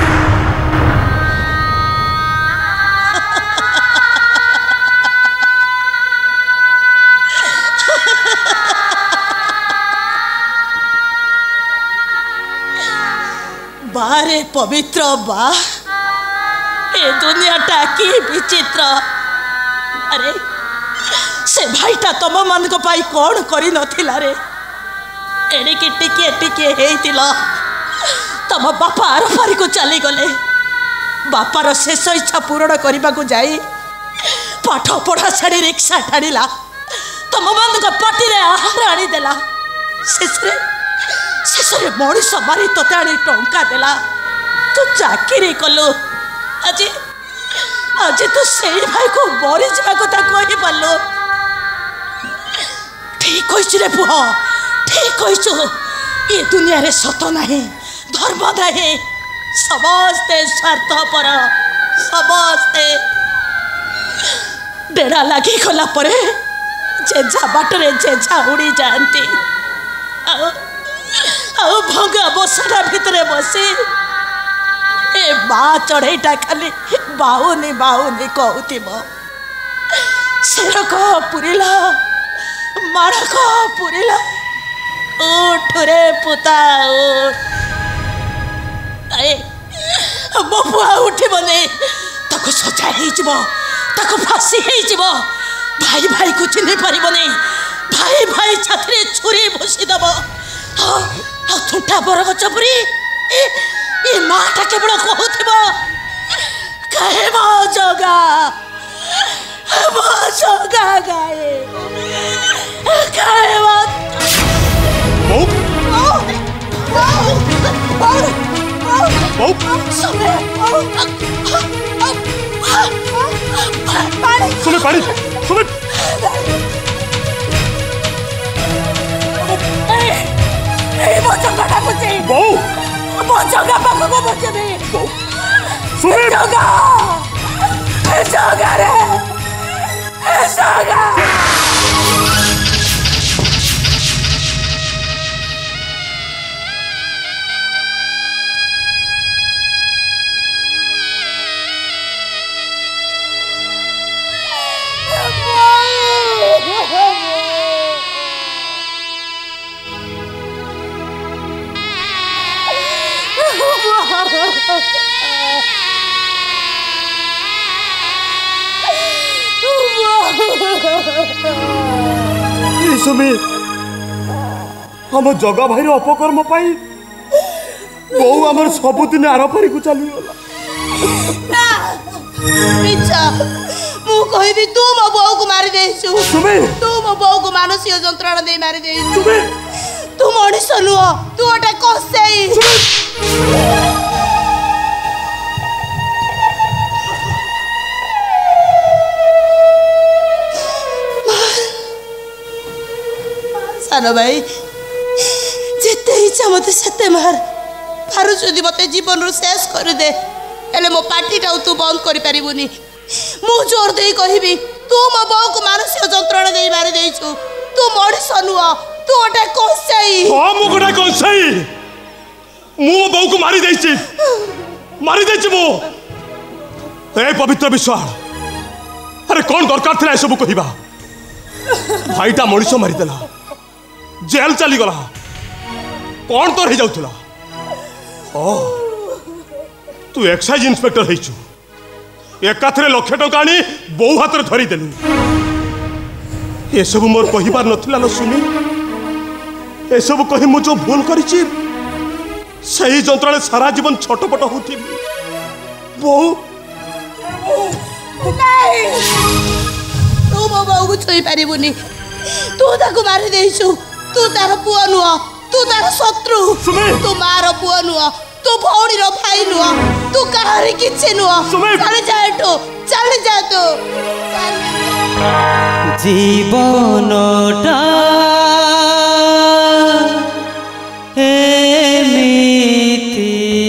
S3: बारे पवित्र बा ए दुनियाटा की विचित्र। अरे से भाईटा तुम मान कौन करी नथिला रे एड़िकी टिके टिके हेतिला तम बापा आरपारी को चली गले बापार शेष इच्छा पूरण करने को जाई पाठ पढ़ा छाड़ी रिक्शा ठाणिला तुम मान पार्टी आहार आनीदेला शेषरे मनीष मारी तोते आनी टंका देला तू चाकरी कलु आज आज तू से भाई को मरी जा कथा कहि पारलु। ठीक कहिछु रे पुह ठीक कहिछु ये दुनिया रे सत नाही धर्म नाही समस्ते स्वार्थपर समस्ते डेरा लागी गला परे जेझा बाटरे जेझा उड़ी जाती भंगा बसरा भितरे बसी ए माँ चढ़ईटा खाली बाहुनी बाहुनी कहूब शेरक पुरिला मारक पुरिला उठ रे पुता उठ मो बुआ उठबनी ताको सजा हो फासी हो भाई भाई को चिन्ह पारबनी भाई भाई छाती छुरी भूसीदब थुटा बरगच परी ए माटा केवल कहूब कहे मो जगा गाए कहे रे।
S2: सुमी हम जगा भाई अपकर्म पाई बो आमर सबुदिन आरपारी को चलीगला
S3: मु कहबी तू मो बो को मारी देछु तू मो बो को मानसिक जंत्रणा दे मारी देछु तू मनीष नुह तू ओटा कसेई सानो भाई जिते इच्छा मत सेते मार फारू जदि मत जीवन रू शेष कर दे हेले मो पार्टीटा तू बंद कर पारिबुनी मु जोर दे कहबी तू मो बो को मानसिक जंत्रणा दे मारी देछु तू मनीष नुह तू ओटा कसेई
S2: हां मु गोटा कसेई मु बो को मारी देछि मो ए पवित्र विश्वास अरे कौन दरकार थिला ए सब कहिबा भाईटा मनीष मारी देला जेल चली गला कौन तो रही जाउथला ओ तू एक्साइज इंस्पेक्टर हेचु एकाथरे लक्ष टका आनी बो हाथ रे धरी देलु ए सब मोर कहिबार नथिला न सुनी ए सब कहि मु जो भूल करिछि सही जंत्रणे सारा जीवन छटपट होथि बो
S3: नहीं तू मो बो को छुई पारिबुनी तू ताको मारी देछु तू तार पुआ नुह तू तार शत्रु तू मार पुआ नुह तू भौणी रो भाई नुह तू कहारी किछि नुह चल जा तू
S12: जीवनटा एमिति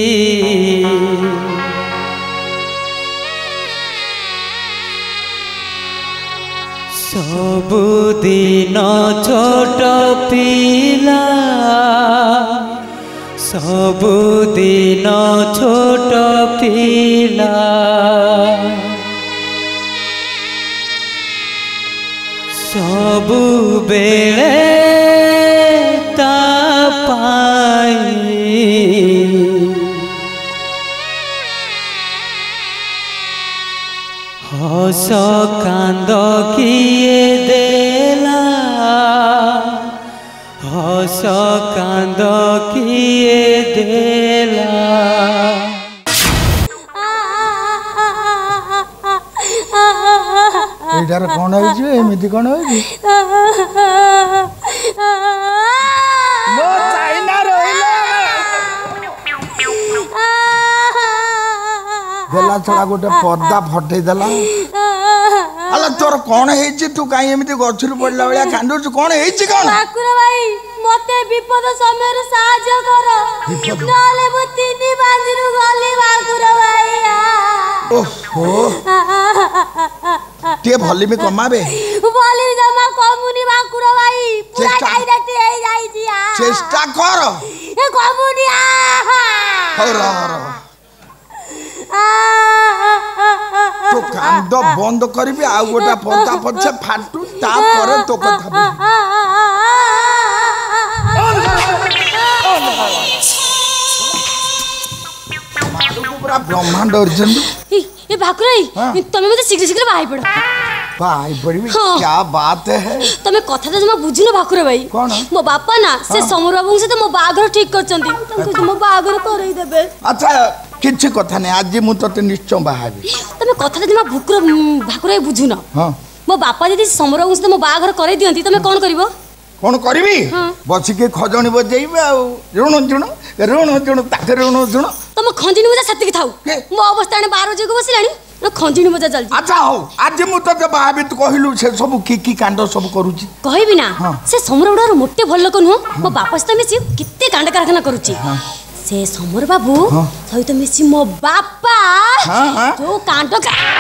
S12: सबुदिन छोट पिला सबुदिन छोट पिला सबु बेले ता पाई हस कांद किए देला हस कांद किए देला
S8: एटार कौन है एमती कौन है देला छड़ा गोटे पर्दा फटई देला अला तोर कौन है तू कहीं एमती गछरु पड़ला बेला कांदुछ कौन है कौन
S9: ठाकुर भाई मते विपद समय रे सहाय्य कर नाले मु तीनी बांजरु गली ठाकुर भाई
S8: ओहो ते भली में कमाबे
S9: भली जमा कमुनी ठाकुर भाई पूरा डायरेक्ट हे जाई छी
S8: चेष्टा कर
S9: ए कमुनी
S8: हो तो कांद बंद करिबे आ गोटा पर्दा पछे फाटू ता परे तो कथा पूरा ब्रह्मांड अर्जुन
S9: ए भाकुराई तमे मते शीघ्र शीघ्र बाहाई पड़ो
S8: बाहाई पड़बी क्या बात है
S9: तमे कथा त जमा बुझिनो भाकुरा भाई
S8: कोन
S9: मो बापा ना से समर बाबू से तो मो बागर ठीक करचंती तंको मो बागर करई देबे
S8: अच्छा किछि कथा नै आज मु तते निश्चय बाहाबी
S9: तमे कथा त जमा भाकुराई बुझुनो हां मो बापा जदी समर बाबू से मो बागर करई दियंती तमे कोन करबो
S8: कोन करबी बसी के खजणी बजेइबे आ ऋण ताके ऋण
S9: तुम खंजिनी मजा सत्य थाउ मो अवस्था ने 12 जग बसिलानी खंजिनी मजा चल
S8: अच्छा हो आज मु तते बाहाबी तू कहिलु से सब की कांड सब करूची
S9: कहबी ना से समरउडार मोटे भल लोक नु मो बापा से मिसी कित्ते कांड कारखाना करूची से समर बाबू सहित मिसी मो बापा जो कांड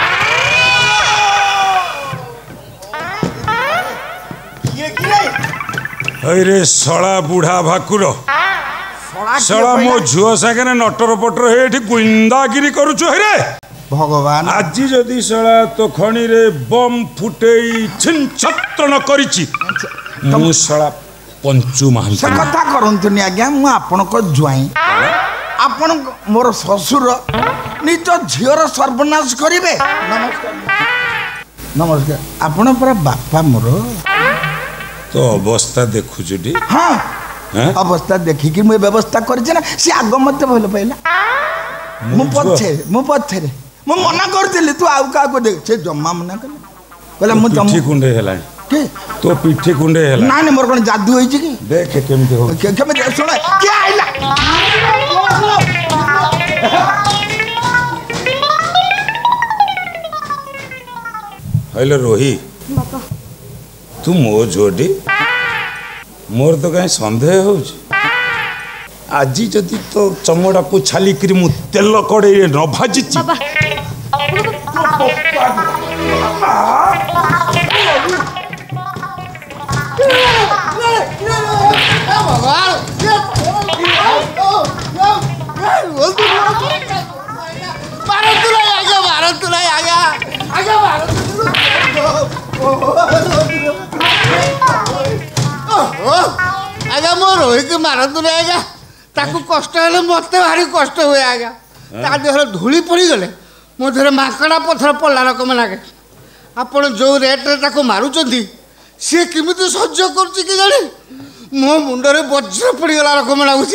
S11: अरे सड़ा बुढ़ा भाकुर सड़ा मो झुआ सागे नटर पटर हे गुंदागिरी करुछु रे
S8: भगवान
S11: आज जदि सड़ा तो खणी रे बम फुटेई छिनछत्र करिछि मु सड़ा पंचु महान
S8: से कथा करंतुनी आज्ञा मु आपन को जुआई आपन मोर ससुर निज झियर सर्वनाश करिवे नमस्कार नमस्कार आपन पर बापा मोर
S11: तो अवस्था देखुछुटी
S8: हाँ अवस्था देखिकी मुझे व्यवस्था करछे ना सी आग मत भल पाइला मु पछे मु मना करथिली तू आउ का को देख से जम्मा मना कहला मु
S11: पिठी कुंडे हेला
S8: के
S11: तो पिठी कुंडे हेला
S8: ना मोर कोन जादू होई कि
S11: देख केमते हो
S8: केमे सुन के आइला
S11: हेलो रोही
S9: बापा
S11: तू मो जोड़ी मोर तो कहीं संदेह हो आज जदि तो चमड़ा को छाली करी मु तेल कड़े न भाजी
S9: बाबा
S10: आज्ञा मो रोहित मारतु ना आज्ञा ताकू कष्ट हेले मत भारी कष्ट हुए आज्ञा ता देहरे धूली पड़ी गले मो देहरे माकड़ा पथर पड़ला रकम लागे आपण जो रेट्रे ताकू मारुचंती सी केमिति सह्य करछि कि जाने मो मुंडरे वज्र पड़ीगला रकम लागुछि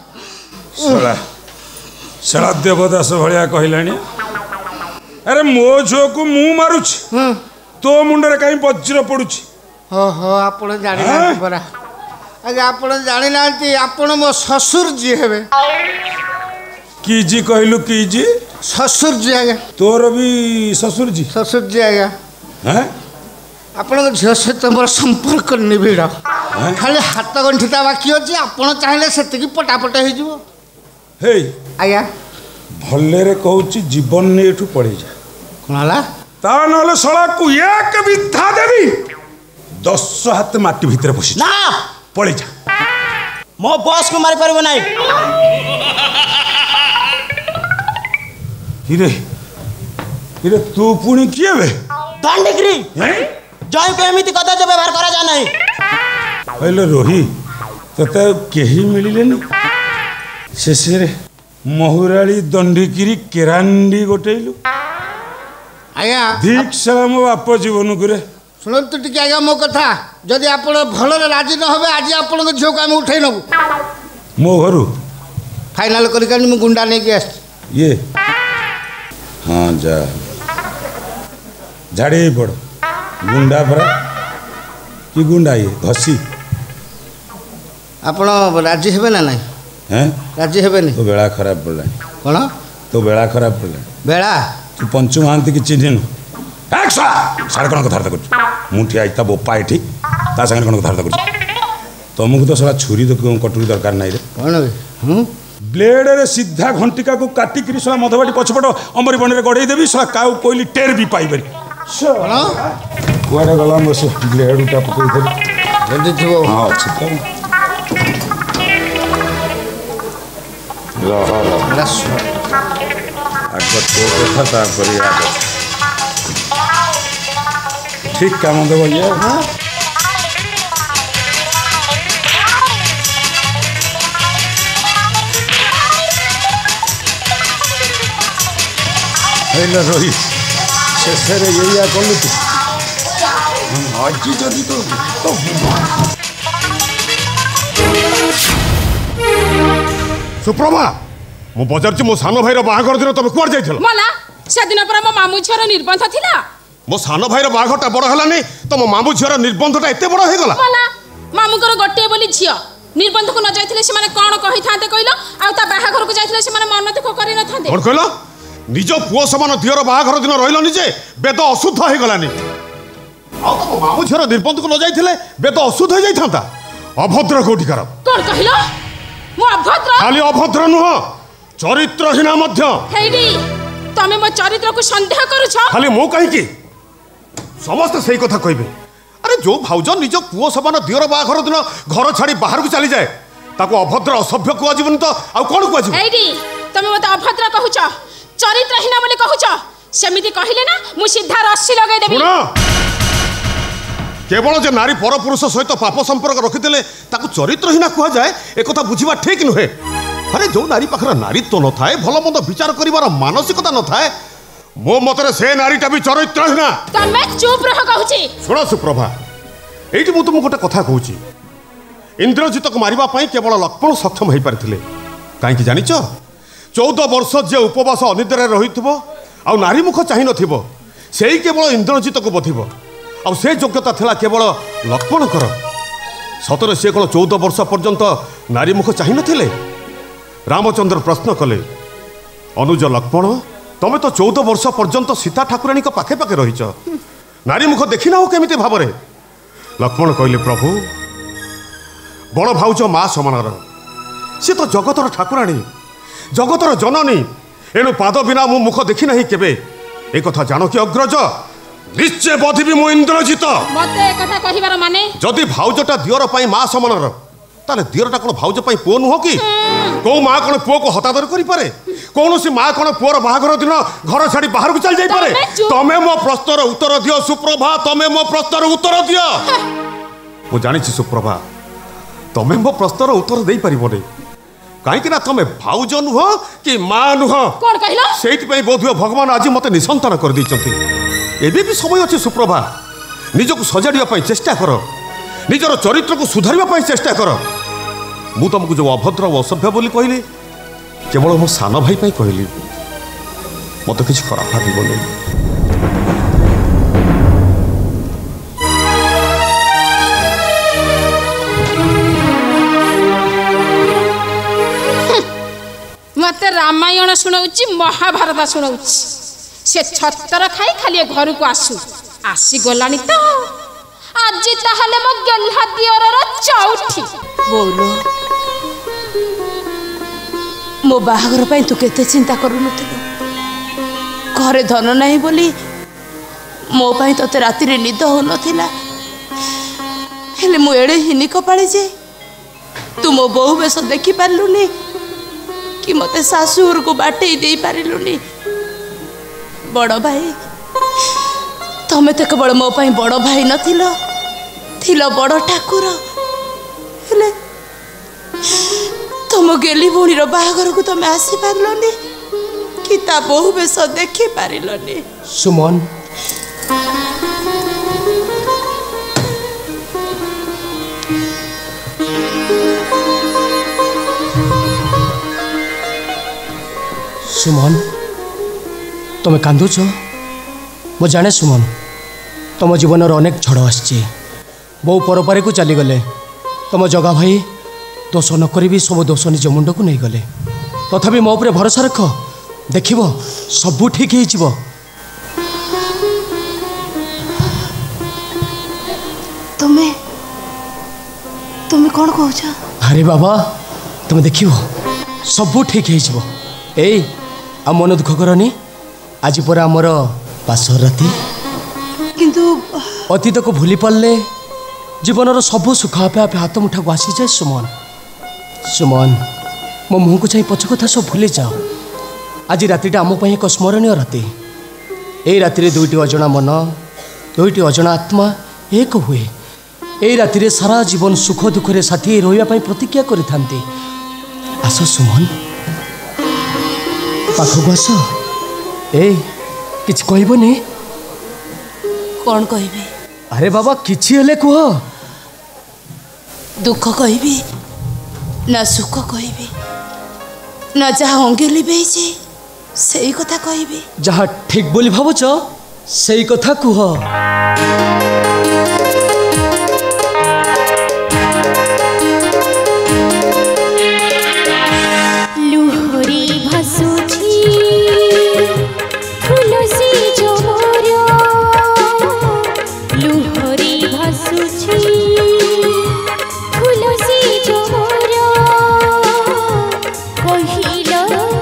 S11: सला देवदास भलिया कहलानी अरे मो झो को मु मारुछ तो मुंडरे कहीं वज्र पड़ुछि
S10: हो हो आपण जानि ना परा आज्ञा आपण जानि नांती आपण मो ससुर जी हेबे
S11: की जी कहलु की जी
S10: ससुर जी आज्ञा
S11: तोर भी ससुर जी
S10: आज्ञा
S11: हैं
S10: आपण झियो सहित मोर संपर्क निबिड़ खाली हाथ गंठिता बाकी अछि आपण चाहिले सेतिकी पटापट हे जिवो
S11: हे
S10: आज्ञा
S11: भल्ले रे कहूची जीवन ने एठू पड़ी जा
S10: कोनला
S11: ता नले सळा को एक विद्या देवी 10 हाथ माटी भीतर पसी
S1: ना
S11: पड़ी जा
S1: मो बॉस को मारी परबो नाही
S11: हिरे तू पुणी किए बे
S1: दंडगिरी जय को एमिति कदा जो व्यवहार करा जा नाही
S11: हेलो रोही तते केही मिलिलेनी शेषे महुराली दंडगिरी केरांडी गोटेलु
S10: आज्ञा
S11: दीक्षा मो बाप जीवन करे
S10: शुणु टिके आज्ञा मो कथा जदि आपण भलरे राजी न होबे आज आपण को झोक हम उठै नबु
S11: मो घरु
S10: फाइनल करिकानी मु गुंडा नै के
S11: ये हाँ जा झाड़ी पड़ गुंडा परा कि गुंडा ये घसी
S10: आपण राजी हेबे ना नहीं
S11: हैं
S10: राजी हेबे नहीं
S11: तो बेड़ा खराब पड़ला
S10: कोन
S11: तो बेड़ा खराब पड़ला
S10: बेड़ा
S11: तू पंचु महांती की चिन्हनु एक्सा सारे कोन कथा कर मुठी आइता बोपा एठी ता संगे कोन कथा कर तुमको तो साला छुरी तो कटुरी दरकार नहीं रे
S10: कोन
S11: ब्लेड रे सीधा घंटिका को काटी करी साला मधुबाटी पछपट अमरी बन रे गड़े देबी साला काउ कोइली टेर भी पाई बरी कुआडे गला मस ब्लेड उटा पकई दे
S10: जल्दी थो
S11: हां अछि तो आग तो कथा ता करी आग ठीक काम देबो ये हां हेलो रोहित शेषे ये कलु तू आज जदि तो
S2: सुप्रभा मु पचारछि मो सानो भाईर बाहागर दिन तमे कुआर जाइथिल
S6: मला से दिन पर मो मामू झियर निर्बंध थिला
S2: मो सानो भाईर बाहागरटा बड़ हलानी तो मो मामू झियर निर्बंधटा एते बड़ हे गला
S6: मला मामूकर गोटे बोली झियो निर्बंध को न जाइथिले से माने कोन कहि थाते कइलो आ ता बाहागर को जाइथिले से माने मन दुख करि न थाते
S2: कोन कहलो निज पुओ समान दियर बाहागर दिन रहिलनि जे वेद अशुद्ध हे गलानी आ तो मामू झियर निर्बंध को न जाइथिले वेद अशुद्ध हे जाइथांता अभद्र कोटिकार
S6: कोन कहिलो मो अभद्र
S2: खाली अभद्र नुह चरित्रहीना मध्य
S6: हेडी तमे मो चरित्र को संदेह करूछ
S2: खाली मो कहि की समस्त सही कथा कहबे अरे जो भाउज निज पुओ समान दियर बाहागर दिन घर छाड़ी बाहर को चली जाए ताको अभद्र असभ्य को जीवन तो आ कोन को जीवन
S6: हेडी तमे मते अभद्र कहूछ चरित्रहीना बोली कहूछ सेमिति कहिले ना मु सीधा रस्सी लगे देबी
S2: केवल जे नारी पर पुरुष सहित पाप संपर्क रखिदेले ताकू चरित्रहीना कह जाए एक कथा बुझिबा ठीक नुहे अरे जो नारी पाखर नारीत्व न थाए भल मंद विचार करिवार मानसिकता न थाए मो मतरे से नारीटा भी चरित्रहीना
S6: तमे चुप रह कहूची
S2: सुनो सुप्रभा ये तुमको गोटे कथा कहूँ इंद्रजित को मारे केवल लक्ष्मण सक्षम हो पारे कहीं जान 14 वर्ष जे उपवास अनिद्रा रही आ नारी मुख चाह न से केवल इंद्रजित को बधिब आ से योग्यता थिला केवल लक्ष्मणकर सतरे सी कौन 14 वर्ष पर्यंत नारी मुख चाह नथिले रामचंद्र प्रश्न कले अनुज लक्ष्मण तमें तो 14 वर्ष पर्यंत सीता ठाकुराणी पाखे पाखे रहीच नारी मुख देखी ना केमिति भाव लक्ष्मण कहले प्रभु बड़ भाउज माँ समानर सी तो जगतर ठाकुराणी जगतर जननी एणु पाद बिना मु मुख देखी ना केबे एक कथा जान कि अग्रज निश्चय बधिबी मु इंद्रजित
S6: मते कथा कहिबार माने
S2: जदि भाउजटा दियर पई माँ समानर ताले दियरटा कोन भाउज पई पुओ नुह कि को माँ कोन पुओ को हतादर करि पारे कौनसी माँ कोन पुओर बाहागर दिन घर छाड़ी बाहर को चल जाई पारे तमे मो प्रश्नर उत्तर दियो सुप्रभा तमे मो प्रश्नर उत्तर दियो मु जानि छी सुप्रभा तमे मो प्रश्नर उत्तर देई परिबोनी कहीं तमें भाउज नुह कि माँ नुह
S6: कौन कहला
S2: से बोध भगवान आज मत निसंतान कर एबे भी समय अच्छे सुप्रभा निजक सजाड़ा चेष्टा कर निजर चरित्र को सुधारवा चेष्टा कर मु तुमको जो अभद्र और असभ्य बोली कहली केवल मो सान भाई कहली मत किसी खराब भावनी
S6: मत रामायण शुणाऊँ महाभारत शुणाऊँ से छतर खाई खाली घर को आसी गलानी तो आज ताहले मो गेल्हा दियरर चौठी
S3: बोलो मो बाहागर पाई तू केते चिंता करू नथिलो घरे धन नहीं बोली मो पाई तते राति रे निद हो नथिला हेले मो एड़े हिनी कपाळी जे तू मो बहु बेस देखि पारलुनी कि मते सासुर को बाटे दे पारिलुनी बड़ भाई तमें तो केवल मो पाई बड़ भाई नथिलो थिलो बड़ ठाकुर हेले तुम गेली भूणी बाहागर को तमें आसी पारलनी कि ता बहु बेस देखि पारिलनी
S1: सुमन सुमन तुम कांदुच मु जाने सुमन तुम जीवन अनेक झड़ आसी बहु परपारे को चलीगले तुम जगा भाई दोष नक भी सब दोष निज मुंड को नहीं गले तथापि मो उपरे भरोसा रख देख सबू ठीक हो
S3: तुम्हें तुम्हें कौन कहो
S1: अरे बाबा तुम देख सबू ठीक हो आ मन दुख करनी आज पर आमर पासर राति
S3: किंतु
S1: अतीत को भूली पारे जीवन सब सुख आपे आपे हाथ मुठा को आसी जाए सुमन सुमन मो मुह को चाह पछ कथा सब भूली जाओ आज रातिटा आम एक स्मरणीय राति यही राति दुईटी अजना मन दुईटी अजना आत्मा एक हुए यही राति सारा जीवन सुख दुखे साथी रही प्रतिज्ञा करि आस सुमन पाखक आस किछ कहबनी
S3: कौन कहबी
S1: अरे बाबा किछि हेले कह
S3: दुख कहबी ना सुख कहबी ना जहाँ अंगेली बेची से कथा कहबी
S1: जहाँ ठीक बोली भावुच से कथा कह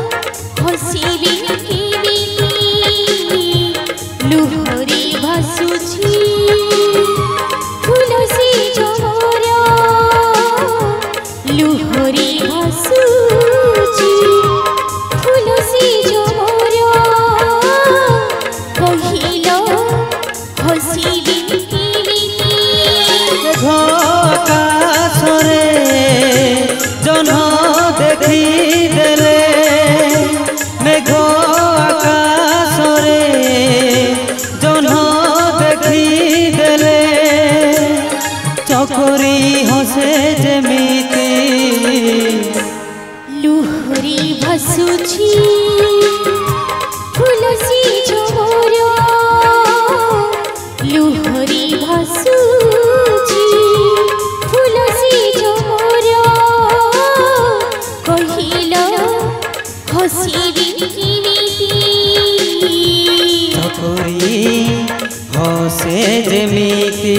S16: लुहरी भासु
S12: ଚକୋରୀ ହସେ ଯେମିତି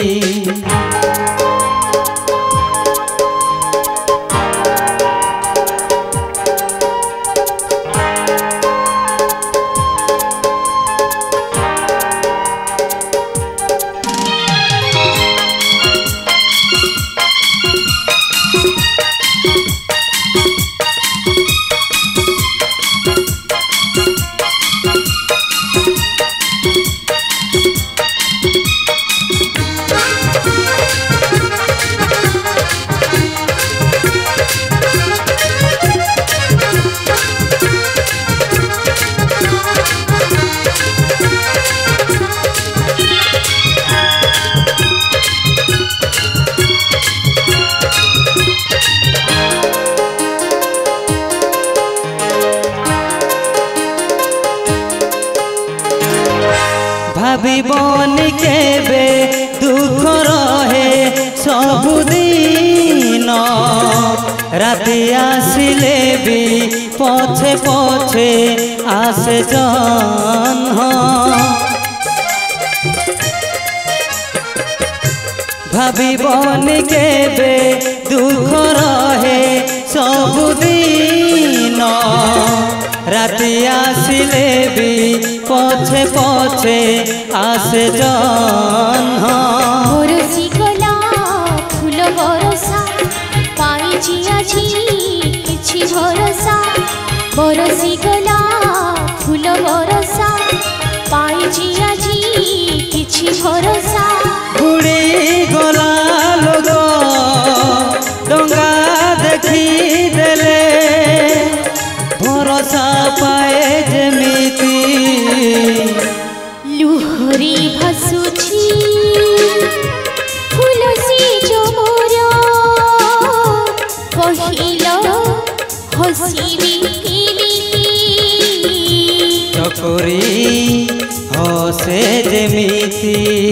S12: ଭାବିବନି କେବେ ଦୁଃଖ ରହେ ସବୁଦିନ ରାତି ଆସିଲେ ବି ପଛେ ପଛେ ଆସେ ଜହ୍ନ ଭାବିବନି କେବେ ଦୁଃଖ ରହେ ସବୁଦିନ ରାତି ଆସିଲେ ବି ପଛେ ପଛେ ଆସେ ଜହ୍ନ
S16: ବରସି ଗଲା ଫୁଲ ବରସା ପାଇଛି ଆଜି କିଛି ଭରସା ବରସି ଗଲା ଫୁଲ ବରସା ପାଇଛି ଆଜି କିଛି ଭରସା
S12: ବୁଡ଼ି ଗଲା ଲୋକ ଡଙ୍ଗା ଦେଖିଦେଲେ ଭରସା ପାଏ ଯେମିତି
S16: ଲୁହରେ ଭାସୁଛି ଫୁଲ ସେଜ ମୋର କହିଲ ହସିବି କେମିତି
S12: ଚକୋରୀ ହସେ ଯେମିତି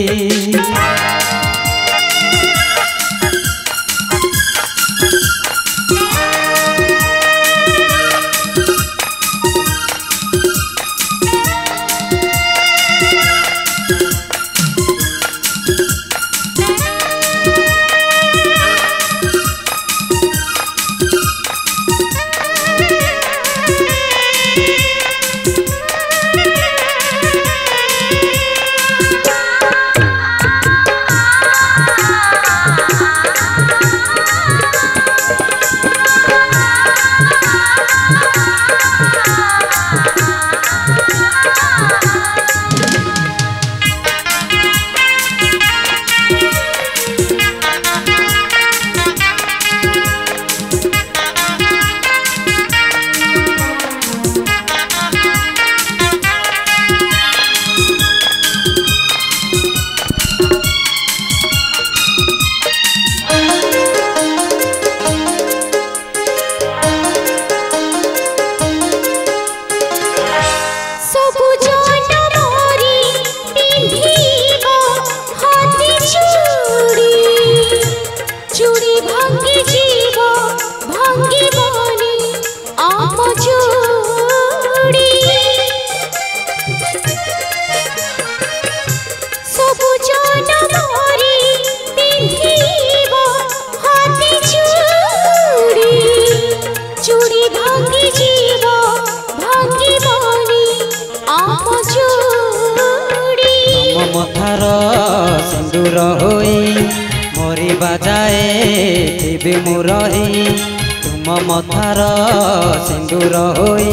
S12: ମଥାର ସିନ୍ଦୁର ହୋଇ ମରିବା ଯାଏ ଥିବି ମୁଁ ରହି ତୁମ ମଥାର ସିନ୍ଦୁର ହୋଇ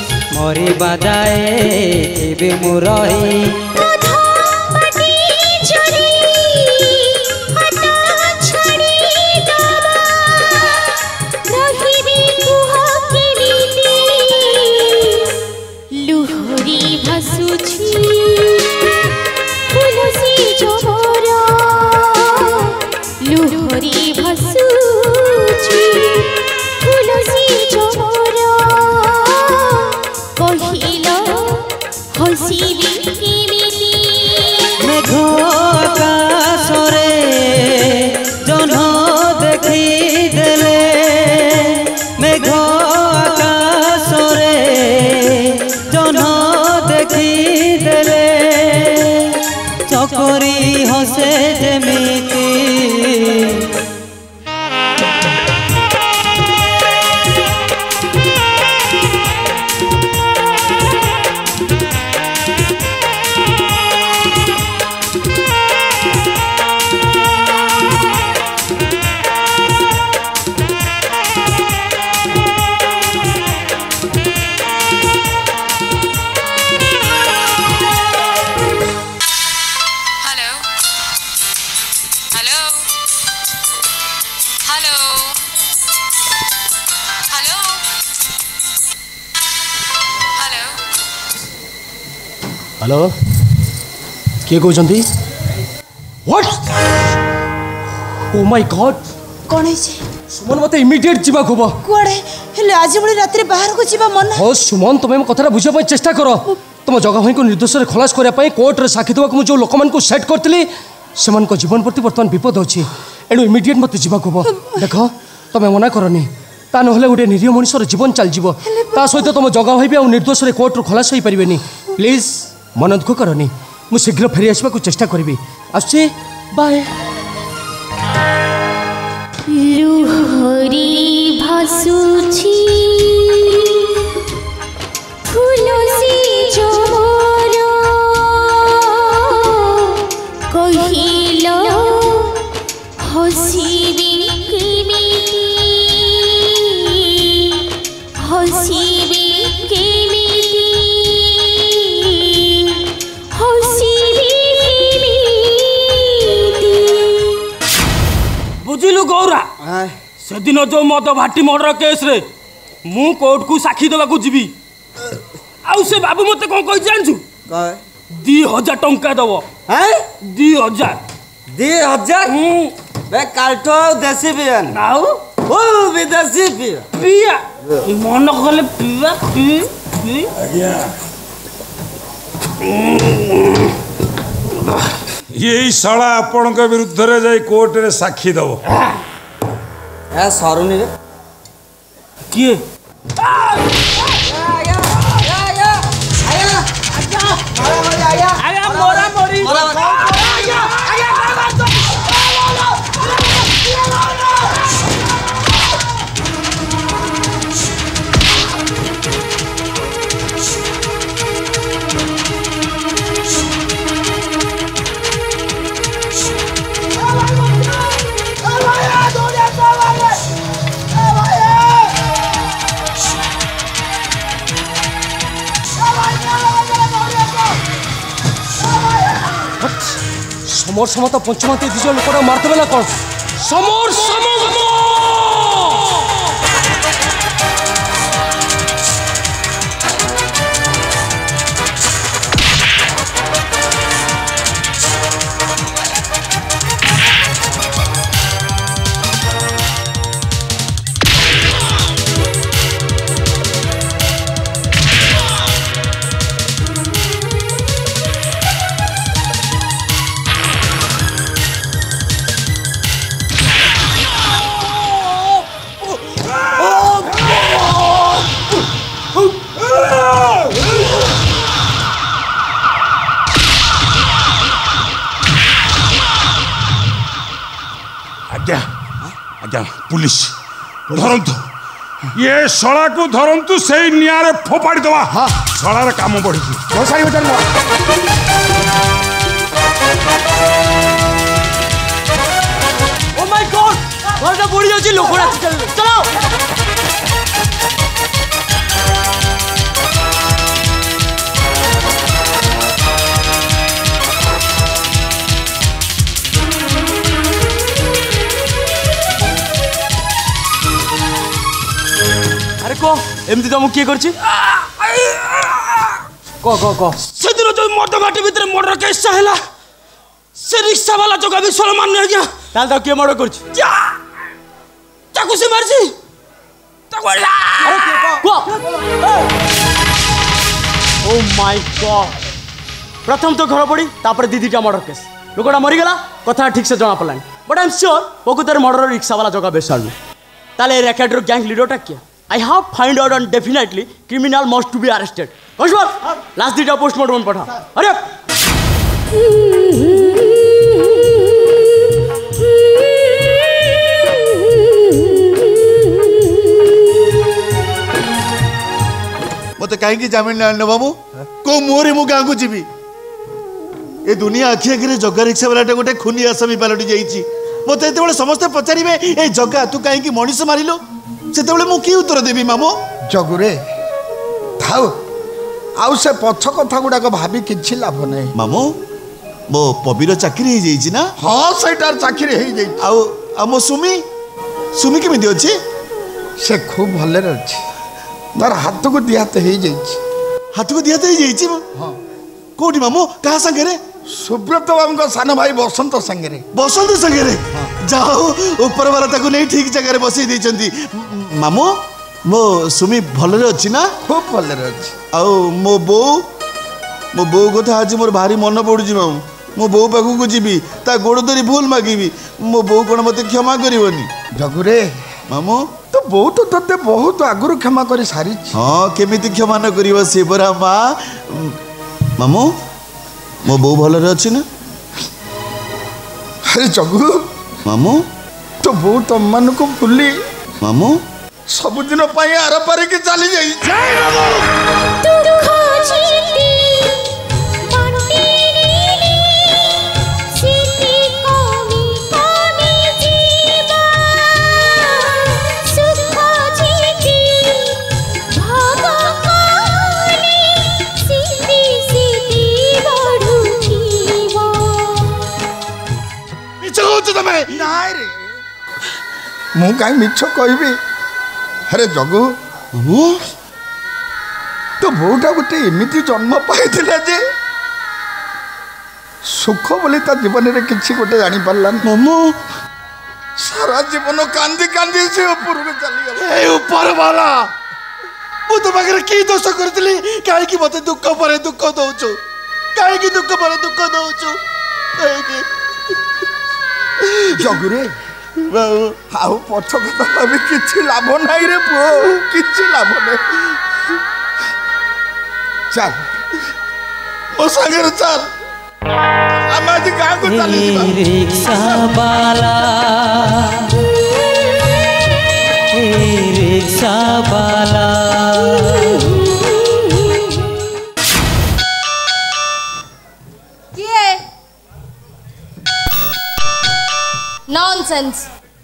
S12: ମରିବା ଯାଏ ଥିବି ମୁଁ ରହି देखी देले ଚକରି ହସେ ଯେମିତି
S1: हेलो किए कहते व्हाट ओ माय गॉड
S3: कौन है
S1: सुमन मत इमिडिएट जीवा खोब
S3: कुआड़े हेले आज बड़ी रात बाहर को जीवा मन
S1: हो सुमन तुम कथा बुझा चेष्टा कर तुम जगह भाई को निर्दोष खलास करने कोर्ट में साक्षी देवा जो लोक मान सेट करी से जीवन प्रति बर्तमान विपद अच्छी एणु इमिडिएट मत जीवा खोब देख तुम मना करनी ता ना गोटे निरीह मनुष्यर जीवन चलଯିव ता सहित तुम जगह भाई भी निर्दोष कोर्ट रू खलास हो पारे प्लीज मन दुख करनी मु शीघ्र फेरी आसवा को चेष्टा करी आसुची बाय
S16: लुहरी भासुची फुलसी जोर कहिलो हसीबी केमिति हसीबी केमिति
S17: बुझिलु गौरा से दिन जो मद भाटी मर्डर केस रे मु कोर्ट को साक्षी देवा जीवी आउ से बाबू मते कौन कहि जानछु 2000 टंका दबो हैं 2000
S18: बे काल्ठो देसी पिया
S17: नाउ
S18: ओ विदेशी पिया
S17: पिया मन गले पिया पी
S11: आज्ञा यही शाला आपण के विरुद्ध रे जाई कोर्ट रे साक्षी दबो
S18: ए सरुनी रे
S17: किए
S1: समर समत पंचमाती दिज लोक मारते ना कौन समर
S11: आज्ञा पुलिस धरंतु ये शला को धरंतु से नियारे फोपाड़ी दवा शलार काम बढ़ी
S17: ओ माय गॉड घरटा बुड़ी जाची लोकड़ा चलो
S18: एमती तुम किए कर
S17: से दिन जो मर्द घाटी भितर मर्डर केस है से रिक्शा वाला जगह भी सलमान नहीं गया
S18: ताल तो किए मर्डर कर
S17: ताकू से मारसी
S18: ओ माय गॉड प्रथम तो घर पड़ी तापर दीदीटा मर्डर केस लोकटा मरीगला कथा ठीक से जना पड़लानी बट आई एम श्योर प्रकृतर मर्डर रिक्शा वाला जगह बेसाड़ ताले रैकेटर गैंग लीडरटा किया I have find out and definitely criminal must to be arrested. Constable, last dita postmortem पठा. अरे
S5: मत कहीं जमीन आन बाबू को मुहरे मु गाँव को जीवी ए दुनिया आखि आखिरे जगा रिक्शा वाला गोटे खुनी आसामी पलटि जाइए मत ये समस्ते पचारे ए जगा तू कहीं मनीष मारिलु से मु कि उत्तर देवी मामू
S8: जगुरे थाउ आउ से पछ कथा गुड़ाक भाभी किछि लाभ नहीं
S5: मामू मो पबीर चाकरी हो जाइए ना
S8: हाँ सेटार चाकरी हो जाइए
S5: आ मो सुमी सुमी केमिति अछि
S8: से खूब भले अछि तार हाथ को दिहात हो जाइए
S5: हाथ को दिहात हो जाइए
S8: हाँ
S5: कोठी मामू कहा संगे
S8: सुब्रत बाबू सान भाई बसंत संगे
S5: जाओ ऊपर वाला ताको नहीं ठीक जगह बसई देइचंती मामू मो सुमी भलरे अछि ना
S8: खूब भलरे अछि
S5: आउ मो बो कथा आज मोर भारी मन पड़ुछि मामू मो बो पाखु को जीवी ता गोड़ धरी भूल मागिबी मो बो कोन मते क्षमा करिवनी
S8: जगुरे
S5: मामू
S8: तो बहुत तते बहुत आगुरु क्षमा करी सारी
S5: हां केमिति क्षमा न करिवो से बरा मा मामू मो बो भलरे अछि ना
S8: अरे जगु
S5: मामू
S8: तो बो तुम मन को भूली
S5: मामू
S8: सबुदिन पाई आर पारे के चली जाई मु कहीं मिछ कहबी अरे जगु तो बोटा गोटे एमती जन्म पाई जे सुख बोली ता जीवन में किसी गोटे जानी पारला ममो सारा जीवन कांदी कांदी से ऊपर को चली गला ए ऊपर वाला मु तो पाखरे की दोष करतली काहे की मते दुख परे दुख दउचो काहे की दुख परे दुख दउचो काहे की जगुरे आउ पछ कथा भी किछि लाभ नाही रे पो किछि लाभ नाही चल ओ संगे चल हम आज गाँव को चली
S12: रिक्शा वाला रिक्शा वाला
S4: नॉनसेंस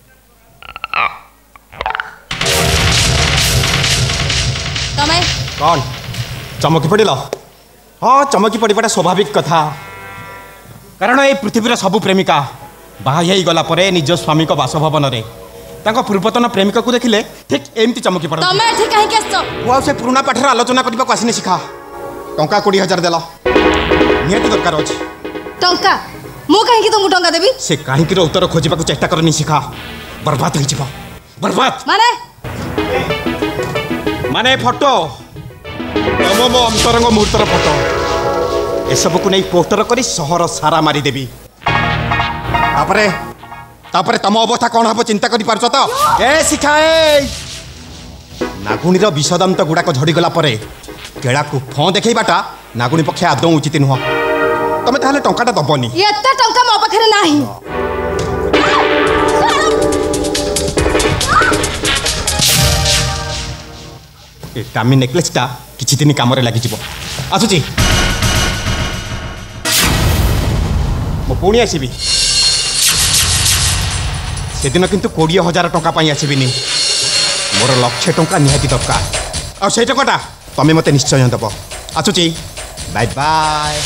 S4: तमे
S13: कौन चमकी पड़िल हाँ चमकी पड़ा स्वाभाविक कथा कारण ये पृथ्वीर सबु प्रेमिका बाहा गला परे निज स्वामी बासभवन में पूर्वतन प्रेमिका को देखिले ठीक एमती चमकी पड़
S4: तमे ठीक काहे के आछो
S13: से पुराना पाठर आलोचना करबा को आसिने शिखा टंका 20,000 देला नियति दरकार अछि
S4: टंका मु काहे तुमको टंका देबी
S13: से काहे उत्तर खोजबा को चेष्टा करनी शिखा बर्बाद हो जिबा बर्बाद माने फोटो तम मो अंतरंग मुहूर्तर फोटो ए सब को नहीं पोस्टर करी सहर सारा मारी देबी तापरे तापरे तम अवस्था कौन हम चिंता करि पारछ तो ए शिखाए नागुणीर विषदांत गुड़ाक झड़ीगला केड़ा को फँ देखा नागुणी पक्षे आदौ उचित नुह तमें ताहले टंकाटा दबनी
S4: एते टंका मो पाखरे नाही
S13: ए दामी नेकलेसटा किछि दिन काम रे लागि जिवो आसुची मो पुणी आसीबी सेदिन किंतु 20,000 टंका पाई आसीबिनी मोर 1,00,000 टंका निहाती दरकार आ सेई टंकाटा तमे मते निश्चय दब आसुची बाय बाय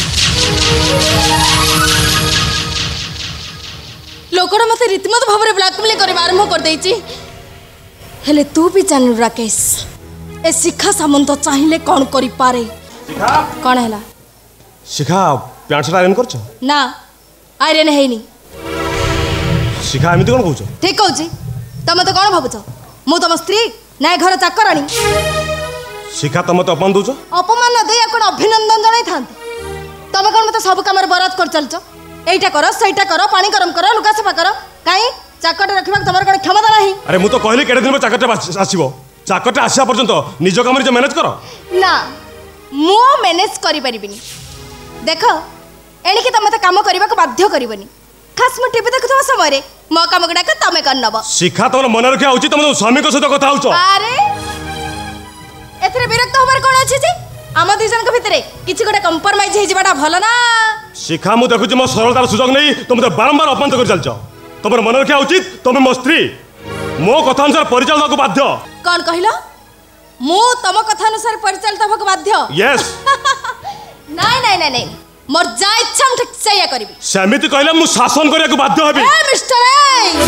S4: लोकड़ा मते रीतिमत भाव में ब्लैकमेल करे आरंभ कर देइची हेले तू भी जान राकेश ए शिखा सामंत चाहिए कौन करि पारे
S2: शिखा
S4: कौन हैला
S2: शिखा पैंट शर्ट आयरन करछ
S4: ना आयरन हैनी
S2: शिखा एमिति कोन कहछ
S4: ठीक कहूची तमे तो कौन भाबुछ मु तम स्त्री ना घर चाकरानी
S2: शिखा तम तो अपमान दोछ
S4: अपमान दे कोन अभिनंदन जणाई थांते तमे कोन मते सब काम बरात कर चलछ एइटा करो सेइटा करो पानी गरम करो लुगा सफा करो काई चाकट रखबा तमर कोन क्षमता नाही
S2: अरे मु तो कहली केडे दिन में चाकट आसीबो चाकट आसिया पर्यंत निज काम रे मैनेज करो
S4: ना मु मैनेज करि परिबिनी देखो एणिकी तुम मत काम करने को बाध्य करनी खास मु टीवी देखुवा समय मो काम गुड़ाक तुम कर नब
S2: शिखा तुम मन रखा उचित तुम स्वामी सहित कथा हो
S4: अरे एथरे विरक्त होबार कोन अछि जे आम दुई जन भितर किछि गोटे कंप्रोमाइज हे जिबाटा भलो ना
S2: शिखा मु देखुछि मो सरलतार सुजोग नहीं तुम तो बारंबार अपमान कर चलछ तुम मन रखा उचित तुम मो स्त्री मो कथा अनुसार परिचालन को बाध्य
S4: कौन कहलो मु तम कथा अनुसार परिचालित होबक बाध्य
S2: यस
S4: नहीं नहीं नहीं नहीं मोर जा इच्छा हम ठीक से करबी
S2: सेमिति कहले मु शासन करिया को बाध्य हेबी
S4: ए मिस्टर ए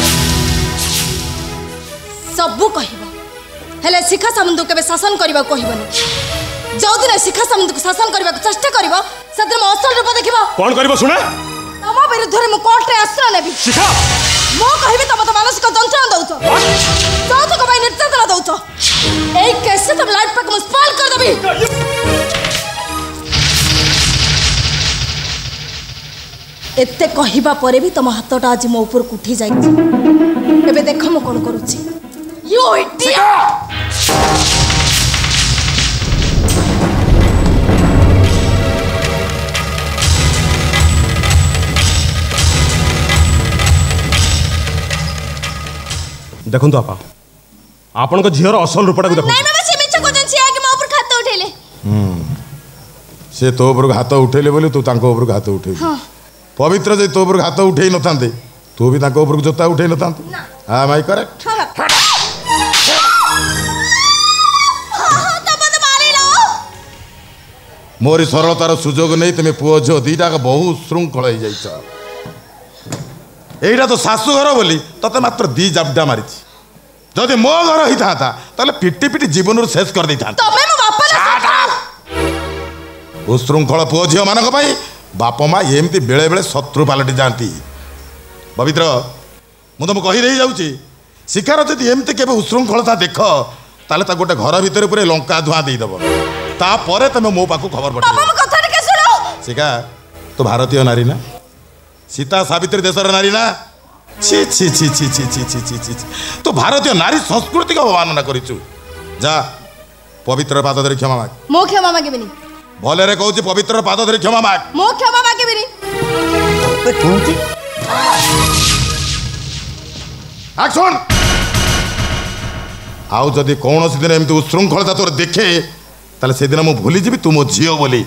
S4: सबु कहबो हेले शिखा सामंत केबे शासन करबा कहबनी जो दिन शिखा सामंत को शासन करबा चेष्टा करबो सदर में असल रूप देखिबो
S2: कोन करबो सुने
S4: तम विरुद्ध रे मु कोर्ट रे आश्रय नेबी
S2: शिखा
S4: मो कहबी तम तो मानसिक जंत्रणा दउछ तो को भाई निर्यातना दउछ एई केस तुम लाइफ पे को स्पॉइल कर देबी एते कहिबा परे भी तुम हाथटा आज मो ऊपर उठी जाई एबे देख मो कोन करूची यू इडियट
S2: देखो आपा आपण को झीर असल रूपटा को देखो
S4: नहीं बाबा से मिछ को जन से आके मो ऊपर हाथ उठेले
S15: से तो ऊपर हाथ उठेले बोले तू तांको ऊपर हाथ उठेली
S4: हां
S15: पवित्र जे तो ऊपर हाथ उठेई न थांते तू भी तांको ऊपर जोता उठेई न थांते हां माय करेक्ट मोरी सरलतार सुजोग नहीं तुम्हें पुओ झो दीटा का बहुत श्रृंखल हो जाइछ एटा तो शाशु घर बोली तते मात्र दी जाबडा मारी जदि मो घर ही था ताले पिटी पिटी जीवन शेष कर दी था
S4: तमे मो बापा
S15: उशृंखल पुओ झियो मानक पई बाप माँ एमती बेले बेले शत्रु पलटि जाती पवित्र मु तुम कही रही जाऊँगी शिकार जदि एमती केवे उशृंखलता देख ताले ता गोटे घर भितर पूरे लंका धुआं देदेव तापर तुम मो पाक खबर पठे शिखा तो भारतीय नारी ना सीता सावित्री देशर नारी ना छी छी छी छी छी छी छी छी छी तो भारतीय नारी संस्कृति को अवमानना करिछु जा पवित्र पाद धरि क्षमा माग
S4: मो क्षमा मागेबिनी
S15: भले रे कहूँ पवित्र पाद धरि क्षमा माग
S4: मो क्षमा मागेबिनी
S15: एक्शन आउ जदि कौन दिन एमती उशृंखलता तोर देखे ताले से दिन मु भूली जीवी तू मो झियो बोली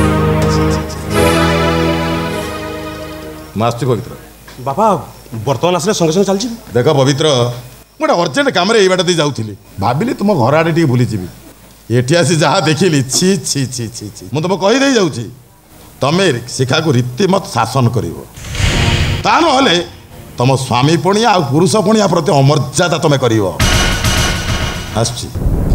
S15: मास्टर पवित्र
S2: बापा बर्तमान आसले संगे संगे चलछि
S15: देख पवित्र गोटे अर्जेंट काम रे बाट दी जाउथिली भाबिली तुम घर आडे टी भूली जीवी एठी आसी जहाँ देखिली छी छी छी छी छी मु तुम कही दे जाउछि तमे शिखा को रीतिमत शासन करिवो ता नहले तुम स्वामी पणिया आ पुरुष पणिया प्रति अमर्यादा तमे करिवो आछि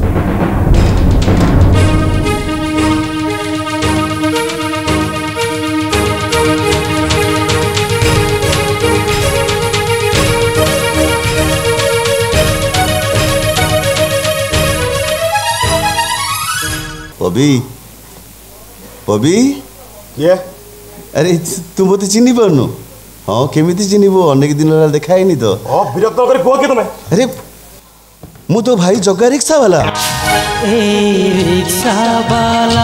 S5: पबी पबी
S2: ये
S5: अरे तू मत चिन्ह पारनु हाँ केमिति चिन्हबो अनेक दिन देखा है तो
S2: विरक्त कर कुह के तुम
S5: अरे मु तो भाई जग्गा रिक्शा वाला
S12: ए रिक्शा वाला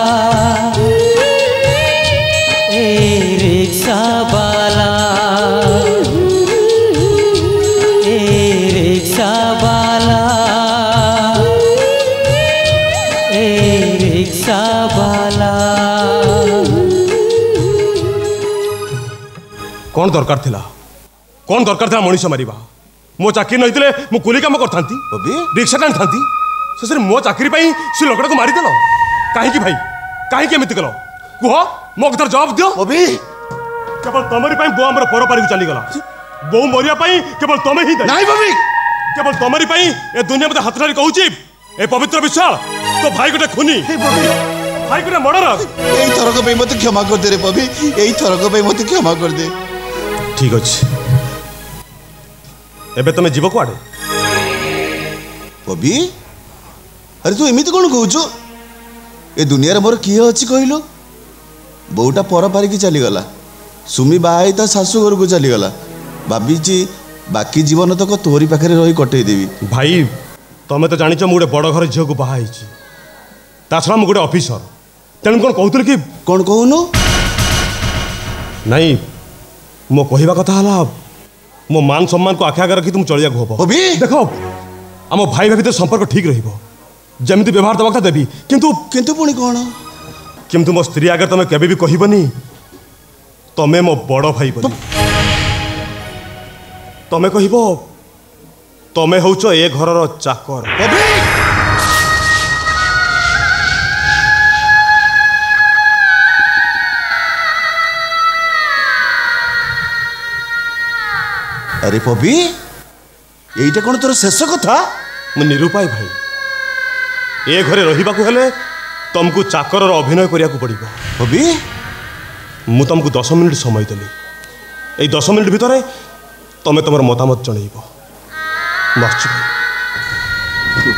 S12: ए रिक्शा वाला ए रिक्शा वाला ए रिक्शा वाला
S2: कौन दरकार थिला कौन दरकार था मनीष मारिबा मो चाकरी नहीं थिले मु कुली काम करथांती रिक्शा टाण थांती से मो चाकरी पई से लोकड़ा को मारी देलो काहे की भाई काहे की एमिति कलो कुह मो कथर जवाब दियो
S5: बबी
S2: केवल तमरी पई बो हमर परपारी को चली गला बो मरिया पई केवल तमे ही
S15: नहीं बबी
S2: केवल तमरी पई ए दुनिया में हाथरारी कहूची ए पवित्र विशाल तो भाई गोटे खूनी भाई गोटे मर्डर
S5: एई थरक पे मते क्षमा कर दे रे बबी एई थरक पे मते क्षमा कर दे
S2: ठीक अछि एबे तमे जीव को आडे
S5: बबी अरे तू एमिति कोन कहूछु ए दुनिया रे मोर किए अछि कहिलो बोटा पर पारी की चली गला सुमी बाई ता सासू घर को चली गला भाबीची बाकी जीवन तक तोरी पाखरे रही कटई देवी
S2: भाई तमे तो जानिଛ ମୁଁ ଗୋଟେ ବଡ଼ ଘର ଝିଅକୁ ବାହା ହେଇଛି ତା ଛଡ଼ା ମୁଁ ଗୋଟେ ଅଫିସର ତେଣୁ କ'ଣ କହୁଥିଲି କି
S5: କ'ଣ କହୁନୁ
S2: नहीं मो कहवा कथा हला मो मान सम्मान को आखि आगे रखी तुम चलिया हम देख आम भाई भाई संपर्क ठीक रमती व्यवहार दवा कथा देवी किंतु
S5: किंतु पुणी कौन
S2: किंतु मो स्त्री आगे तुम केबे भी कहबनी तमे मो बड़ भाई बोली तमे कहबो तमे होच ए घरर चाकर
S5: अरे पबी এইটা কোন তোর শেষ কথা
S2: मु निरुपाय भाई ए घरे रहिबाकू हेले तुमको चाकर अभिनय करिया को पड़िबो
S5: पबी
S2: मु तुमको 10 मिनिट समय देली ए 10 मिनिट भितर तमे तमर मतामत जणैबो मस्ती भाई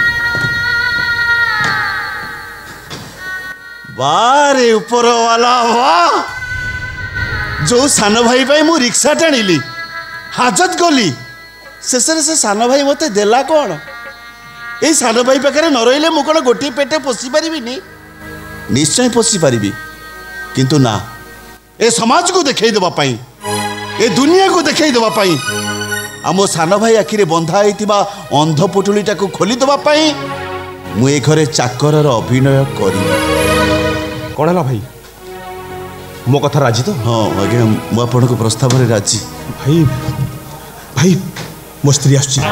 S5: बारे ऊपर वाला वाह जो सान भाई भाई मु रिक्शा टाणिली हाजत गली शेष से सान भाई मत देला कौन ये सान भाई पाखे न रही मु कौन गोटे पेटे पोषी पारि निश्चय पोषी पारि किंतु ना ए समाज को देखई देवाई ए दुनिया को देखई देवाई आम सान भाई आखिरे बंधा होता अंध पुटुलीटा को खोली देवाई मुझे घरे चाकर अभिनय करी
S2: कौन है भाई मो कथा राजी तो
S5: हाँ आज्ञा मु आपण को प्रस्ताव रे राजी
S2: भाई भाई मो स्त्री आसुची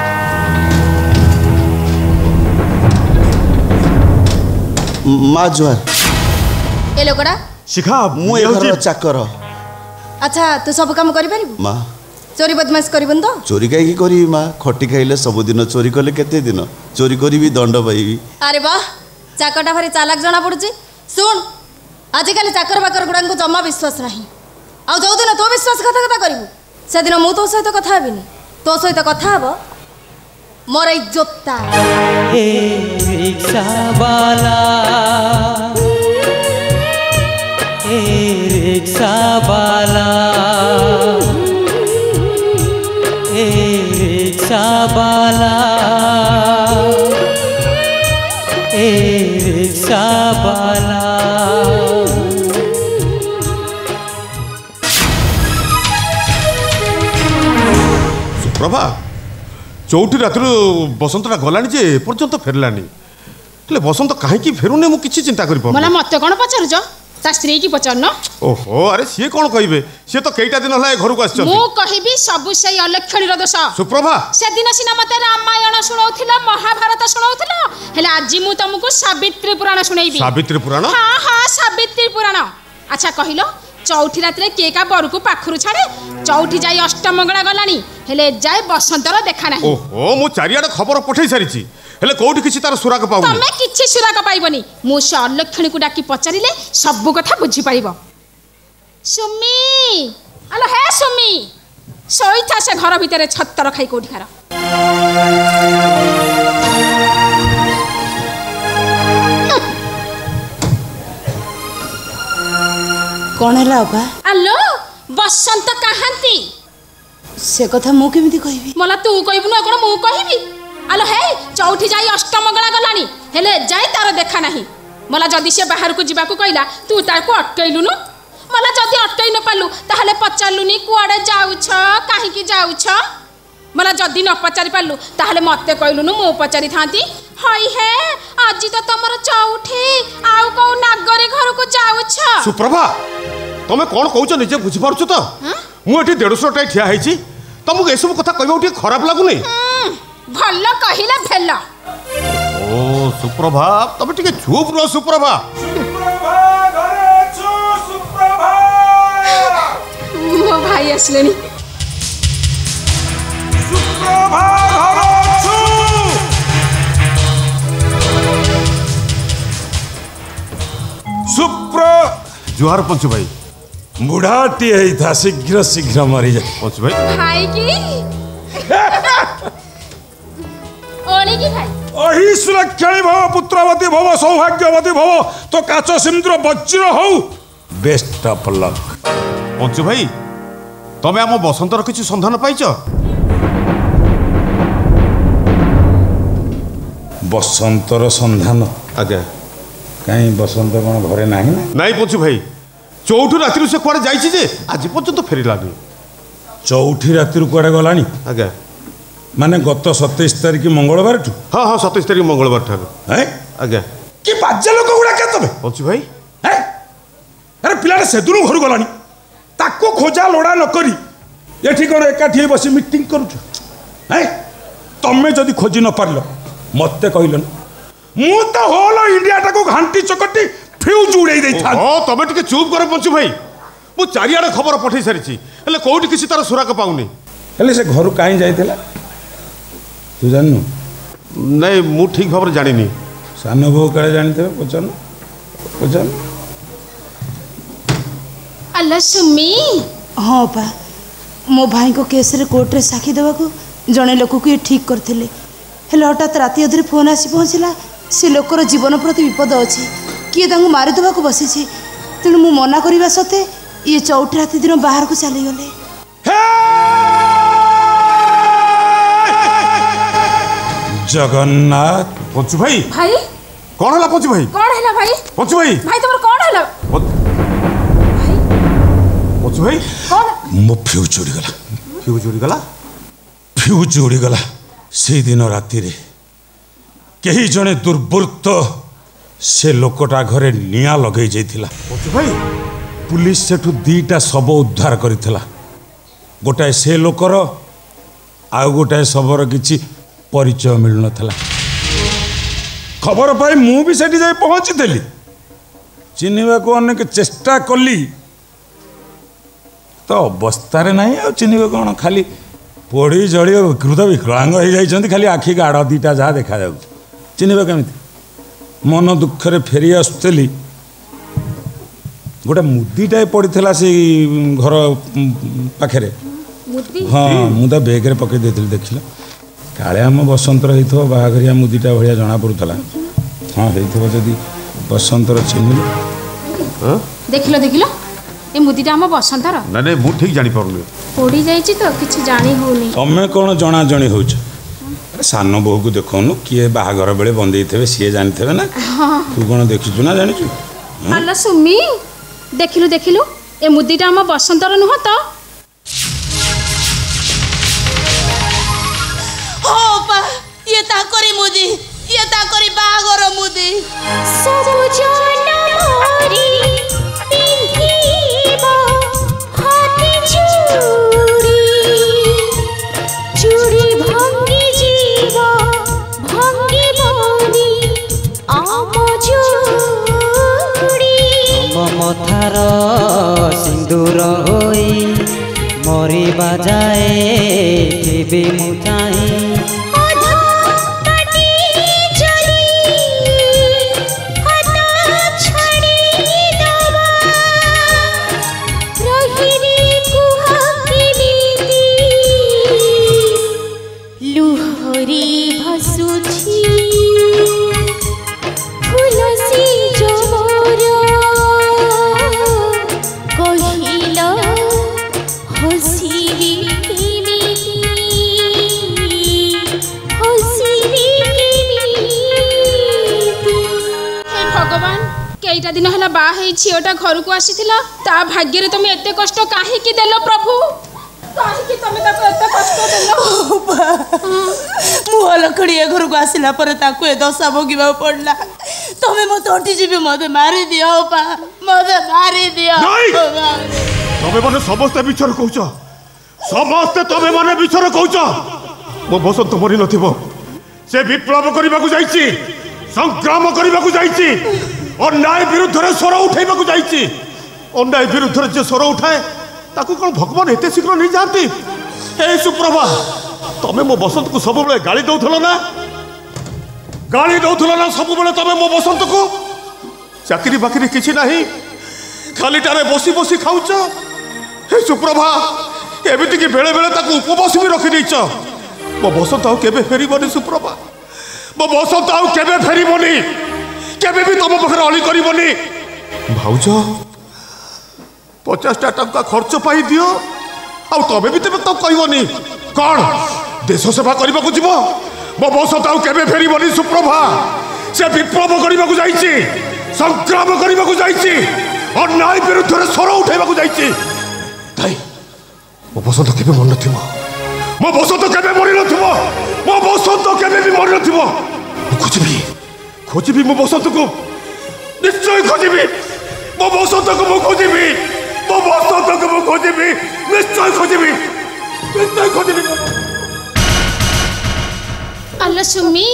S5: माँ जुआर
S4: ए लोकड़ा
S2: शिखा
S5: मु ए घर चाकर
S4: अच्छा तू सब काम करि परिबु
S5: माँ
S4: चोरी बदमाश करबन तो
S5: चोरी कहीं करी माँ खटी खाइले सबुदिन चोरी कले केते दिन चोरी करी दंड पाइबी
S4: अरे वाह चाकरटा भारी चालाक जना पड़ुची सुन आजिकल चाकर बाकर गुड़ा को जमा विश्वास नहीं आ जो दिन तो विश्वास कथा करू से दिन मु तो सहित कथा हेबिनी तो सहित कथा हब मोर इज्जतता
S12: ए रिक्शा वाला ए रिक्शा वाला ए रिक्शा वाला ए रिक्शा वाला
S2: प्रभा चौटी रात बसंतटा गलानी जे पर्यंत फेरलानी हेले बसंत कहीं फेरुने मु किछि चिंता करि
S6: मला मते कोन पचारुज ता स्त्री की पचारन
S2: ओहो अरे सी कोन कहिबे सी तो केइटा दिन हला घर को आछन
S6: मु कहिबी सब सही अलक्षणीर दोष
S2: सुप्रभा
S6: से दिन सिना मते रामायण सुनाउथिला महाभारत सुनाउथिला हेले आज मु तुमको सावित्री पुराण सुनाइबी
S2: सावित्री पुराण
S6: हां हां सावित्री पुराण अच्छा कहिलो चौठी रात के का बर को पाखरु छाड़े चौठी जाई अष्टमंगला गलानी हेले जाय बसंतर देखा नाही
S2: ओहो मु चारियाडे खबर पठै सारिची हेले कोउठी किछि तार सुराग पाउनी
S6: तमे किछि सुराग पाइबनी मु से अलक्षणी को डाकी पचारिले सब कथा बुझी पाइबो सुमी आलो हे सुमी सोईथा से घर भितरे छत्तर खाई कोठी खार
S3: कौन है लापा
S6: आलो बसंत कहांती
S3: से कथा मु केमिति कहबी
S6: मला तू कहबु न कोन मु कहबी आलो हे चौठी जाई अष्टमंगला गलानी हेले जाई तार देखा नाही मला जदी से बाहर को जीवा को कहला तू तार को अटकैलु न मला जदी अटकै न पालु ताहले पचारलुनी कुआडे जाउछ काहे की जाउछ मला जदी न पचारि पालु ताहले मते कहलु न मु पचारि थांती हाय हे आज तो तमर चौठी आउ को नागरे घर को जाउछ
S2: सुप्रभा तमे कोन कहउछ निजे बुझि पारछु तो मु एठी 150 टाई ठिया हैछि तमु ए सब कथा कहबो उठी खराब लागु नै
S6: भल्ला कहिला भेल्ला
S2: ओ सुप्रभा तमे टिके चुप रह सुप्रभा
S11: सुप्रभा घरे छु सुप्रभा
S6: मो भाई असलेनी
S11: सुप्रभा घरे छु
S2: सुप्र जुहार पंचु भाई
S11: बुढ़ाटी है था शीघ्र शीघ्र मरी जाए
S2: पंचु भाई
S6: भाई की ओली की भाई
S11: अहि सुलक्षणी भव पुत्रवती भव सौभाग्यवती भव तो काच सिंदूर वज्र हो बेस्ट ऑफ लक
S2: पंचु भाई तमे आम बसंतर किछि संधान पाइछ
S11: बसंतर संधान
S2: आज्ञा
S11: कहीं बसंत कौन घरे नहीं ना
S2: नहीं पंचु भाई चौठू राति से कुआड़े जाइए जे आज पर्यंत फेरलानी
S11: चौठी राति कुआड़े गलानी
S2: आज्ञा
S11: माने गत 27 तारिख मंगलवार ठू
S2: हाँ हाँ 27 तारिख मंगलवार ठार आज्ञा
S11: कि बाज्य लोक गुड़ा क्या तबे
S2: पंचू भाई
S11: अरे पिलाटा सेदुरु घर गलानी ताको खोजा लोड़ा न करी एठी कोन एकाठी बसी मीटिंग करूछ हैं तमे जदी खोजी न पारलो मते कहलन मु तो होल इंडिया टाको घांटी चकटी फ्यूज उड़ाई देई था
S2: हां तमे टिके चुप कर पंचू भाई मु चारियाडे खबर पठै सारिछि हेले कोउठी किसी तार सुराक पाउनी
S11: हेले से घर काई जाइथिला तू जाननु
S2: नहीं मु ठीक भाव जानी
S11: सान बो काले जानते पचान पचान
S6: अल्लाह सुमी
S3: हाँ पा मो भाई को केस रे कोर्ट रे साक्षी देवा को जड़े लोक को ये ठीक करते हेले हठात राति अधरे फोन आसी पहुँचला से लोकर जीवन प्रति विपद अच्छी किए तांको मारिदेवा को बसी तेणु मु मना करने सत्ते ये चौठ राति दिन बाहर को चलीगले
S11: जगन्नाथ
S2: पंचू भाई
S6: भाई
S2: कौन है पंचू भाई
S6: कौन है भाई
S2: पंचू भाई
S6: भाई तुम कौन है
S2: पंचू भाई
S6: कौन
S11: मो फ्यूज उड़ीगला
S2: फ्यूज उड़ीगला
S11: फ्यूज उड़ीगला से दिन राति रे कहीं जड़े दुर्बृत्त से लोकटा घरे निया लगे जाइथिला
S2: पंचू भाई
S11: पुलिस सेठू दीटा शव उद्धार करिथिला गोटाए से लोकर आउ गोटाए शवर किछि परिचय मिल नथला खबर पाई मु भी सेठी जाई पहुंची देली चिन्हिबा को अनेक चेष्टा कली तो अवस्था रे नहीं आ चिन्हिबा कोन खाली पोड़ी जड़ी विकृत विकलांग हो जाइछंती खाली आखि गाड़ दीटा जहाँ देखा जाउ चिन्हिबा केमिति मन दुखरे फेरी आसुतली गोटे मुदीटाए पड़ीला से घर पाखे हाँ मुदा बेग्रे पकई देती देखिल काले आम बसंतर हो बाहाघरिया मुदीटा भाया जना पड़ूला हाँ होदी बसंतर चिन्ह
S6: देखिल देखिल ए मुदीटा आम बसंतर
S2: ना नहीं मु ठीक जानी पारुनी
S6: पोड़ी जाइछि तो किछि जानी होनी
S11: तमे कोन जणा जणी होछ सान बहु को देखौनु किए बाहाघर बेले बंदेई थेबे सीए जानि थेबे ना तू कोन देखिछु ना जानिछु
S6: अल्लाह सुमी देखिलु देखिलु ए मुदीटा आम बसंतर नुह तो
S3: ये ताकरी मुदी ये ताकरी बाहागर मुदी
S16: सब जन मोरी पिंधिबा हाथी चूड़ी चूड़ी भांगी जीवा भांगी मोनी आम चूड़ी
S12: मथार सिंदूर होई मरी बाजाए देवी मुचाई
S6: दिन है बाहर झीटा घर को आसीला ता भाग्य रे तुम एते कष्ट काहे की देलो प्रभु काहे की तुम ताको एते कष्ट देलो
S3: मुह लकड़िया घर को आसिला पर ताको ए दशा भोगिबा पड़ला तमे मो तोटी जीबे मते मारी दियो पा मते मारी दियो
S2: तमे माने समस्त बिचर कहउछ समस्त तमे माने बिचर कहउछ मो बसंत मरि नथिबो से विप्लव करबाकू जाईची संग्राम करबाकू जाईची अन्याय विरुद्ध रे स्वर उठाइबा को जाईची अन्याय विरुद्ध रे जे स्वर उठाए ताकू कोन भगवान एते शीघ्र नहीं जानती हे सुप्रभा तमे मो बसंत को सब बेले गाली दउथलो ना सब बेले तमे मो बसंत को चाकरी बाकरी किछि नाही खाली टारे बसी बसी खाउछ हे सुप्रभा एबिति कि बेले बेले ताकू उपवास भी रखि दैछ मो बसंत आउ केबे फेरिबनी सुप्रभा मो बसंत आउ केबे फेरिबनी केबे भी तुम पाखे अली करबनी भाउज 50 टका खर्च पाई दियो आ तबे भी तबे तो कहबनी कौन देश सेवा करबा को जीवो मो बसंत आउ केबे फेरिबनी सुप्रभा से विप्लव करबा को जाईची संग्राम करबा को जाईची अन्याय विरुद्ध रे स्वर उठाइबा को जाईची ताई मो बसंत केबे मन नथिबो मो बसंत केबे मरि नथिबो मो बसंत केबे भी मरि नथिबो खोजिबी मो बसंत को निश्चय खोजिबी मो बसंत को मो खोजिबी मो बसंत को मो खोजिबी निश्चय खोजिबी
S6: आलो सुमी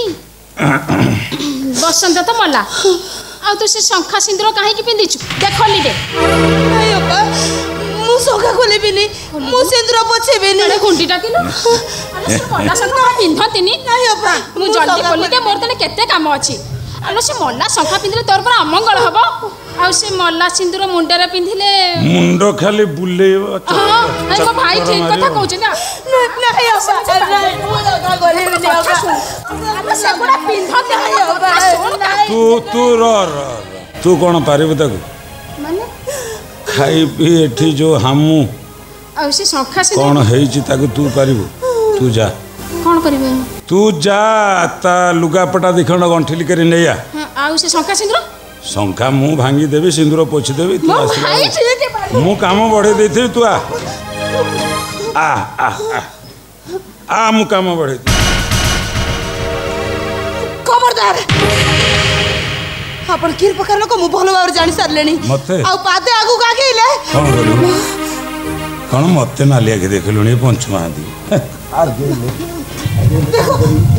S6: बसंत तो मला आ तू से शंखा सिंदूर काहे की पिंदिछु देखली दे
S3: नाही अप्पा मु शंखा खोलेबिनी मु सिंदूर पोछेबिनी
S6: अरे घुंटीटा किलो अरे से मला शंखा पिंधतिनी
S3: नाही अप्पा
S6: मु जल्दी खोली दे मोर तने केते काम अछि आलो से मला शंखा पिंदिले तोर पर अमंगल हबो आ से मला सिंदूर मुंडरे पिंधिले
S11: मुंड खाली बुलेइबो
S6: हां नाही मो भाई ठीक कथा कहउछ ना
S3: नाही अप्पा नाही मु शंखा खोलेबिनी अप्पा
S6: अरे से बड़ा पिंधते है
S11: तू तू कौन पारिबु ताकू
S6: माने
S11: खाई पी एठी जो हमू
S6: आ से शंखा से
S11: कौन हेइची ताकू तू पारिबु तू जा
S6: कौन करिवे
S11: तू जा ता लुगापटा दिखण गंठिली करी नैया
S6: आ से शंखा सिंदूर
S11: शंखा मु भांगी देबी सिंदूर पोछि देबी तू आसिला
S6: भाई ठीक है
S11: मु काम बढ़े देथि तू आ आ आ आ मु काम बढ़े
S3: खबरदार आपण किर प्रकार लोक मु भलो बार जानि सारलेनी
S11: मते
S3: आ पादे आगु कागेले
S11: कौन करू कौन मते नालिया के देखलुनी पंचमहादी आर गेले
S3: देखो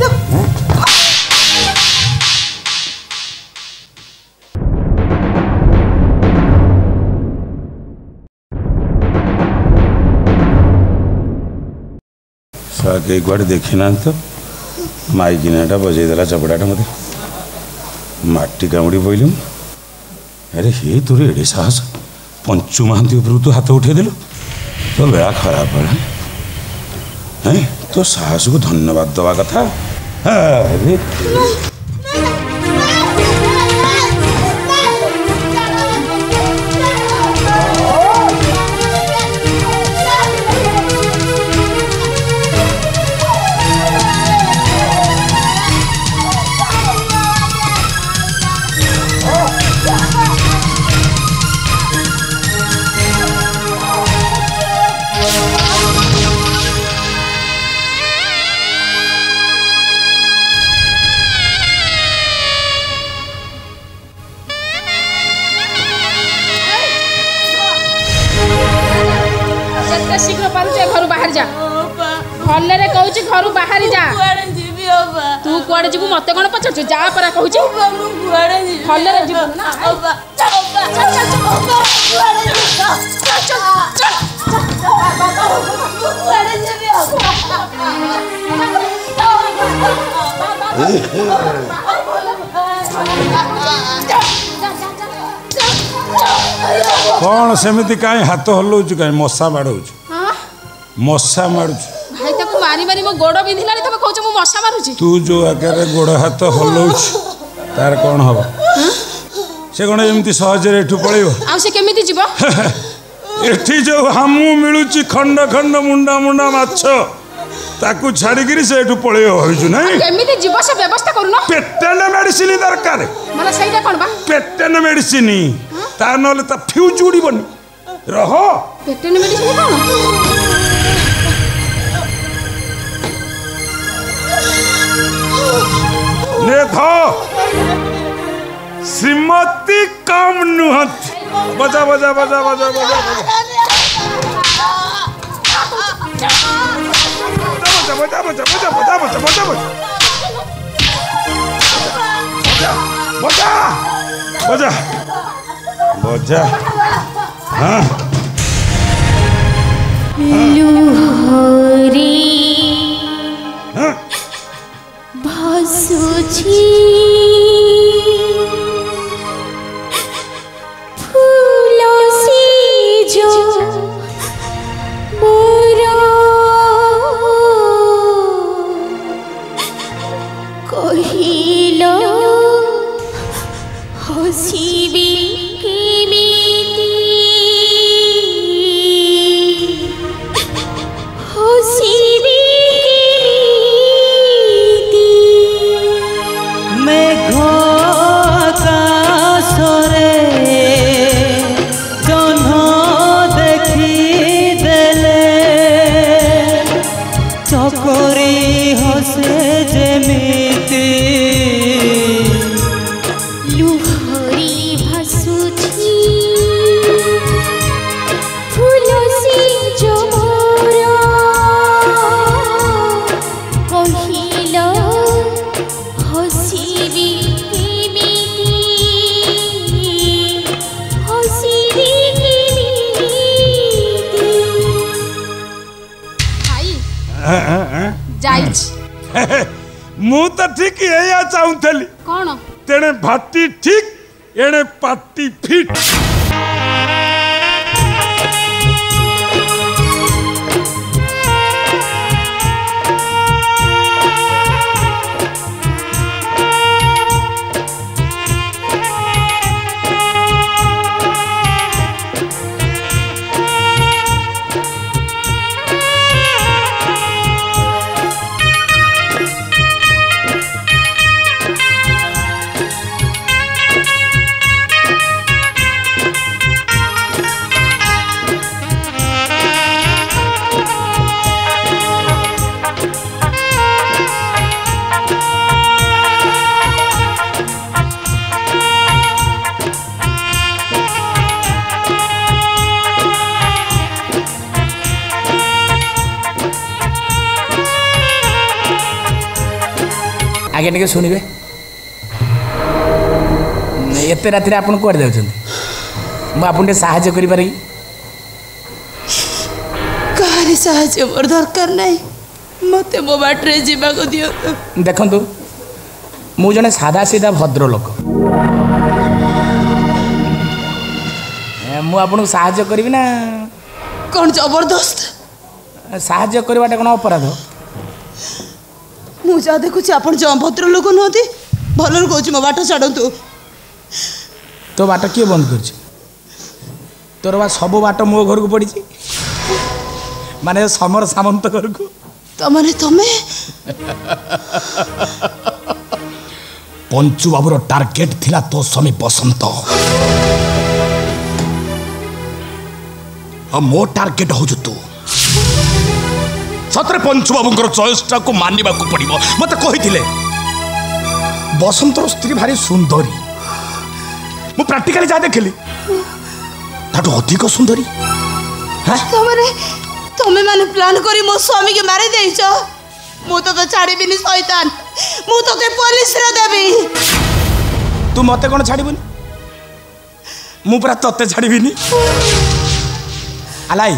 S11: साके एक बार देखी ना तो माई गिनाटा बजे देला चपड़ाटा मते माटी कामुड़ी पइलु अरे हे तोरे एडे साहस पंचु महांती ऊपर तू हाथ उठे देलु तो बेड़ा खराब है हैं तो साहस को धन्यवाद दवा कथा अरे
S6: शीघ्र पारुचे घर बाहर जा भल्ले रे कहूची घर बाहर जा तू कुआडे जीवु मते कोन पछछु जा परा कहूची भल्ले रे जीवु ना
S11: कौन सेमिति काई हाथ हलौछु काई मशा मारुछु मशा मारुछु
S6: भाई ताको मारी मारी मो गोड़ बिंधिलानी तबे कहूछ मु मशा मारुची
S11: तू जो आकारे गोड़ हाथ हलौछु तार कौन हबो से कोन एमती सहज रे एठु पळियो
S6: आ से केमिति जीवो
S11: एठी जो हमू मिलुची खंड खंड मुंडा मुंडा माछ ताकू छाड़ी गिरी से एठु पळियो होइछु नाही
S6: केमिति जीवो से व्यवस्था करूनो
S11: पेटेन मेडिसिन दरकार
S6: मला सहीटा कोन बा
S11: पेटेन मेडिसिन ता नले ता फ्यूज उड़ीबनी रहो
S6: पेटेन मेडिसिन कोन
S11: ने धो श्रीमती कम नुहत बजा बजा बजा बजा बजा बजा बजा बजा बजा बजा बजा बजा बजा बजा बजा हाँ
S16: लुहरी भासुची फूलों से जो मोरा कहिलो हसीबी केमिति
S6: जाइछ
S11: मु तो ठीक या चाहूली
S6: कौन
S11: तेने भाटी ठीक एणे पाटी फिट
S7: आगे टे शुणवे एत राति आप कौन जाऊँ मुझे साहाय्य करें
S3: कहारी साहाय्य मोर दरकार नहीं मत मो बाटे जावा दियो
S7: देखु मु जने सादा सीधा भद्र लोक मु आपको साहाय्य करी ना
S3: कौन जबरदस्त
S7: साहाय्य करवाटा कौन अपराध
S3: मु जा देखुची आपण जो भद्र लोक नहती भलर कहूँ मो बाट छाड़तु
S7: तो बाट किए बंद कर तोर बा सब बाट मो घर को पड़ी माने समर सामंत घर को
S3: तमने तमे
S14: पंचु बाबूर टार्गेट थिला तो स्वामी बसंत मो टार्गेट हो तू सतरे पंचु बाबूर चॉइसटा को मानिबा को पड़िबो मते कहिथिले बसंतर स्त्री भारी सुंदरी मु प्रैक्टिकली जा देखली ताटो अधिक सुंदरी
S3: तमे माने प्लान करी मो स्वामी के मारी देइछ मु तो छाड़ीबिनी शैतान मु तो पुलिस रे देबी
S7: तू मते कोन छाड़ीबनी मु पूरा तते छाड़ीबिनी अलाई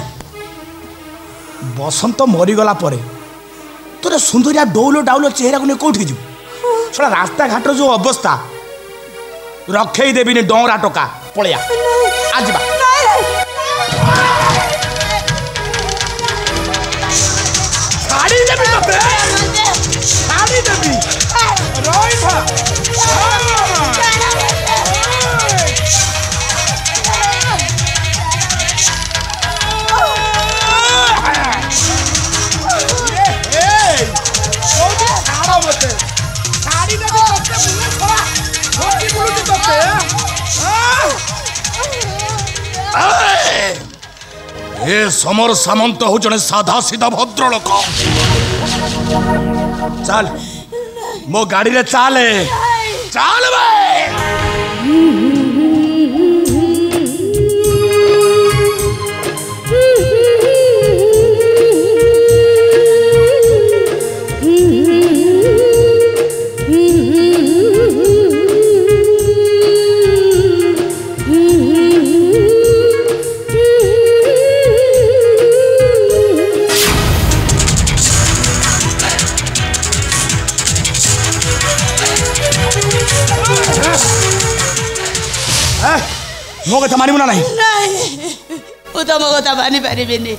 S7: बसंत मरीगला परे तोरे सुंदरिया डौलो डाउलो चेहरा को कौटी जीव छोड़ा रास्ता घाट जो अवस्था रखे देवी डौरा टोका पलिया आज छाड़ी देवी तते छाड़ी देवी
S14: ए समर सामंत हो जने साधा सीधा भद्र लोक
S7: चल मो गाड़ी रे चाले
S14: चल
S7: मो कथा मानिबु ना नहीं
S3: मु तो मो कथा मानि पारिबिनी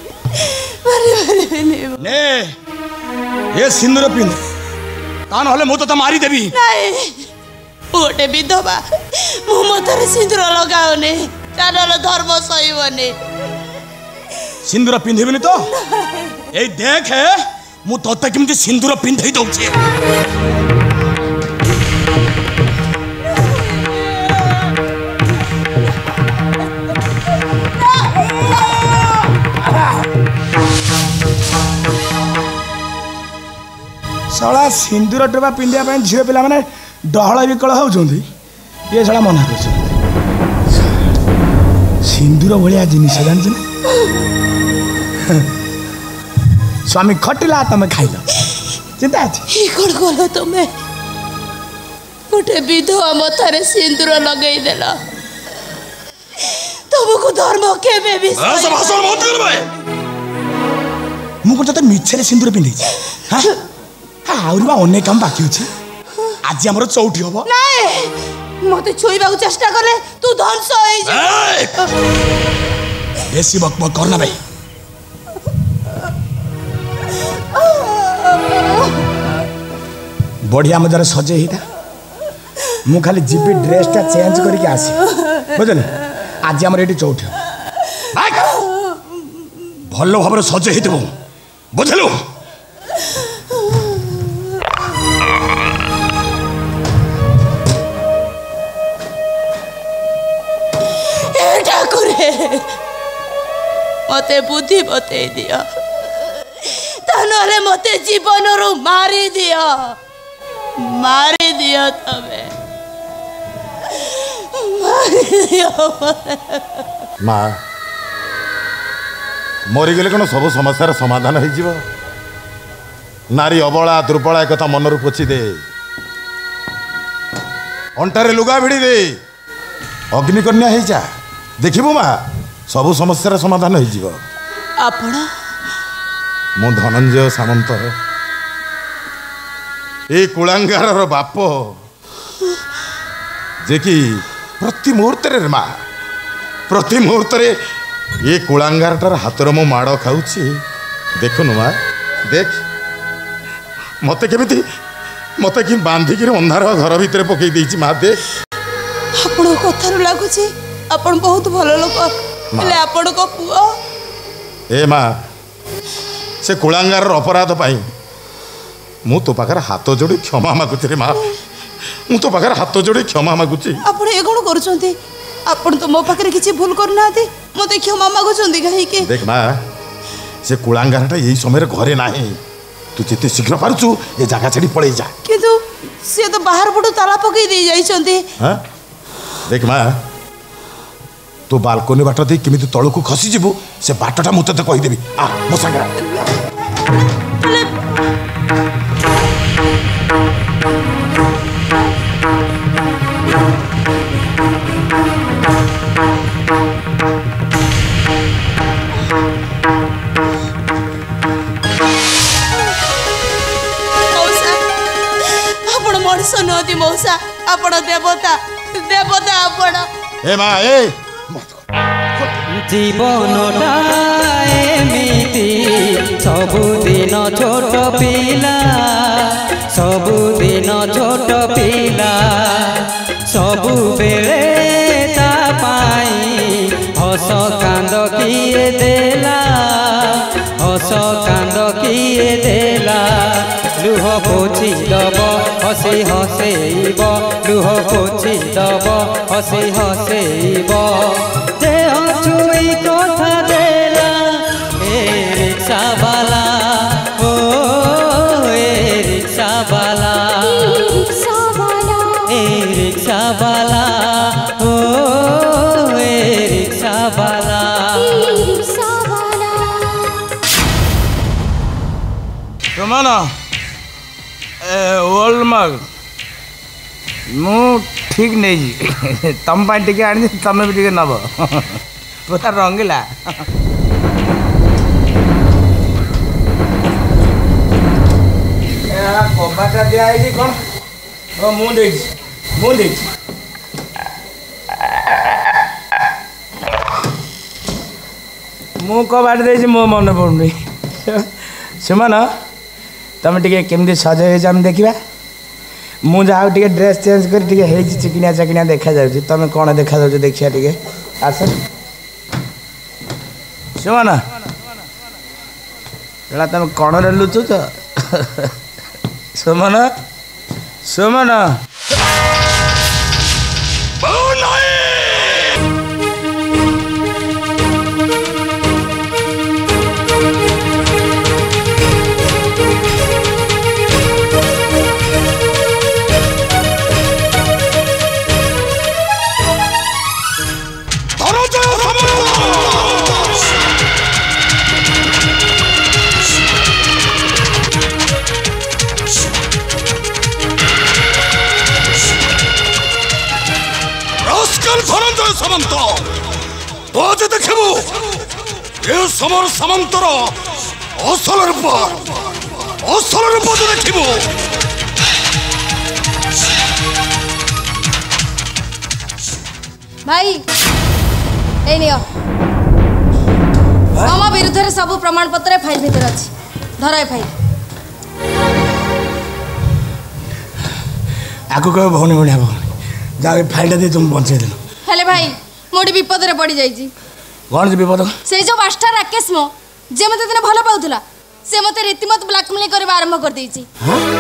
S7: ने ये सिंदूर पिंध तान हले मु तो मारी देबी
S3: नहीं गोटे विधवा मु मतरे सिंदूर लगाओने तानल धर्म सहीबनी
S7: सिंदूर पिंधिबिनी तो ए देख मु तोते किमती सिंदूर पिंधई दउछे साला सिंदूर टोपा पिंधिया झील पिला मैंने डहल विकल होती ये साला मना कर सिंदूर भाया जिनिस जान स्वामी खटिला तुम खाइल चिंता
S3: अच्छी कौन कल तुमे गोटे विधवा मथारे सिंदूर लगेदेल तुमको धर्म केबे भी
S7: ମୁଁ କ'ଣ ତତେ ମିଛରେ ସିନ୍ଦୁର ପିନ୍ଧେଇଛି ଆହୁରି ବା ଅନେକ କାମ ବାକି ଅଛି ଆଜି ଆମର ଚଉଠି ହବ
S3: ମତେ ଛୁଇବାକୁ ଚେଷ୍ଟା କଲେ ତୁ ଧ୍ୱଂସ ହେଇଯିବୁ
S7: ବେଶୀ ବକ୍ ବକ୍ କରନା ଭାଇ बढ़िया मजार सजे ही था मु खाली जीपी ड्रेसटा चेंज करके आसी बुझल आज आम ये चौठ भल भाव सजे ही बुझलु
S3: मते बुद्धि बतई दिया मते जीवन रू मारी दिया तमे
S15: माँ मरीगले कौन सब समस्यार समाधान हो नारी अबला दुर्बला एक मनरू पोछि दे अंटारे लुगा भिड़ी दे अग्निकन्या हो जा देखिबु माँ सब समस्यार समाधान हो मु धनंजय सामंत ए कुलांगार बाप जे कि प्रति मुहूर्त रे माँ प्रति मुहूर्त रे ये कुलांगारटार हाथर मो माड़ खाऊची देखुनु माँ देख मते केमिति मते कि बांधिकी अंधार घर भितर पकई देछि माँ देख
S3: आपण कथारु लागुची आपण बहुत भलो लोक हेले आपण को पुओ
S15: ए माँ से कुलांगार अपराध पाई मु तो पाखर हाथ जोड़ी क्षमा मागुची रे माँ मु तो पाखर हाथ जोड़ी क्षमा मागुची
S3: आपण ए कोन करूछंती आपण तो मो पाखरे किछि भूल करनाती मते क्षमा मागुछंती काहे के
S15: देख माँ से कुलांगारटा यही समय घरे नाही तू जिते शीघ्र पारुछु ए जगह छाड़ी पळै जा
S3: किंतु से तो बाहर पटू ताला पकई दे जाइछंती
S15: हां देख माँ तू बालकोनी बाट दे केमिति तळकु खसी जिवु से बाटटा मु तते कहि देबी आ मो संगरा
S3: मौसा नदी मौसा आपण देवता देवता आपण
S15: ए माँ ए
S12: जीवनटा एमिति सबुदिन छोट पिला सबुदिन छोट पिला सबु बेले ता पाई हस कांद किए देला हस कांद किए देला लुह पोछि दब हसी हसेब लुह पोछि दब हसी हसेब देह छुई कथा देला ए रिक्शा वाला ओ ए रिक्शा वाला ए रिक्शा वाला ओ ए रिक्शा वाला
S7: रमाना ओल्ड मु ठीक नहीं तुम टे आनी तुम भी नब पूरा रंगीला कबाटा दिखाई कौन मुझे मु कबाट दे मो मन पड़ुनी सुमन तुम टे केमती सज हो देखा मुझे टे ड्रेस चेंज कर चिकिनिया चाकिनिया देखा जाऊँ तुम कौन देखा जाऊ देखिया टे आस सुमन एला तुम कौन लुचुच सुमन सुमन
S11: सामंत तो आज देखबू ये समर सामंतर
S15: ଅସଲ ରୂପ ତୁ ଦେଖିବୁ।
S4: भाई ए नियो मम विरुद्ध रे सब प्रमाण पत्र फाइल भीतर अछि धर ए फाइल
S7: आगो कह भौनी भौनी भौनी जा फाइल दे तुम बंचे देलो
S4: हेले भाई मोडी विपद रे पड़ी जाई छी
S7: कोन जे विपद
S4: से जो मास्टर राकेश मो जे मते दिन भलो पाउथला से मते रीतिमत ब्लैकमेल करबा आरंभ कर देई छी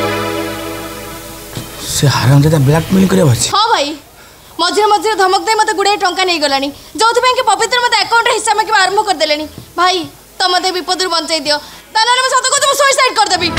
S7: से हराम दादा ब्लैकमेल करे बछि।
S4: हां भाई मझे मझे धमक दे मते गुडे टंका नहीं गलानी जोथि बैंक के पवित्र मते अकाउंट रे हिस्सा में के आरंभ कर देलेनी भाई त मते विपद रे बंचाई दियो ताना मैं सत को तुम सुसाइड कर देबी।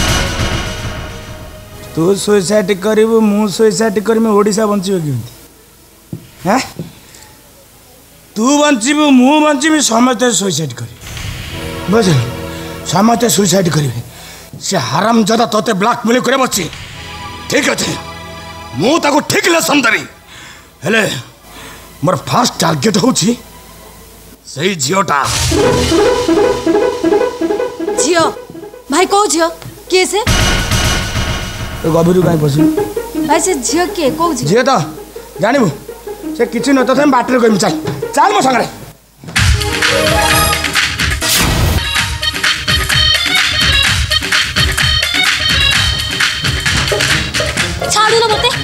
S7: तू सुसाइड करिवु मु सुसाइड करमे ओडिसा बंचिबो कि हैं तू बंचिबु मु बंचिबि समस्त सुसाइड करी बुझल समस्त सुसाइड करिवे से हराम जदा तोते ब्लैकमेल करे बछि ठीक अछि मु ताको ठीक लेसन दरी हेले मोर फर्स्ट टारगेट होछि सही झियोटा
S4: झियो भाई को झियो के से
S7: गबरू गाय बसी
S4: भाई से झियो के को
S7: झियो तो जानिबु से किछि न तो हम बाटरे कइम चल चल मो संगरे
S9: छाड़ू ना मते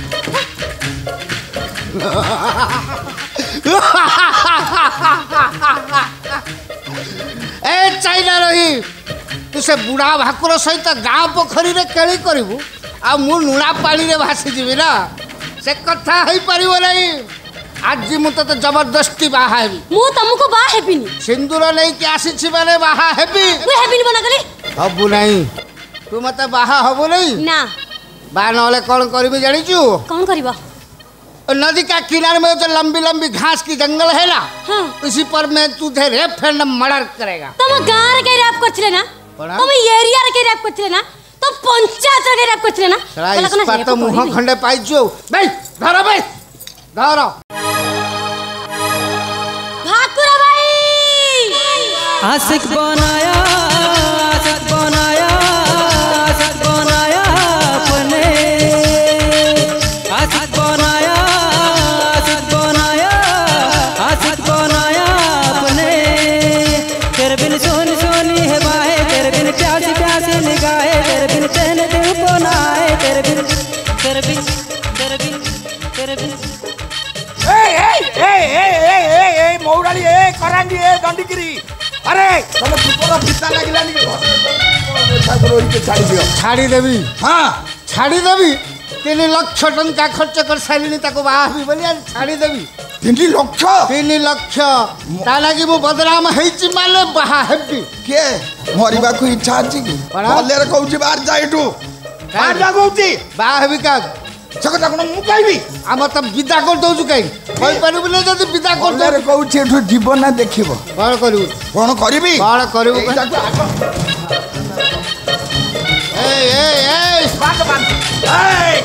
S10: ए चाइना रही तू से बुढ़ा भाकुर सहित गाँ पोखरी रे केली करिवु आ मु लुणा पानी रे भासी जीवी ना से कथा हई परिबो नहीं आज मु तो जबरदस्ती बाहा हेबी
S9: मु तुमको बाहा हेबिनी
S10: सिंदूर नहीं के आसी छी माने बाहा हेबी
S9: मु हेबिनी बना गली
S10: हबु नहीं तू मते बाहा हबु नहीं
S9: ना
S10: बा नले कौन करबी जानी छु
S9: कौन करबा
S10: नदी का किनारे में जो लंबी लंबी घास की जंगल है ना हाँ। उसी पर मैं तुझे रेप एंड मर्डर करेगा
S9: तुम गांव के रेप करथिले ना तुम एरिया के रेप करथिले ना तो पंचायत के रेप करथिले ना
S10: इस पर तो मुंह खंडे पाइजो भाई धरो धरो
S9: भाकुरा भाई
S12: आशिक बनाया अपने आशिक बनाया अपने तेरे बिन सोनी सोनी है बाहें तेरे बिन प्यासी प्यासी निगाहें तेरे बिन चैन दिल को ना आए तेरे बिन
S8: ए मौराली ए करांडी ए दंडीगिरी अरे तने विपद पिता लागिलानी ठाकुर के छाड़ी दियो
S10: छाड़ी देवी हां छाड़ी देवी 3 लाख टंका खर्च कर सारिनी ताको बाहाबी बोली छाड़ी देवी
S8: 3 लाख
S10: ता लागी मु बदनाम हेची माले बाहा हेबी
S8: के मरिबा को इच्छा अछि कि बोले रे कहउची बाहर जाइटू बाहर जा कहउची
S10: बाहा हेबी का
S8: सकता कोन मु कहबी
S10: हम त विदा कर दउछु कहि कहि परिबु ने जदी विदा कर
S8: दे रे कहउची एठू जीवन ना देखिबो
S10: कोन करिवु
S8: कोन करबी
S10: ए बात ए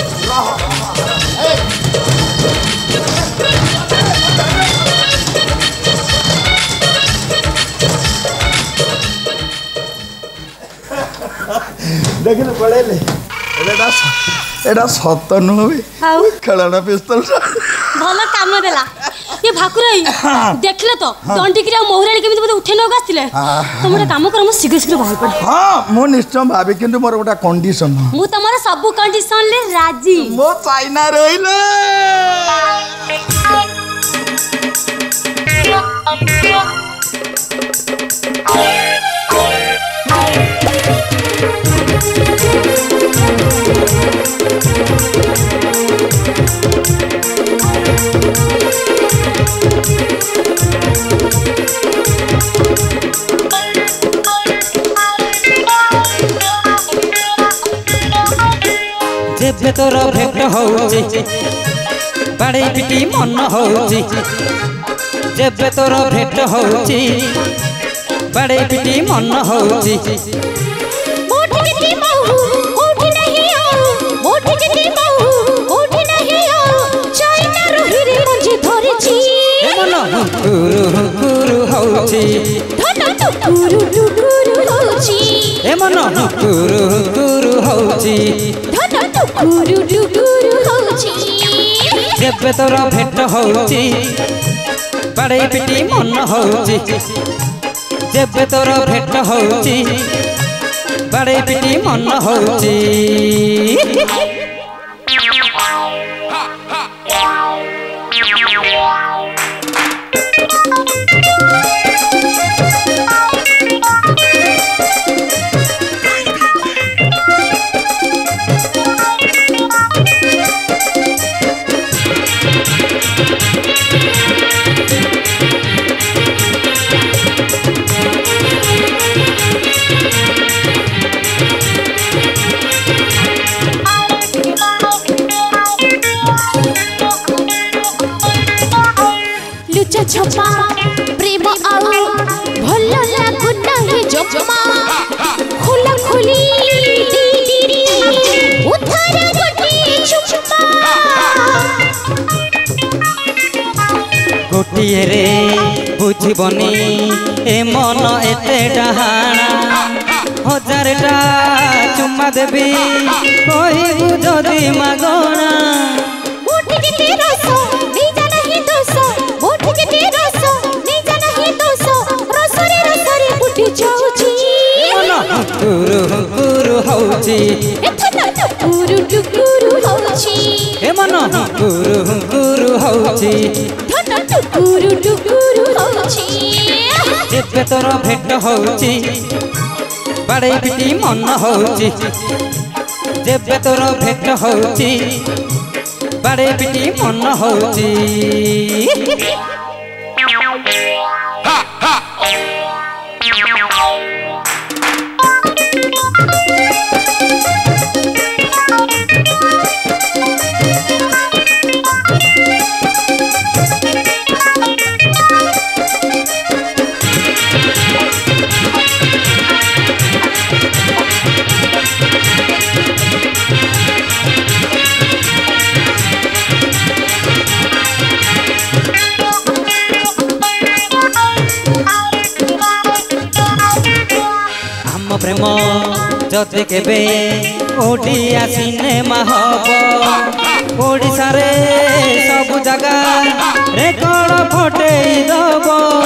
S8: देखिले पड़ेले एटा सत नुहे खेलना पिस्तल
S9: भल काम देला ये भाकुराई देखले तो दंडीगिरी आ मोहराणी केमिति मते उठे नग आस्तिले तो मोर काम कर मु शीघ्र शीघ्र बाहर पड़े
S8: हां मो निश्चय भाबे किंतु मोर गोटा कंडीशन
S9: मु तमरा सब कंडीशन ले राजी
S8: मो चाइना रहिलो
S12: जेबे तोर भेट होउची बड़ी पिटी मन होउची जेबे तोर भेट होउची बड़ी पिटी मन होउची
S16: मोठ किती बहु उठ नहीं आओ मोठ किती बहु उठ नहीं आओ चाइना रोहिरे मुझे धरची
S12: मन हुकुरु हुकुरु होउची
S16: धट टुकुरु टुकुरु होची
S12: ए मन हुकुरु हुकुरु होची
S16: धन टुकुरु टुकुरु होची
S12: जेबे तोर भेट होची बाड़े पिटी मन होची जेबे तोर भेट होची बाड़े पिटी मन होची
S16: छपा प्रेम आउ भल लागु नहीं जमा खोला खोली दीदी उधार गोटी छुपा
S12: गोटिए रे बुझबनी ए मन एते डहाना हजारटा चुम्मा देबी कहबू जदि मागणा टुकुरु हुकुरु होची
S16: टुकुरु टुकुरु होची
S12: ए मन हुकुरु हुकुरु होची
S16: टुकुरु टुकुरु होची
S12: जेबे तोर भेट होची बाड़े पिटी मन होची जेबे तोर भेट होची बाड़े पिटी मन होची प्रेम जदि केबे ओडिया सिनेमा हब ओडिशा रे सब जगह रेकर्ड फटेई दब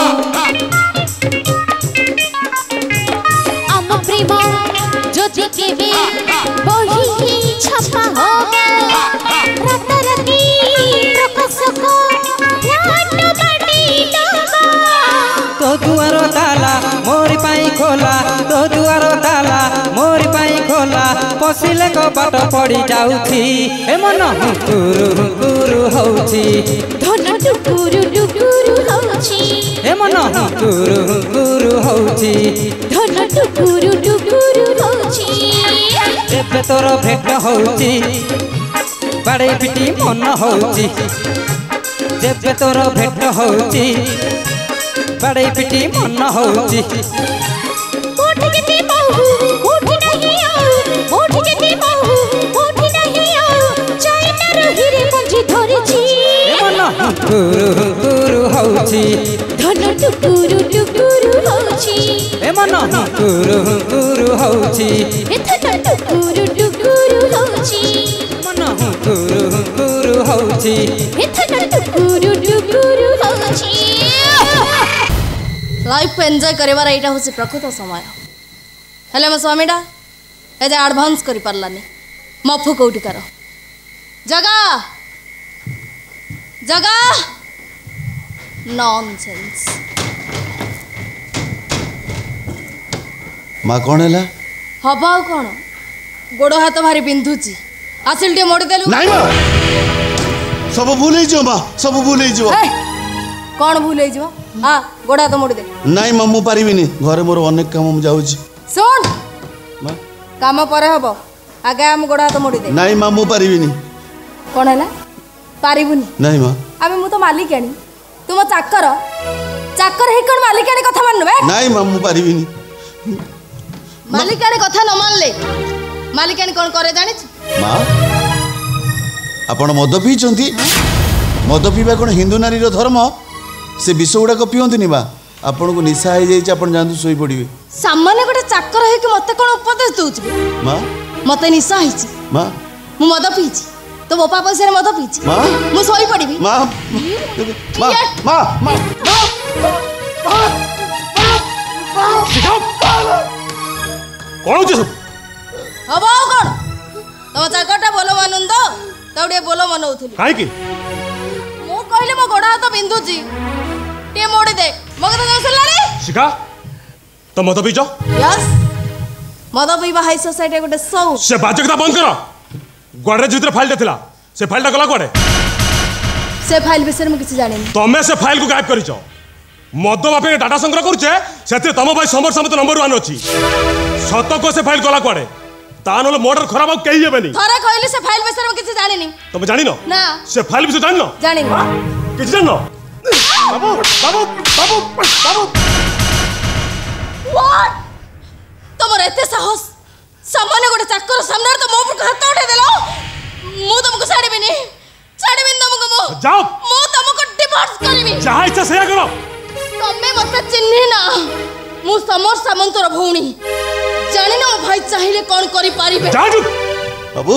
S16: आम प्रेम जदि केबे बही छपा हब राताराती प्रकाशक नाट बाटी दब
S12: तो दुआर ताला मोरी पाई खोला तो दुआर ताला मोरी पाई खोला पशिले कबाट पड़ी जाउथी ए मन हुकुरु हुकुरु होची
S16: धन टुकुरु टुकुरु होची
S12: ए मन हुकुरु हुकुरु होची
S16: धन टुकुरु टुकुरु होची
S12: जेबे तोर भेट होची बाड़े पिटी मन होची जेबे तोर भेट होची बाड़े पिटी मन होची
S16: कोठी जति बहु कोठी नहीं आउ कोठी जति बहु कोठी नहीं आउ चाइना रहिरे मंजी धरिछि
S12: ए मन हुकुरु हुकुरु होची
S16: धन टुकुरु टुकुरु होची
S12: ए मन हुकुरु हुकुरु होची
S16: ए धन टुकुरु टुकुरु होची
S12: मन हुकुरु हुकुरु होची
S16: ए धन टुकुरु टुकुरु होची
S4: लाइफ को एंजॉय करिवार एटा होछि प्रकृत समय हेले मो स्वामीटा एजे एडवांस करि परलानी मफु कोटिकार जगा जगा नॉनसेंस
S5: माँ कौन है
S4: हब आ कौन गोड़ हाथ भारी बिंधुची आसिल टे मोड़ी देलु
S5: नहीं माँ सब भूल ही जो माँ सब भूल ही जो
S4: कौन भूल ही जो हाँ गोड़ हाथ मोड़ी दे
S5: नहीं माँ मु पारिबिनी घरे मोर अनेक काम जाउची
S4: सुन काम पर हब आगे हम गोड़ हाथ मोड़ी दे
S5: नहीं माँ मु पारिबिनी
S4: कौन है पारिबुनी
S5: नहीं माँ
S4: अबे मु तो मालिकाणी तुम चाकर चाकर हे कौन मालिकाणी कथा माननु बे
S5: नहीं माँ मु पारिबिनी
S4: मालिकाणी कथा न मानले मालिकाणी कौन करे जानि
S5: माँ आपण मद पीचंती मद पीवा कौन हिंदू नारी धर्म से विष गुड़ाक पिंतनी बा आपण को निशा हो जाइए आपण जानतु सोई पड़िबे
S4: सामान्य गोटे चाकर है मत कौन उपदेश दूच
S5: माँ
S4: मत निशा होइछि
S5: माँ
S4: मु मद पीछि तो बोपा पैसा मद पीछि
S5: माँ
S4: मु सोई पड़िबी
S5: माँ माँ माँ माँ
S2: कौन हो सब
S4: हबो कौन तो चाकरटा बोलो मानुन तो तौड़े बोलो मनौथिली
S2: काहे की
S4: मु कहले मो गोड़ा तो बिंदुची टे मोड़ी दे मगे तो जसला रे
S2: शिखा तो मत पीछो
S4: यस मद पीबा हाई सोसाइटी गोटे सौ
S2: से बाजकता बंद करो गोड़े जितरे फाइल देथिला से फाइल गला कोड़े
S4: से फाइल विषय में किसी जाने
S2: तमे से फाइल को गायब करिचो मद माफे डाटा संग्रह करूचे सेते तम भाई समर समेत नंबर 1 अछि सत को से फाइल गला कोड़े ता नले मर्डर खराब हो कही हेबेनी
S4: थरा कहली से फाइल विषय में किसी जाने
S2: तमे जानि न
S4: ना
S2: से फाइल विषय जानि न
S4: जानि
S2: किछि जानि न बाबू बाबू बाबू बाबू
S4: व्हाट तमर एते साहस सामान्य गोटे चाकर सामने तो मो पर हाथ उठे देलो मु तुमको छाड़ीबिनी तुमको मो
S2: जाओ
S4: मु तुमको डिवोर्स करबी
S2: जहां इच्छा सेया करो
S4: तमे मते चिन्हि ना मु समर सामंतर भौणी जानि ना भाई चाहिले कोन करि पारिबे
S2: जा चुप
S5: बाबू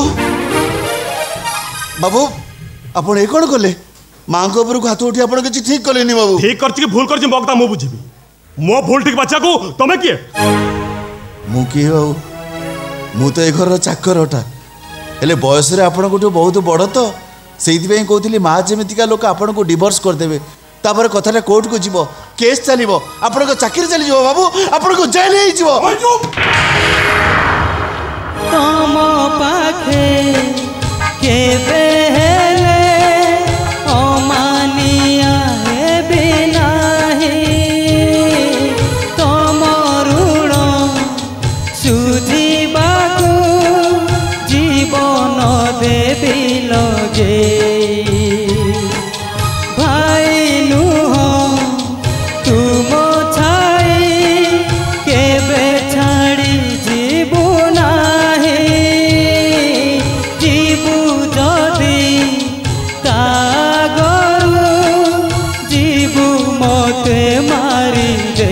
S5: बाबू आपण ए कोन करले मां को ऊपर को हाथ उठी आपण के ठीक करलेनी बाबू
S2: ठीक करछि कि भूल करछि मगता मो बुझिबी मो भूल ठीक बच्चा को तमे किए
S5: मु की बाबू मु तो ए घर चाकरटा हेले बयस रे आपण को बहुत बड़ तो सेइति पई कहउतली मां जेमितिका लोक आपण को डिवोर्स कर देबे तापर कथाटा कोर्ट को जीवो केस चलिबो आपण को चाकरी चली जीवो बाबू आपण को जेल हे जीवो
S12: तम पाखे केबे हेले अमानिया हेबे नाही तम ऋण सुझिबाकू जीवन देबी लगे भाई नुह तुम छाई केबे छाड़ी जीवु नाही जीवु जदि कागरू जीवु मते मारी दे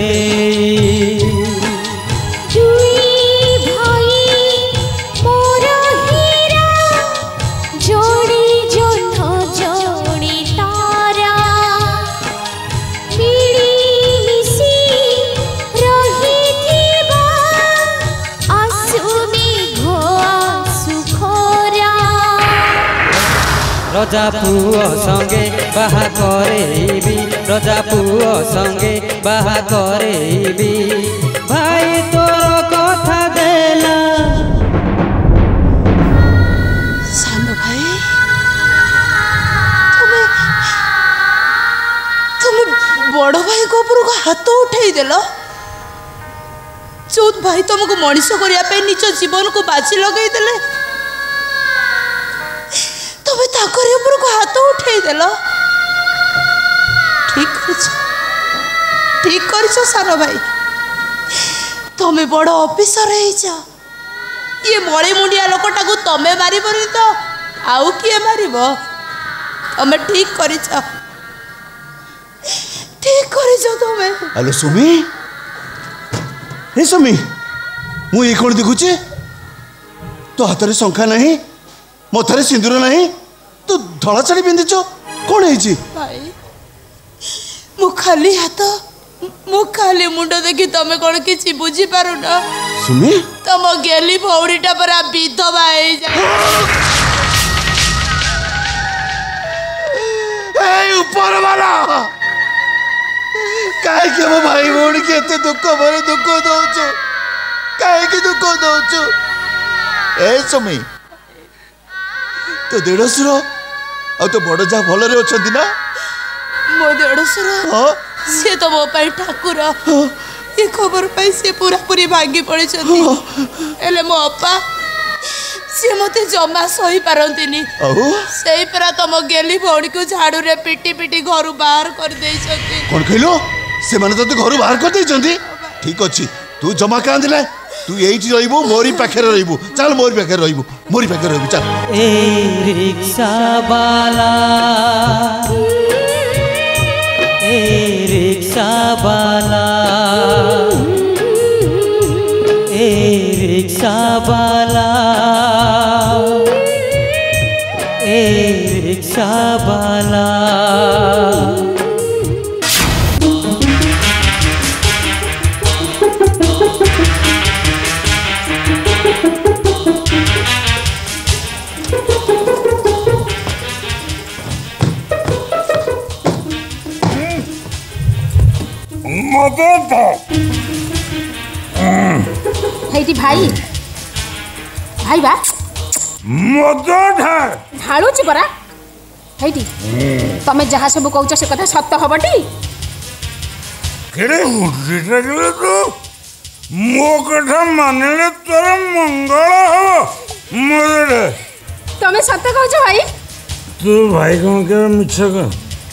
S12: रजा पुओ संगे बाहा करेबी रजा पुओ संगे बाहा करेबी भाई तोर कथा देला
S3: सानो भाई तुम्हें बड़ भाई को ऊपर को हाथ उठाई देल जो भाई तुमको मनीष करने निज जीवन को बाजी लगे देले तुम्हें ताकर ऊपर को हाथ उठाई देल ठीक कर सानो भाई तुम्हें बड़ ऑफिसर ये मड़ी मुंडिया लोकटा को तमें मार तो आउ किए मार तमें ठीक कर तुम्हें
S5: हेलो सुमी हे सुमी मु ये कौन देखुचे तो हाथ में शंखा नहीं मथारे सिंदूर नहीं तू धड़ा शाढ़ी पिंधिच कौन है
S3: भाई मु खाली हाथ मु खाली मुंड देखी तमें कौन किसी बुझी पार न
S5: सुमी
S3: तम गेली भौरीटा परा विधवा हो
S5: जाए ऊपर वाला काहे के मो भाई भौणी के एते दुख भरे दुख दउछु काहे के दुख दउछु ए सुमी तो देढ़सुर आ तो बड़ जा भल रे अछंती ना
S3: मो देढ़सुर से तो मो पाई ठाकुर ये खबर पाई से पूरा पूरी भांगी पड़ी एले मो अपा सी मते जमा सही पारंतिनी से परा तम गेली भौणी को झाड़ू रे पिटी पिटी घर बाहर कर दे छथि
S5: कोन कहलो से माने तो घर बाहर कर दे छथि ठीक अछि तू जमा कांदिले तू एठी रहिबो मोरी पाखे रहिबो चल मोरी पाखे रहिबो चल
S12: ए रिक्शा वाला ए रिक्शा रिक्शा वाला ए रिक्शा वाला ए रिक्शा वाला
S6: ହେଇଟି ଭାଇ ଭାଇ ବା ଢାଳୁଛି ପରା ହେଇଟି ତମେ ଯାହା ସବୁ କହୁଛ ସେ କଥା ସତ ହବଟି
S11: ମୋ କଥା ମାନିଲେ ତୋର ମଙ୍ଗଳ ହବ ମଦେ
S6: ତମେ ସତ କହୁଛ ଭାଇ
S11: ତୁ ଭାଇ କଣ କେବେ ମିଛ କହ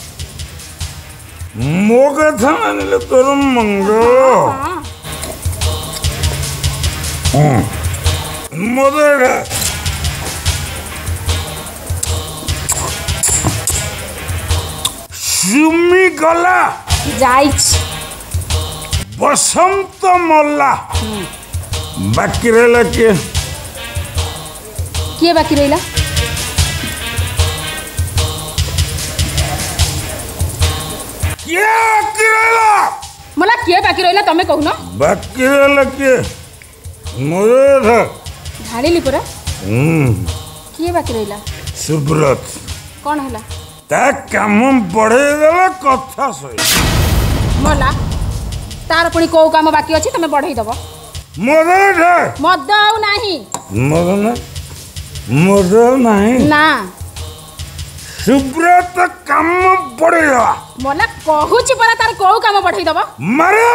S11: ମୋ କଥା ମାନିଲେ ତୋର ମଙ୍ଗଳ ମଦେ ସୁମି ଗଲା
S6: ଯାଇଛି
S11: ବସନ୍ତ ମଲା ବାକି ରହିଲା କିଏ
S6: କିଏ ବାକି ରହିଲା
S11: କିଏ ବାକି ରହିଲା
S6: मला କିଏ ବାକି ରହିଲା ତମେ କହୁନ
S11: ବାକି ରହିଲା କିଏ ମୋର
S6: ଢାଳିଲି ପରା କିଏ ବାକି ରହିଲା
S11: ସୁବ୍ରତ
S6: କଣ ହେଲା
S11: ତା କାମ ବଢେଇ ଦେଲା କଥା ସହି
S6: मला तार पुणी को काम बाकी अछि तमे बढ़ाई दबो मद आउ नाही
S11: मद नहीं
S6: ना
S11: सुब्रत काम बढ़ेगा
S6: मला कहूची परा तार को काम बढ़ाई दबो
S11: मारो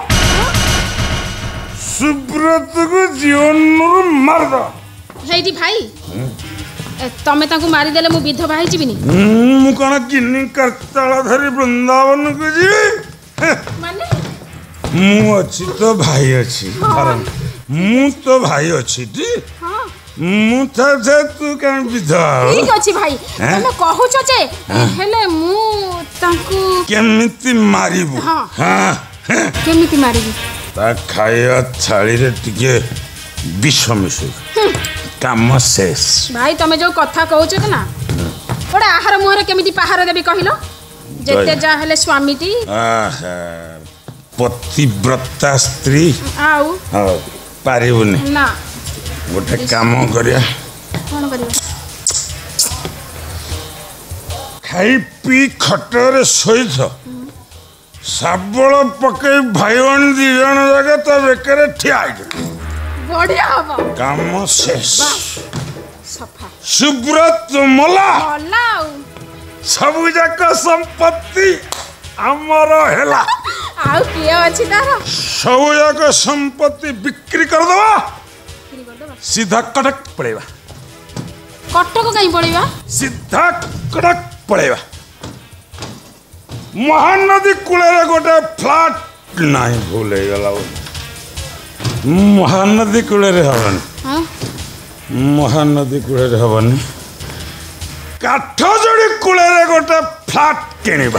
S11: सुब्रत को जीवन मार दो
S6: हेदी भाई तमे ताकू मारी देले मु विधवा होई जिबिनी
S11: मु कोन किन्नी करताला धरी वृंदावन को जी
S6: माने
S11: मु अच्छी तो भाई अच्छी मु तो भाई अच्छी टी मु था जे तू कान विधवा
S6: ठीक अछि भाई तमे कहूछ जे हेले मु ताकू
S11: केमिति मारिबु हां
S6: केमिति मारिबु
S11: ता खाया थाली रे टिके विष मिसु काम शेष
S6: भाई तमे जो कथा कहूछ ना ओडा आहार मुहरे केमिति पहार देबी कहिलो जेते जा हेले स्वामी टी
S11: पतिव्रता स्त्री
S6: आउ
S11: पारिबुनी
S6: ना
S11: गोटे काम करिया
S6: कोन करियो
S11: खाई पी खटरे सहित साबळ पकई भाई बहन दी जण जगह त बेकरे ठिया
S6: बढ़िया हबो
S11: काम शेष
S6: सफा
S11: सुब्रत मला
S6: मला
S11: सब जाक संपत्ति हमर हेला
S6: आउ किए अछि तार
S11: सब जाक संपत्ति बिक्री कर दवा सीधा कटक पड़ेगा
S6: कटक कहीं पड़ेगा
S11: सीधा कटक पड़ेगा महानदी कूले गोटे फ्लाट नहीं भूल गला महानदी कूले हबनी महानदी कूले हबनी काठजोड़ी कूले गोटे फ्लाट किणवा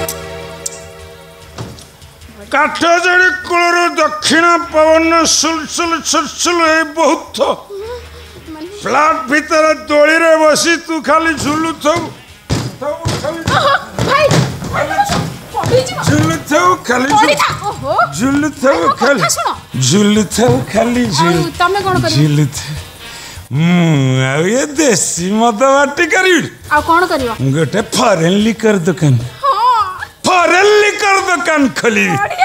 S11: काठजोड़ी कूल दक्षिण पवन सुलसुल सुलसुल बहुत फ्लाट भीतर दोली रे बसी तू खाली झुलु ये देसी मद बाटी करी गोटे फॉरेन लिकर दुकान फॉरेन लिकर दुकान खोली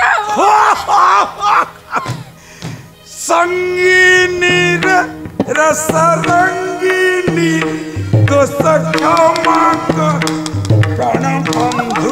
S11: संगीनी रस रंगीनी दोस्त क्षमा प्राण बंधु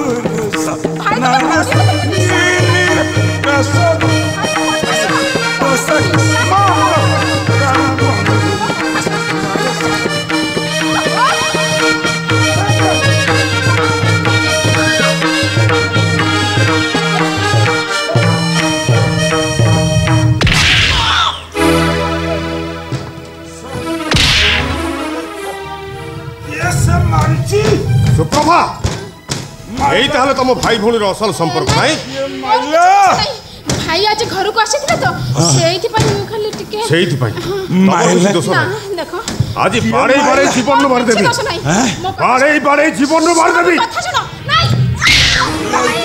S2: सुप्रभा यही ताहले तुम भाई भौणी असल संपर्क नहीं
S6: भाई आज घर को आसिथिले तो सेइथि पई मु खाली टिके
S2: सेइथि पई
S11: माइला
S6: देखो
S11: आज बाड़े बाड़े जीवन नु मार देबी बाड़े बाड़े जीवन नु मार देबी
S6: कथा सुनो नहीं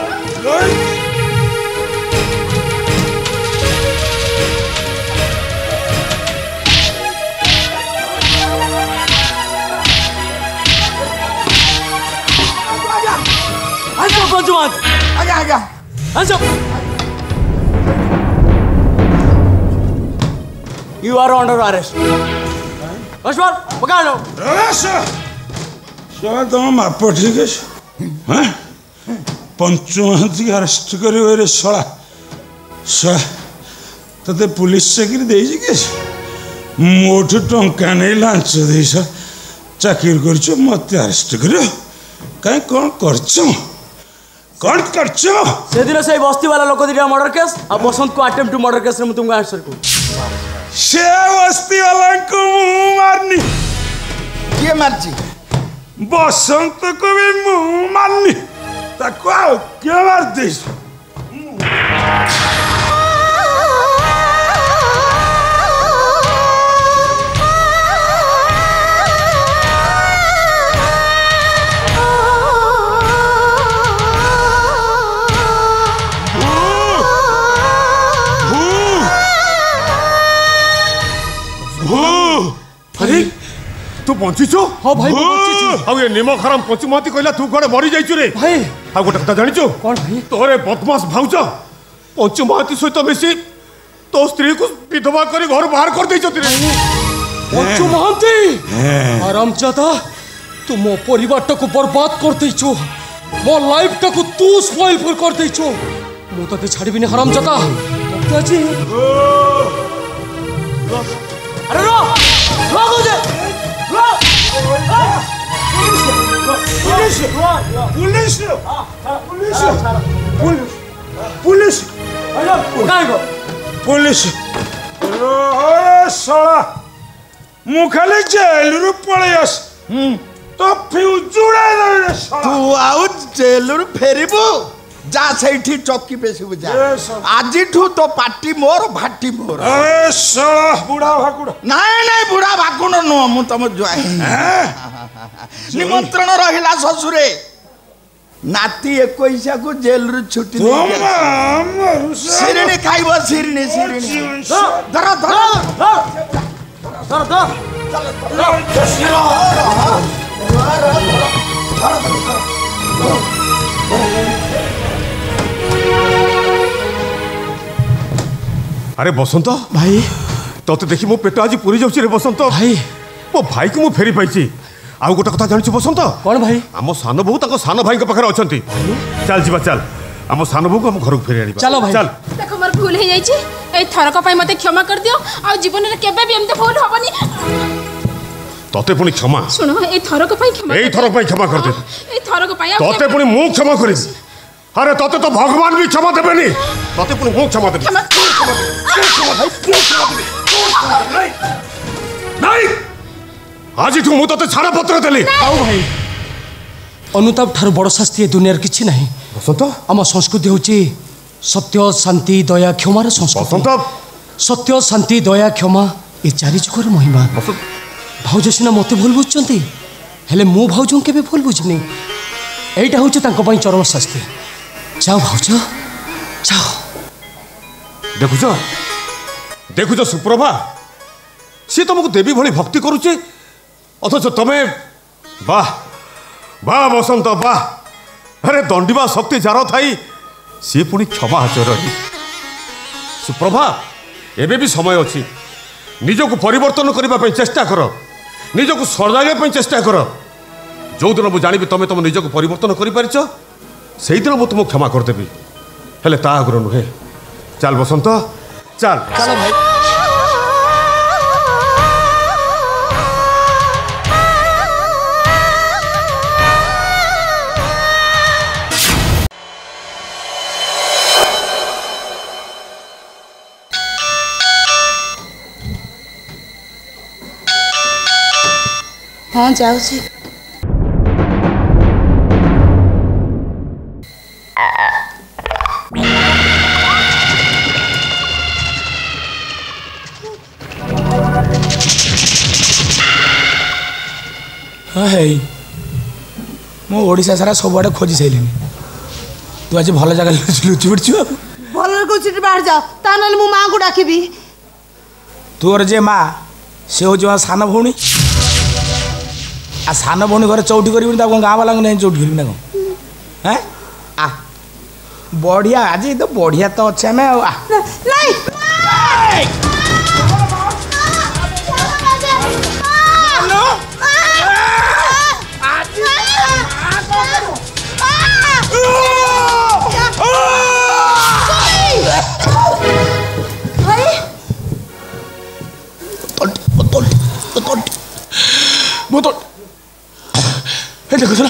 S18: Answer, Panchumat!
S8: Aga.
S18: Answer! You are under arrest. Ashwar, पकड़ लो।
S11: शायद तुम आप ठीक है? हाँ? पंचुमाती अरेस्ट करियो रे साला। सा तते पुलिस चाकरी देइछि के? मोठ टंका नै लांच देइछ। चाकरी करछो मते अरेस्ट करियो। काई कोन करछो? कौन करछो?
S18: से दिन से बस्ती वाला लोक दिया मर्डर केस आ बसंत को अटेम्प्ट टू मर्डर केस रे तुमको आंसर को
S11: से बस्ती वाला को मुंह मारनी
S8: किए मारची
S11: बसंत को भी मुंह मारनी ताको क्या मार देस तू पहुंचीचो
S18: हां भाई पहुंचीची
S11: आ ये निमक हराम पंचुमाती कहला तू गड़े मरी जाइछु रे
S18: भाई
S11: आ गोटे कथा जानिचो
S18: कोन भाई
S11: तोरे बदमाश भाउच पंचुमाती सहित मिसी तो स्त्री को विधवा करी घर बाहर कर देइछ रे
S1: पंचुमाती हरामजादा तू मो परिवार को बर्बाद कर देइछु मो लाइफ को तू स्पॉइल कर देइछु मु तते छाड़बिनी हरामजादा जी
S18: अरे रो मुझे
S11: पुलिस पुलिस पुलिस साला मु खाली जेल रु पळे आस तो फ्यूज उड़ा
S8: तू आउट जेल रु फेरिबू जा सैठी चौकी पे से जा आज तो पार्टी मोर भाटी मोर
S11: अरे साला बुढ़ा भाकुड़ा
S8: नहीं बुढ़ा भाकुड़ नुह मु तुम जुआई निमंत्रण रहिला ससुरे नाती 21 को जेल रु छुट्टी सिरणी खाइबो सिरणी धर
S2: अरे बसंत
S1: भाई
S2: तोते देखी मो पेट आज पूरी जाउछि रे बसंत
S1: भाई
S2: मो भाई को मु फेरी पाइछि आउ गोटे कथा जानिछु बसंत
S1: कोन भाई
S2: आम सान बहु ताको सान भाई के पाखरे अछंती चल जीवा चल आम सान बहु को हम घर को फेरी आनिबा
S1: चलो भाई
S2: चल
S6: देखो मोर भूल हे जाइछि ए थरक पई मते क्षमा कर दियो आ जीवन रे केबे भी एमते भूल होबनी
S2: तोते पुनी क्षमा
S6: सुनो ए थरक पई क्षमा
S2: एई थरक पई क्षमा कर दे
S6: ए थरक पई
S2: तोते पुनी मु क्षमा करी अरे तोते तो भगवान भी क्षमा देबेनी तोते पुनी मु क्षमा देबे नहीं आज तू मु तोते छाड़ा पत्र देली
S1: आओ भाई अनुताप ठार बड़ शास्त्री दुनिया किछि नहीं
S2: बसंत
S1: आम संस्कृति होची सत्य शांति दया क्षमार संस्कृति
S2: बसंत
S1: सत्य शांति दया क्षमा ये चारि जुगर महिमा भाउज सिना मते भूल बुझुचंती हेले मु भाउज केबे भूल बुझनी एटा होची तांको पई चरम शास्ति जाओ भाउज जाओ
S2: देखुच सुप्रभा सी तुमको देवी भली भक्ति करुचे अथच तमें वाह वाह बसंत वाह अरे दंडिबा शक्ति जार थाई सी पुणी क्षमा आचर सुप्रभा एबे भी समय अच्छी निजको परिवर्तन करने चेष्टा कर निजको सजाइबा चेष्टा कर जो दिन मुझे जानी तुम तुम निजको परिवर्तन कर से दिन मुझे तुमको क्षमा करदेवी हेले ता आगर नुहे चल बसंत चल
S1: चलो भाई
S3: हाँ जाऊँ
S7: हाँ है मु ओडिशा सारा सबुआड़े खोजी सारे तू आज भल जगह लुचि पड़छु
S3: भल लुचि बाहर जाओ ता नले मु मां को डाकिबी
S7: तोर जे माँ से हूँ सान भौणी आ सान भौणी घर चौटी करी गाँ वाला नहीं चौटी करी ना कौन हैं आ बढ़िया आज तो बढ़िया तो अच्छे आम देखो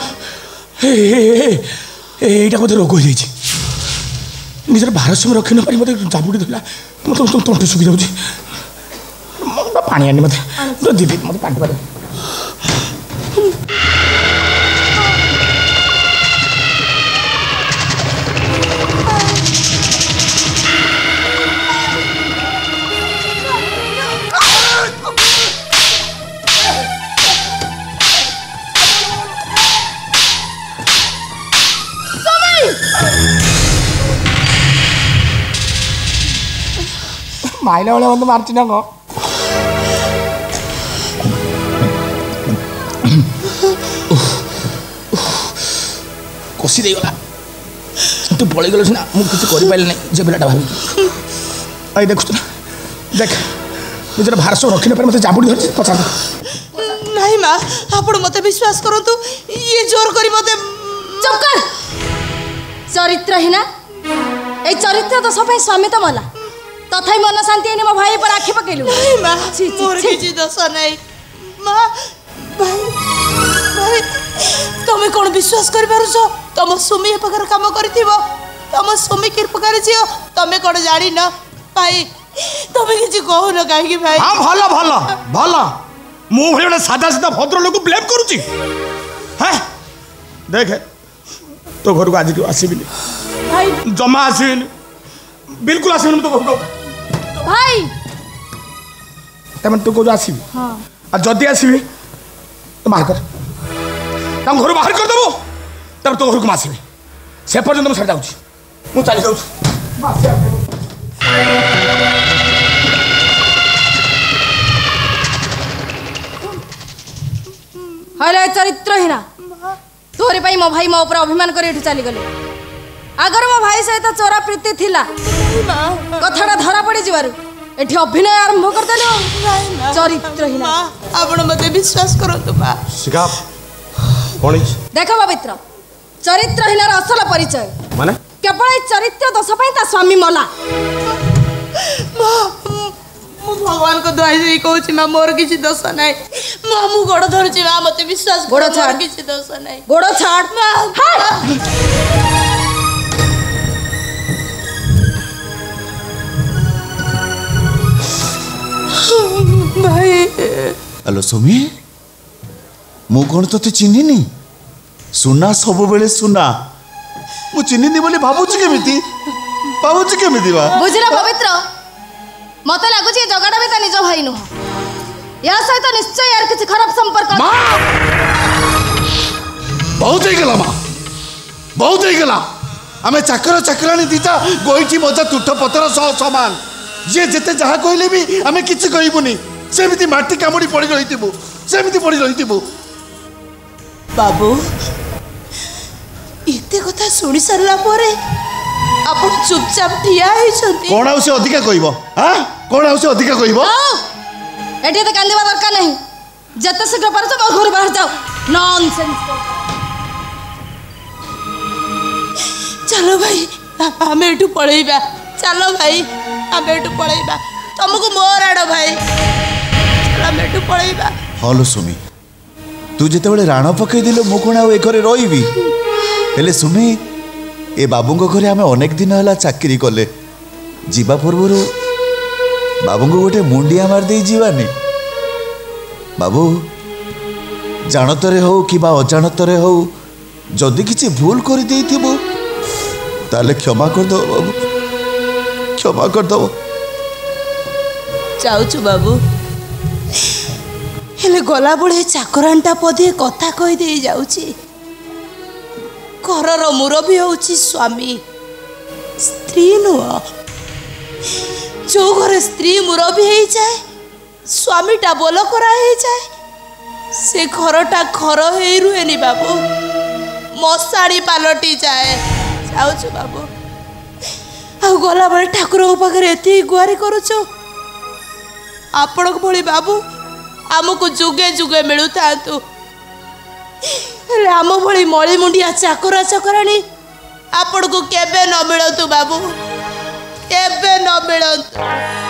S7: এইটা মধ্যে রোগ হয়ে যাই নিজের ভারসাম্য রক্ষি না পারি মতো চাপুটি ধরলা মতো তন্টু শুকি যাচ্ছি পানি আনি মতো দিদি মতো পানি পারে माइला वाले मतलब मार्ची ना को कोसी दे गला तू पळे गलो ना मु किछ करि पाइल नै जे बेलाटा भाबी आई देखु तो देख निजर भारस रखिन पर मते जाबुडी धरछि पछा
S3: नहीं मां आपण मते विश्वास करंतु ये जोर करी मते
S4: चुप कर चरित्रहीना ए चरित्र तो सबै स्वामी त मला तथाई मन शांति नहीं मो भाई पर आखि पकेलु
S3: नहीं मां मोर किछि दोष नहीं मां भाई भाई तमे कोन विश्वास कर पारुछ तम सुमी ए प्रकार काम करथिबो तम सुमी के प्रकार जियो तमे कोन जानि न भाई तमे किछि कहू न काहे कि भाई
S14: हां भलो भलो भलो मु भले सादा सादा भद्र लोक ब्लेम करूची हैं देख तो घर को आज क्यों आसीबिनी
S3: भाई
S14: जमा आसीबिनी बिल्कुल आसीबिनी तो घर को
S4: भाई
S14: तमन तू को आसीबी
S4: हां
S14: आ जदी आसीबी तो बाहर कर तम घर बाहर कर देबो तब तो घर को आसीबी से पर्यंत हम छड़ जाउची मु चली जाउची
S4: हले चरित्रहीना तोरे पाई मो भाई मो ऊपर अभिमान कर एठू चली गले अगर मो भाई सहित चोरा प्रीति थिला कथाटा धरा पड़ी जीवारु एठी अभिनय आरंभ कर देलो चरित्रहीना
S3: आपण मते विश्वास करंतु बा
S2: शिका कोन
S4: देखो पवित्र चरित्रहीनार असल परिचय
S2: माने
S4: केवल चरित्र दोष पई ता स्वामी मला
S3: मु भगवान को दुआई दे कहूची मां मोर किछि दोष नाही मां मु गोड़ धरची मां मते विश्वास
S4: गोड़ छाड़
S3: किछि दोष नाही
S4: गोड़ छाड़
S3: भाई
S5: हेलो सुमी मु कौन तो चिन्हिनी सुना सब बेले सुना मु चिन्हिनी बोली भाबुची केमिति बा
S4: बुझिला पवित्र मते लागुची जगड़ा भी ता निज भाई नुह या सहित निश्चय यार किछि खराब संपर्क
S5: बहुत ही गला मां बहुत ही गला हमें चाकर चाकरानी दीता गोईठी मजा तुठ पतर समान जे जेते जहा कहले भी हमें किछि कहबुनी सेमिति माटी कामुडी पड़ी रहितिबो सेमिति पड़ी रहितिबो
S3: बाबू इते कथा सुनी सरला परे आपण चुपचाप ठिया हिछंती
S5: कोन आउ से अधिका कहबो हां कोन आउ से अधिका कहबो
S4: एठी त कांदिबा दरकार नहीं जते शीघ्र पारछ मो घर बाहर जाओ नॉनसेंस
S3: चलो भाई हमें एठू पळेइबा चलो भाई हमें एठू पळेइबा तुमको मोर आडो भाई चलो हमें एठू पळेइबा
S5: हलो सुमी तू जेते बेले राण पकई दिलो मु कोन आउ ए घरे रहिबी हेले सुमी ए बाबूंको घरे आमे अनेक दिन हला चाकरी कले जीवा पूर्व बाबूंको गोटे मुंडिया मार दे जीवानी बाबू जानतरे हो कि बा अजानतरे हो जदि किछि भूल कर देइथिबो ताले क्षमा कर दो बाबू क्षमा कर दो
S3: जाऊछु बाबू हेले गला बेले चाकरानटा पदे कथा कही दे जाउची घरर मुरबी होउची स्वामी स्त्री नुह जो घर स्त्री मुरबी हो जाए स्वामीटा बोल करा हो जाए से घरटा घर हो रुहेनी बाबू मशाणी पालटी जाए जाऊछु बाबू आ गला बेले ठाकुर पाखे एति गुहारी करुच आपण भली बाबू आमको जुगे जुगे मिलू था आम भली मली मुंडिया चाकरा चकराणी आपण को केबे न मिलतु बाबू केबे न मिलतु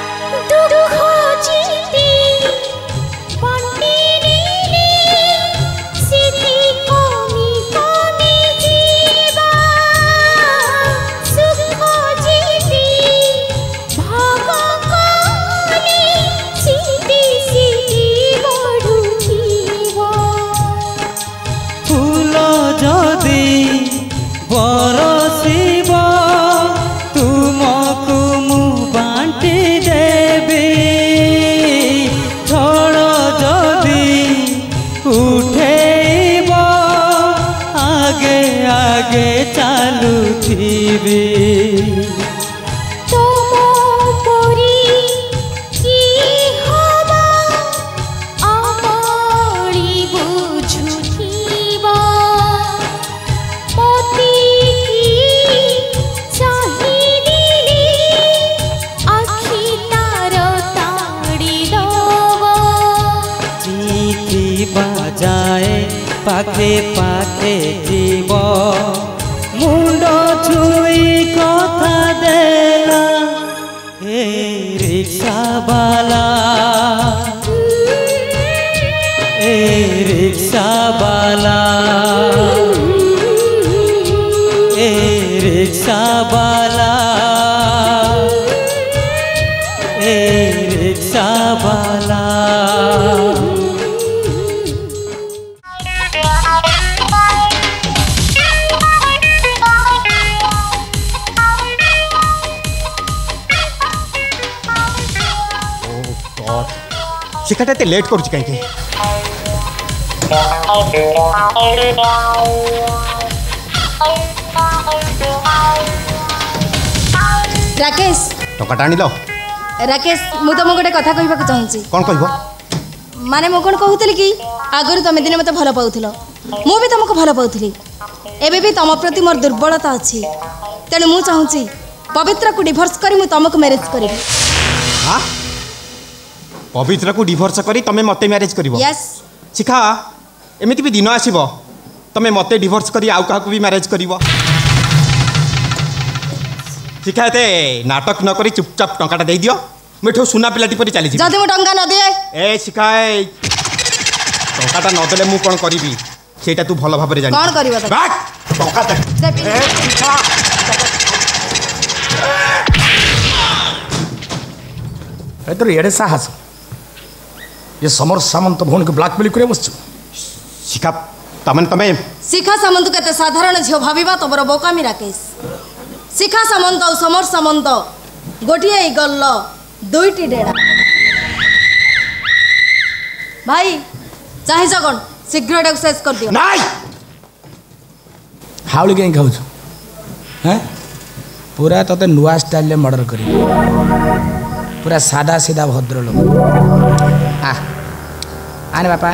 S12: पाखे पाखे जीव मुंड छुई कथा देला ए रिक्शा वाला ए रिक्शा वाला ए रिक्शा वाला ए रिक्शा वाला
S13: शिखाटा ते लेट करूची कहीं
S4: राकेश
S13: टंका आनी लो
S4: राकेश मु तुम गोटे कथा कहवाक चाहूँगी
S13: कौन कह
S4: माने मु कौन कहूली कि आगुरी तुम दिने मत भल पाउल मु भी तुमको भल पाउली एबे भी तुम प्रति मोर दुर्बलता अच्छी तेणु मु चाहूँगी पवित्र को डिभोर्स करी मु तुमको मैरेज करी
S13: पवित्र को डिभोर्स करी तमे मते मैरेज करिवो
S4: यस
S13: शिखा एमिति भी दिन आसीबो तमे मते डिभोर्स करी आउ काहा को भी मैरेज करिवो शिखा एते नाटक न करी चुपचाप टंकाटा दे दियो मिठो सुना पिलाटी परी चली
S4: जदि मु टंका न दिए
S13: ए शिखा टंकाटा न देले मु कोन करिवि सेटा तू भलो भाबरे जानि
S4: कोन करिवो
S13: टंका दे ए शिखा
S14: ए तो एडे साहस ये समर सामंत भौन को ब्लैकमेल करे बसछु
S13: शिखा तमन तमे
S4: शिखा सामंत केते साधारण झियो भाबिबा तोबर बोकामी राकेश शिखा सामंत और समर सामंत गोटिए गल्ल दुईटी डेड़ा भाई चाहे जगन शीघ्र एटा शेष कर दियो
S14: नाइ हाउली के खाऊ हैं पूरा तते नुआ स्टाइल ले मर्डर करी पूरा सादा सीधा भद्र लोग आने बापा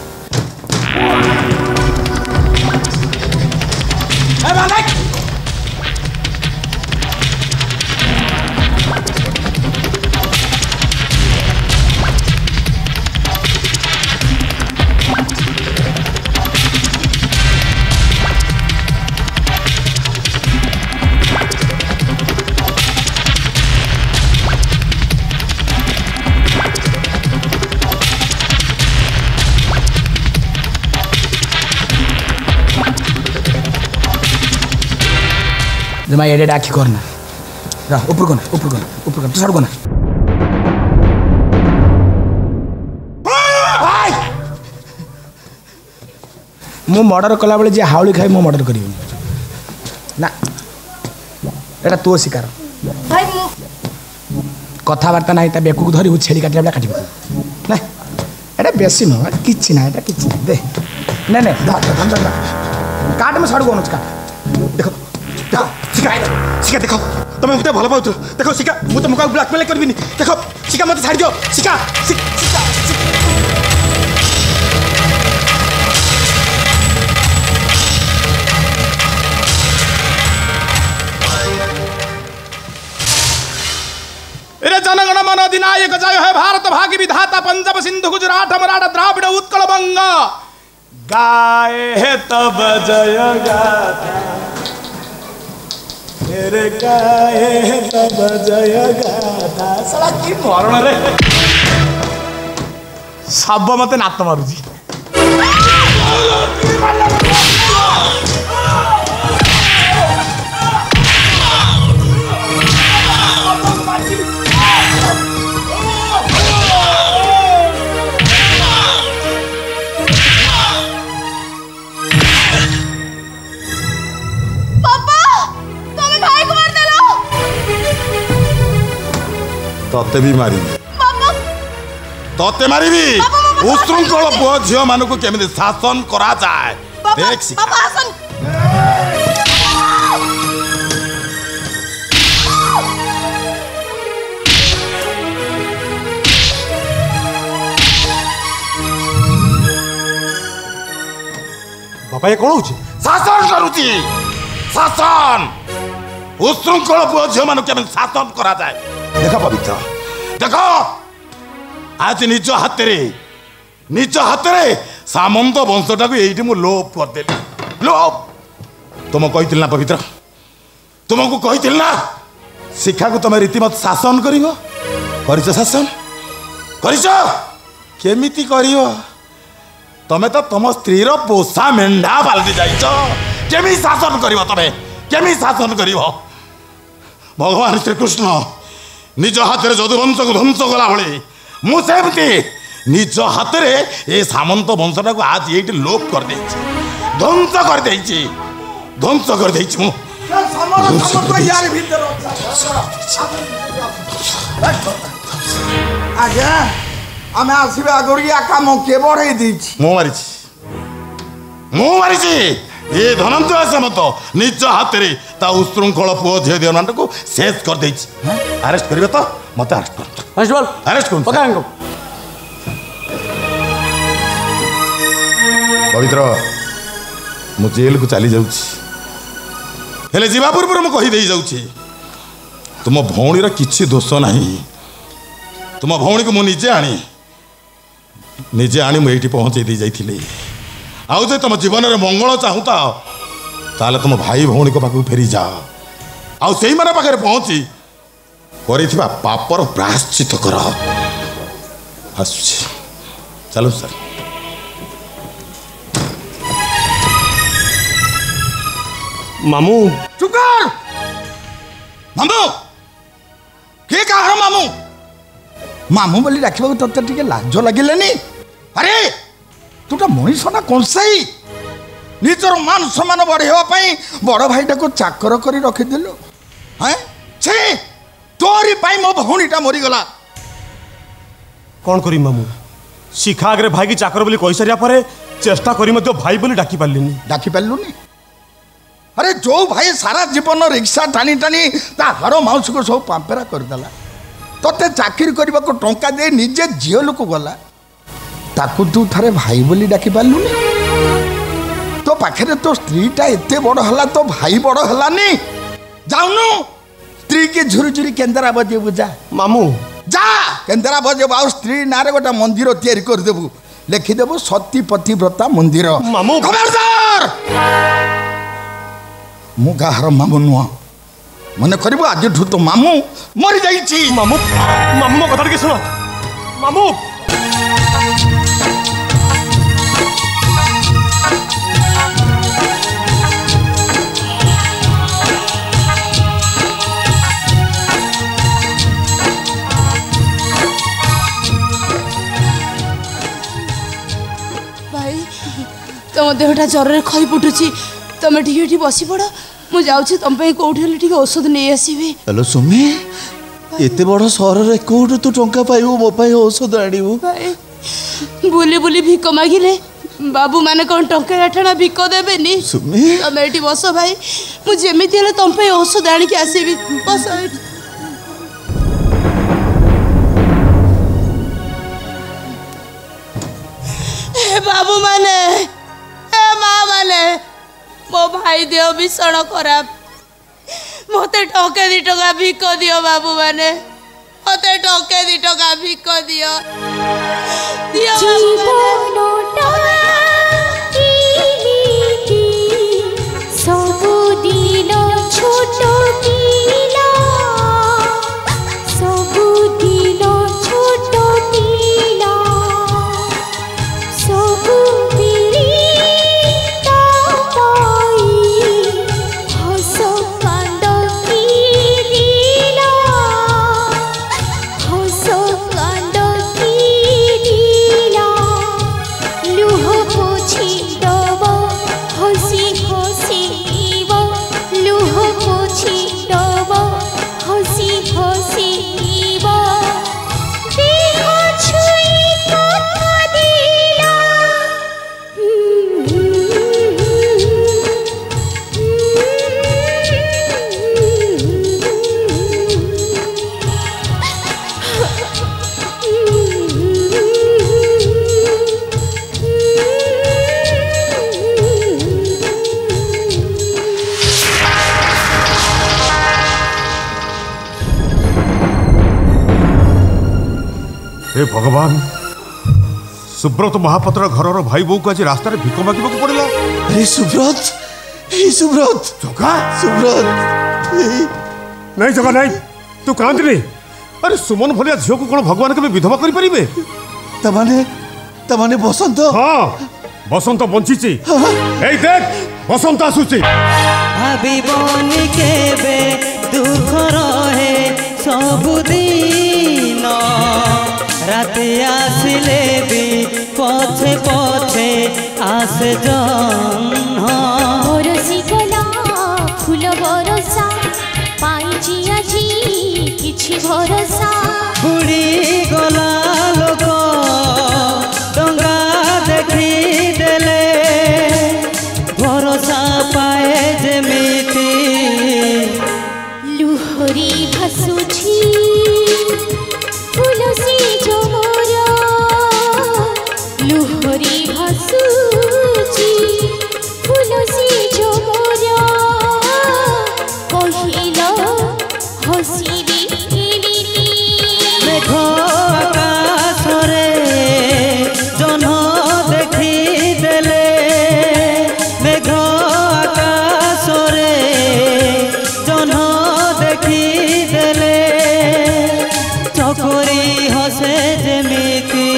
S14: जमा एडे आखि करना रा ऊपर कोना तो सड़को ना मु मर्डर कला बेले जे हाउली खाई मु मर्डर करी ना एटा तो शिकार
S4: भाई मु
S14: कथाबार्ता नहीं ता बेकू धरी छेली काटला बेला काटिबो ना एटा
S7: बेसी नुह किसी ना एटा किसी ना दे नहीं नहीं काट में साड़ू कौन काट
S13: देखो शिका शिका देखो तुम मत भल पाऊ देखो शिका मु तुमको ब्लैकमेल करबिनी देखो शिका मत छाड़ दियो शिका शिका
S14: जनगण मन अधिनायक जय है भारत भाग्य विधाता पंजाब सिंधु गुजरात मराठा द्राविड़ उत्कल बंग गाए है तब जय गाथा मेरे गाए है तब जय गाथा साला की मरण रे सब मते नात मारुजी
S15: तते भी मारी तते मारी उशृंखल पुओ झील मान को केमी शासन करा जाए देख
S2: बापा ये कौन हो
S15: शासन करुची शासन उशृंखल पुओ झील मान केमी शासन करा जाए देख पवित्र देख आज निज हाथ सामंत वंशटा को ये लोप करदेली लोप तुम कही ना पवित्र तुमको कही ना शिक्षा को तुम रीतिमत शासन कर शासन करमिति कर तमें तो तुम स्त्री पोषा मेढ़ा बाल्टी जामी शासन कर तमें केमी शासन कर भगवान श्रीकृष्ण निज हाथ में जदुवंश को ध्वंस कला भाई मुझे निज हाथ में ये सामंत वंशटा को आज ये लोप कर ध्वंस कर
S8: आज्ञा आम आसवे आगे काम के बढ़े
S15: मु मारी ये धनंजय सामंत निज हाथ में ता उशृंखल पुओ झील दियो मान को शेष कर अरेस्ट करिवे तो मत अरेस्ट कर पवित्र मु जेल को चली जाऊँ जीवा पूर्व मु कहीदे जाऊँ तुम भौणीर किछि दोष नहीं तुम भौणी को मुझे आनी मुझे पहुँचे दे जाइए आउ जे तुम जीवन में मंगल चाहूता ताले तुम भाई भौणी को पाखु फेरी जा आउ से माने पाखे पहुँची करिथिबा पापर प्रायश्चित कर आसुची चलो सर
S2: मामू
S8: चुप कर मामू के कहा मामू मामू बोली डाकवा तोते टिके लाज लगिलेनी अरे तुटा मनीष ना कौन सही निजर मान सम्मान बढ़ाई बड़ भाईटा को चाकर कर रखीदेलु हैं छे तोरी पाई मो भौणीटा मरीगला
S2: कौन करी मामू शिखा आगे भाई की चाकर बोली कही सारिया पर चेष्टा करी मध्य भाई बोली डाकी पार्लुनी
S8: अरे जो भाई सारा जीवन रिक्शा टाणी टाणी ता हर माउस को सब पांपेरा करदेला तोते चाकरी करने को टंका दे निजे झील को गला ताकू तू थारे भाई बोली डाकी पार्लुनी तो पाखे तो स्त्रीटा एते बड़ हला तो भाई बड़ हलानी जाऊनु स्त्री के झुरी झुरी केंद्रा बजेबू जा
S2: मामू
S8: जा केंद्रा बजेबू आ स्त्री नारे गोटा मंदिर तैयारी कर देबू लिखिदेबू सती पतिव्रता मंदिर
S2: मामू
S8: खबरदार मु गाहर मामू नुह मन कर आज तो मामू मरी जाइए
S2: मामू मामू कथा टे सुन मामू
S4: भाई तुम देहटा ज्वर खई फुटुची तुम टी बसी पड़ मु जाऊँ तुम कौटी औषध नहीं आसबि
S5: हेलो सुमी एते बड़ सहर रे कोठु तू टंका पाइबू मो पाई औषध आनिबू
S3: बुली बुली भिक मागिले बाबू माने कौन टंका आठना भिक देबेनी तमे एठी बस भाई मु जेमिति हेले तम पे औषध आनी के आसीबी बस ए बाबू माने ए माँ माने मो भाई देह भीषण खराब मते टके 2 टका भिक दियो बाबू माने मते टके 2 टका भिक दियो
S16: सबुदिन छोट पिला सबुदिन छोट पिला सबु हस कांद की दिला हस कांद की दिला लुह पोछी दब हसी हसी लुह पोछी दब हसी हसी देह छुई कथा दिला
S2: हे भगवान सुब्रत महापात्र घर भाई बो को आज रास्ता रे भिक मागिबा को पड़िला
S5: अरे सुब्रत
S2: जगा
S5: सुब्रत
S2: नहीं जगा नहीं तू कांदनी अरे सुमन भलिया झियो को कोन भगवान के विधवा करि परिबे
S5: तमाने बसंत
S2: हां बसंत बंचिची एई देख बसंत आसुची
S12: भाबिबनी केबे दुख रहे सबुदिन राति आसिले भी पछे पछे आसे जन्म
S16: बरसी गला फूल बरसा पाइची आजी किछि भरसा
S12: बुढ़ी गला लोक डंगा देखी देले भरोसा पाए जेमिति
S16: लुहरी भासुछि तुलसी जमरा लुहरी भासुछि तुलसी जमरा कहिला हसिबी
S12: मेघ आकाशरे जह्न देखी देले मेघ आकाशरे जह्न देखी देले चकोरी हसे जेमिति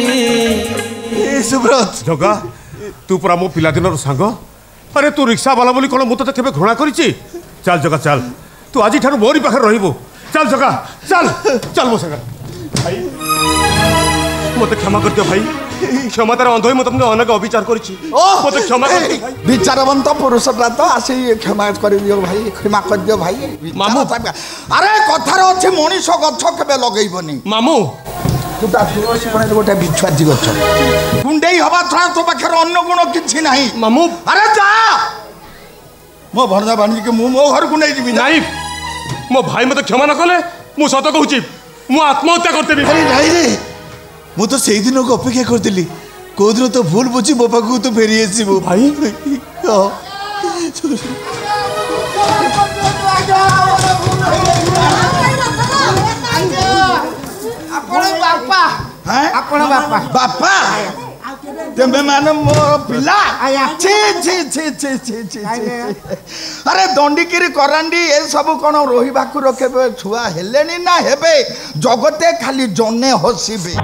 S5: सुब्रत
S2: जगा तू पूरा मो पिला दिनर सांग अरे तू रिक्शा वाला बोली कोन मुते केबे घृणा करिछि चल जगा चल तू आज ठार मोरी पाखे रहिबो चल जगा चल चल मो संग भाई मते क्षमा कर दियो भाई क्षमा तार अंध होई म तुमने अनेक अविचार करिछि मते क्षमा कर दियो भाई
S8: विचारवंत पुरुषटा तो आसी क्षमा कर दियो भाई क्षमा कर दियो भाई
S2: मामू
S8: अरे कथार अच्छे मनीष गछ केबे लगेइबनी
S2: मामू
S8: तू ता तुलसी बने गोटे बिछुआजी गछ कुंडेई हवा छड़ा तो पाखर अन्य गुण किछि नाही
S2: मामू
S8: अरे जा मो भरदा बानी के मो घर को नहीं जीबी
S2: नहीं मो भाई मते क्षमा न कले मु सत कहूची मु आत्महत्या करतेबी
S5: अरे नहीं रे मु तो सेही दिन को अपेक्षा करतिली को दिन तो भूल बुझी मो पाखु तो फेरी आसीबो भाई
S8: आपण बापा हैं आपण बापा बापा तेमे माने मो पिला छी छी छी छी छी छी अरे दंडीकिरी करांडी ए सब कोन रोही बाकु रखेबे छुआ हेलेनी ना हेबे जगते खाली जने हसिबे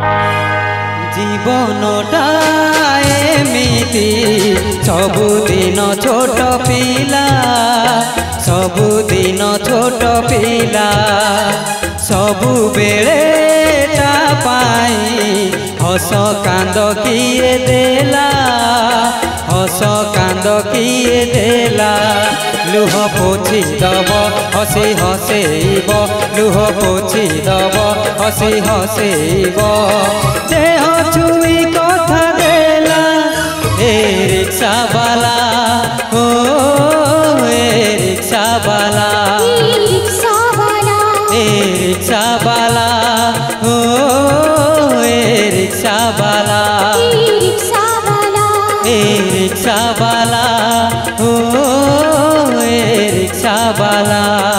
S12: जीवनटा एमिति सबुदिन छोट पिला सबुदिन छोट पिला सबु बेले ता पाई हस कांद किए देला हस हस कांद किए देला लुह पोछि दब हसी हसेब लुह पोछि दब हसी हसेब देह छुई कथा देला ए रिक्शा वाला ओ ए रिक्शा वाला ए रिक्शा वाला ओ ए रिक्शा वाला ए रिक्शा वाला ओ ए रिक्शा वाला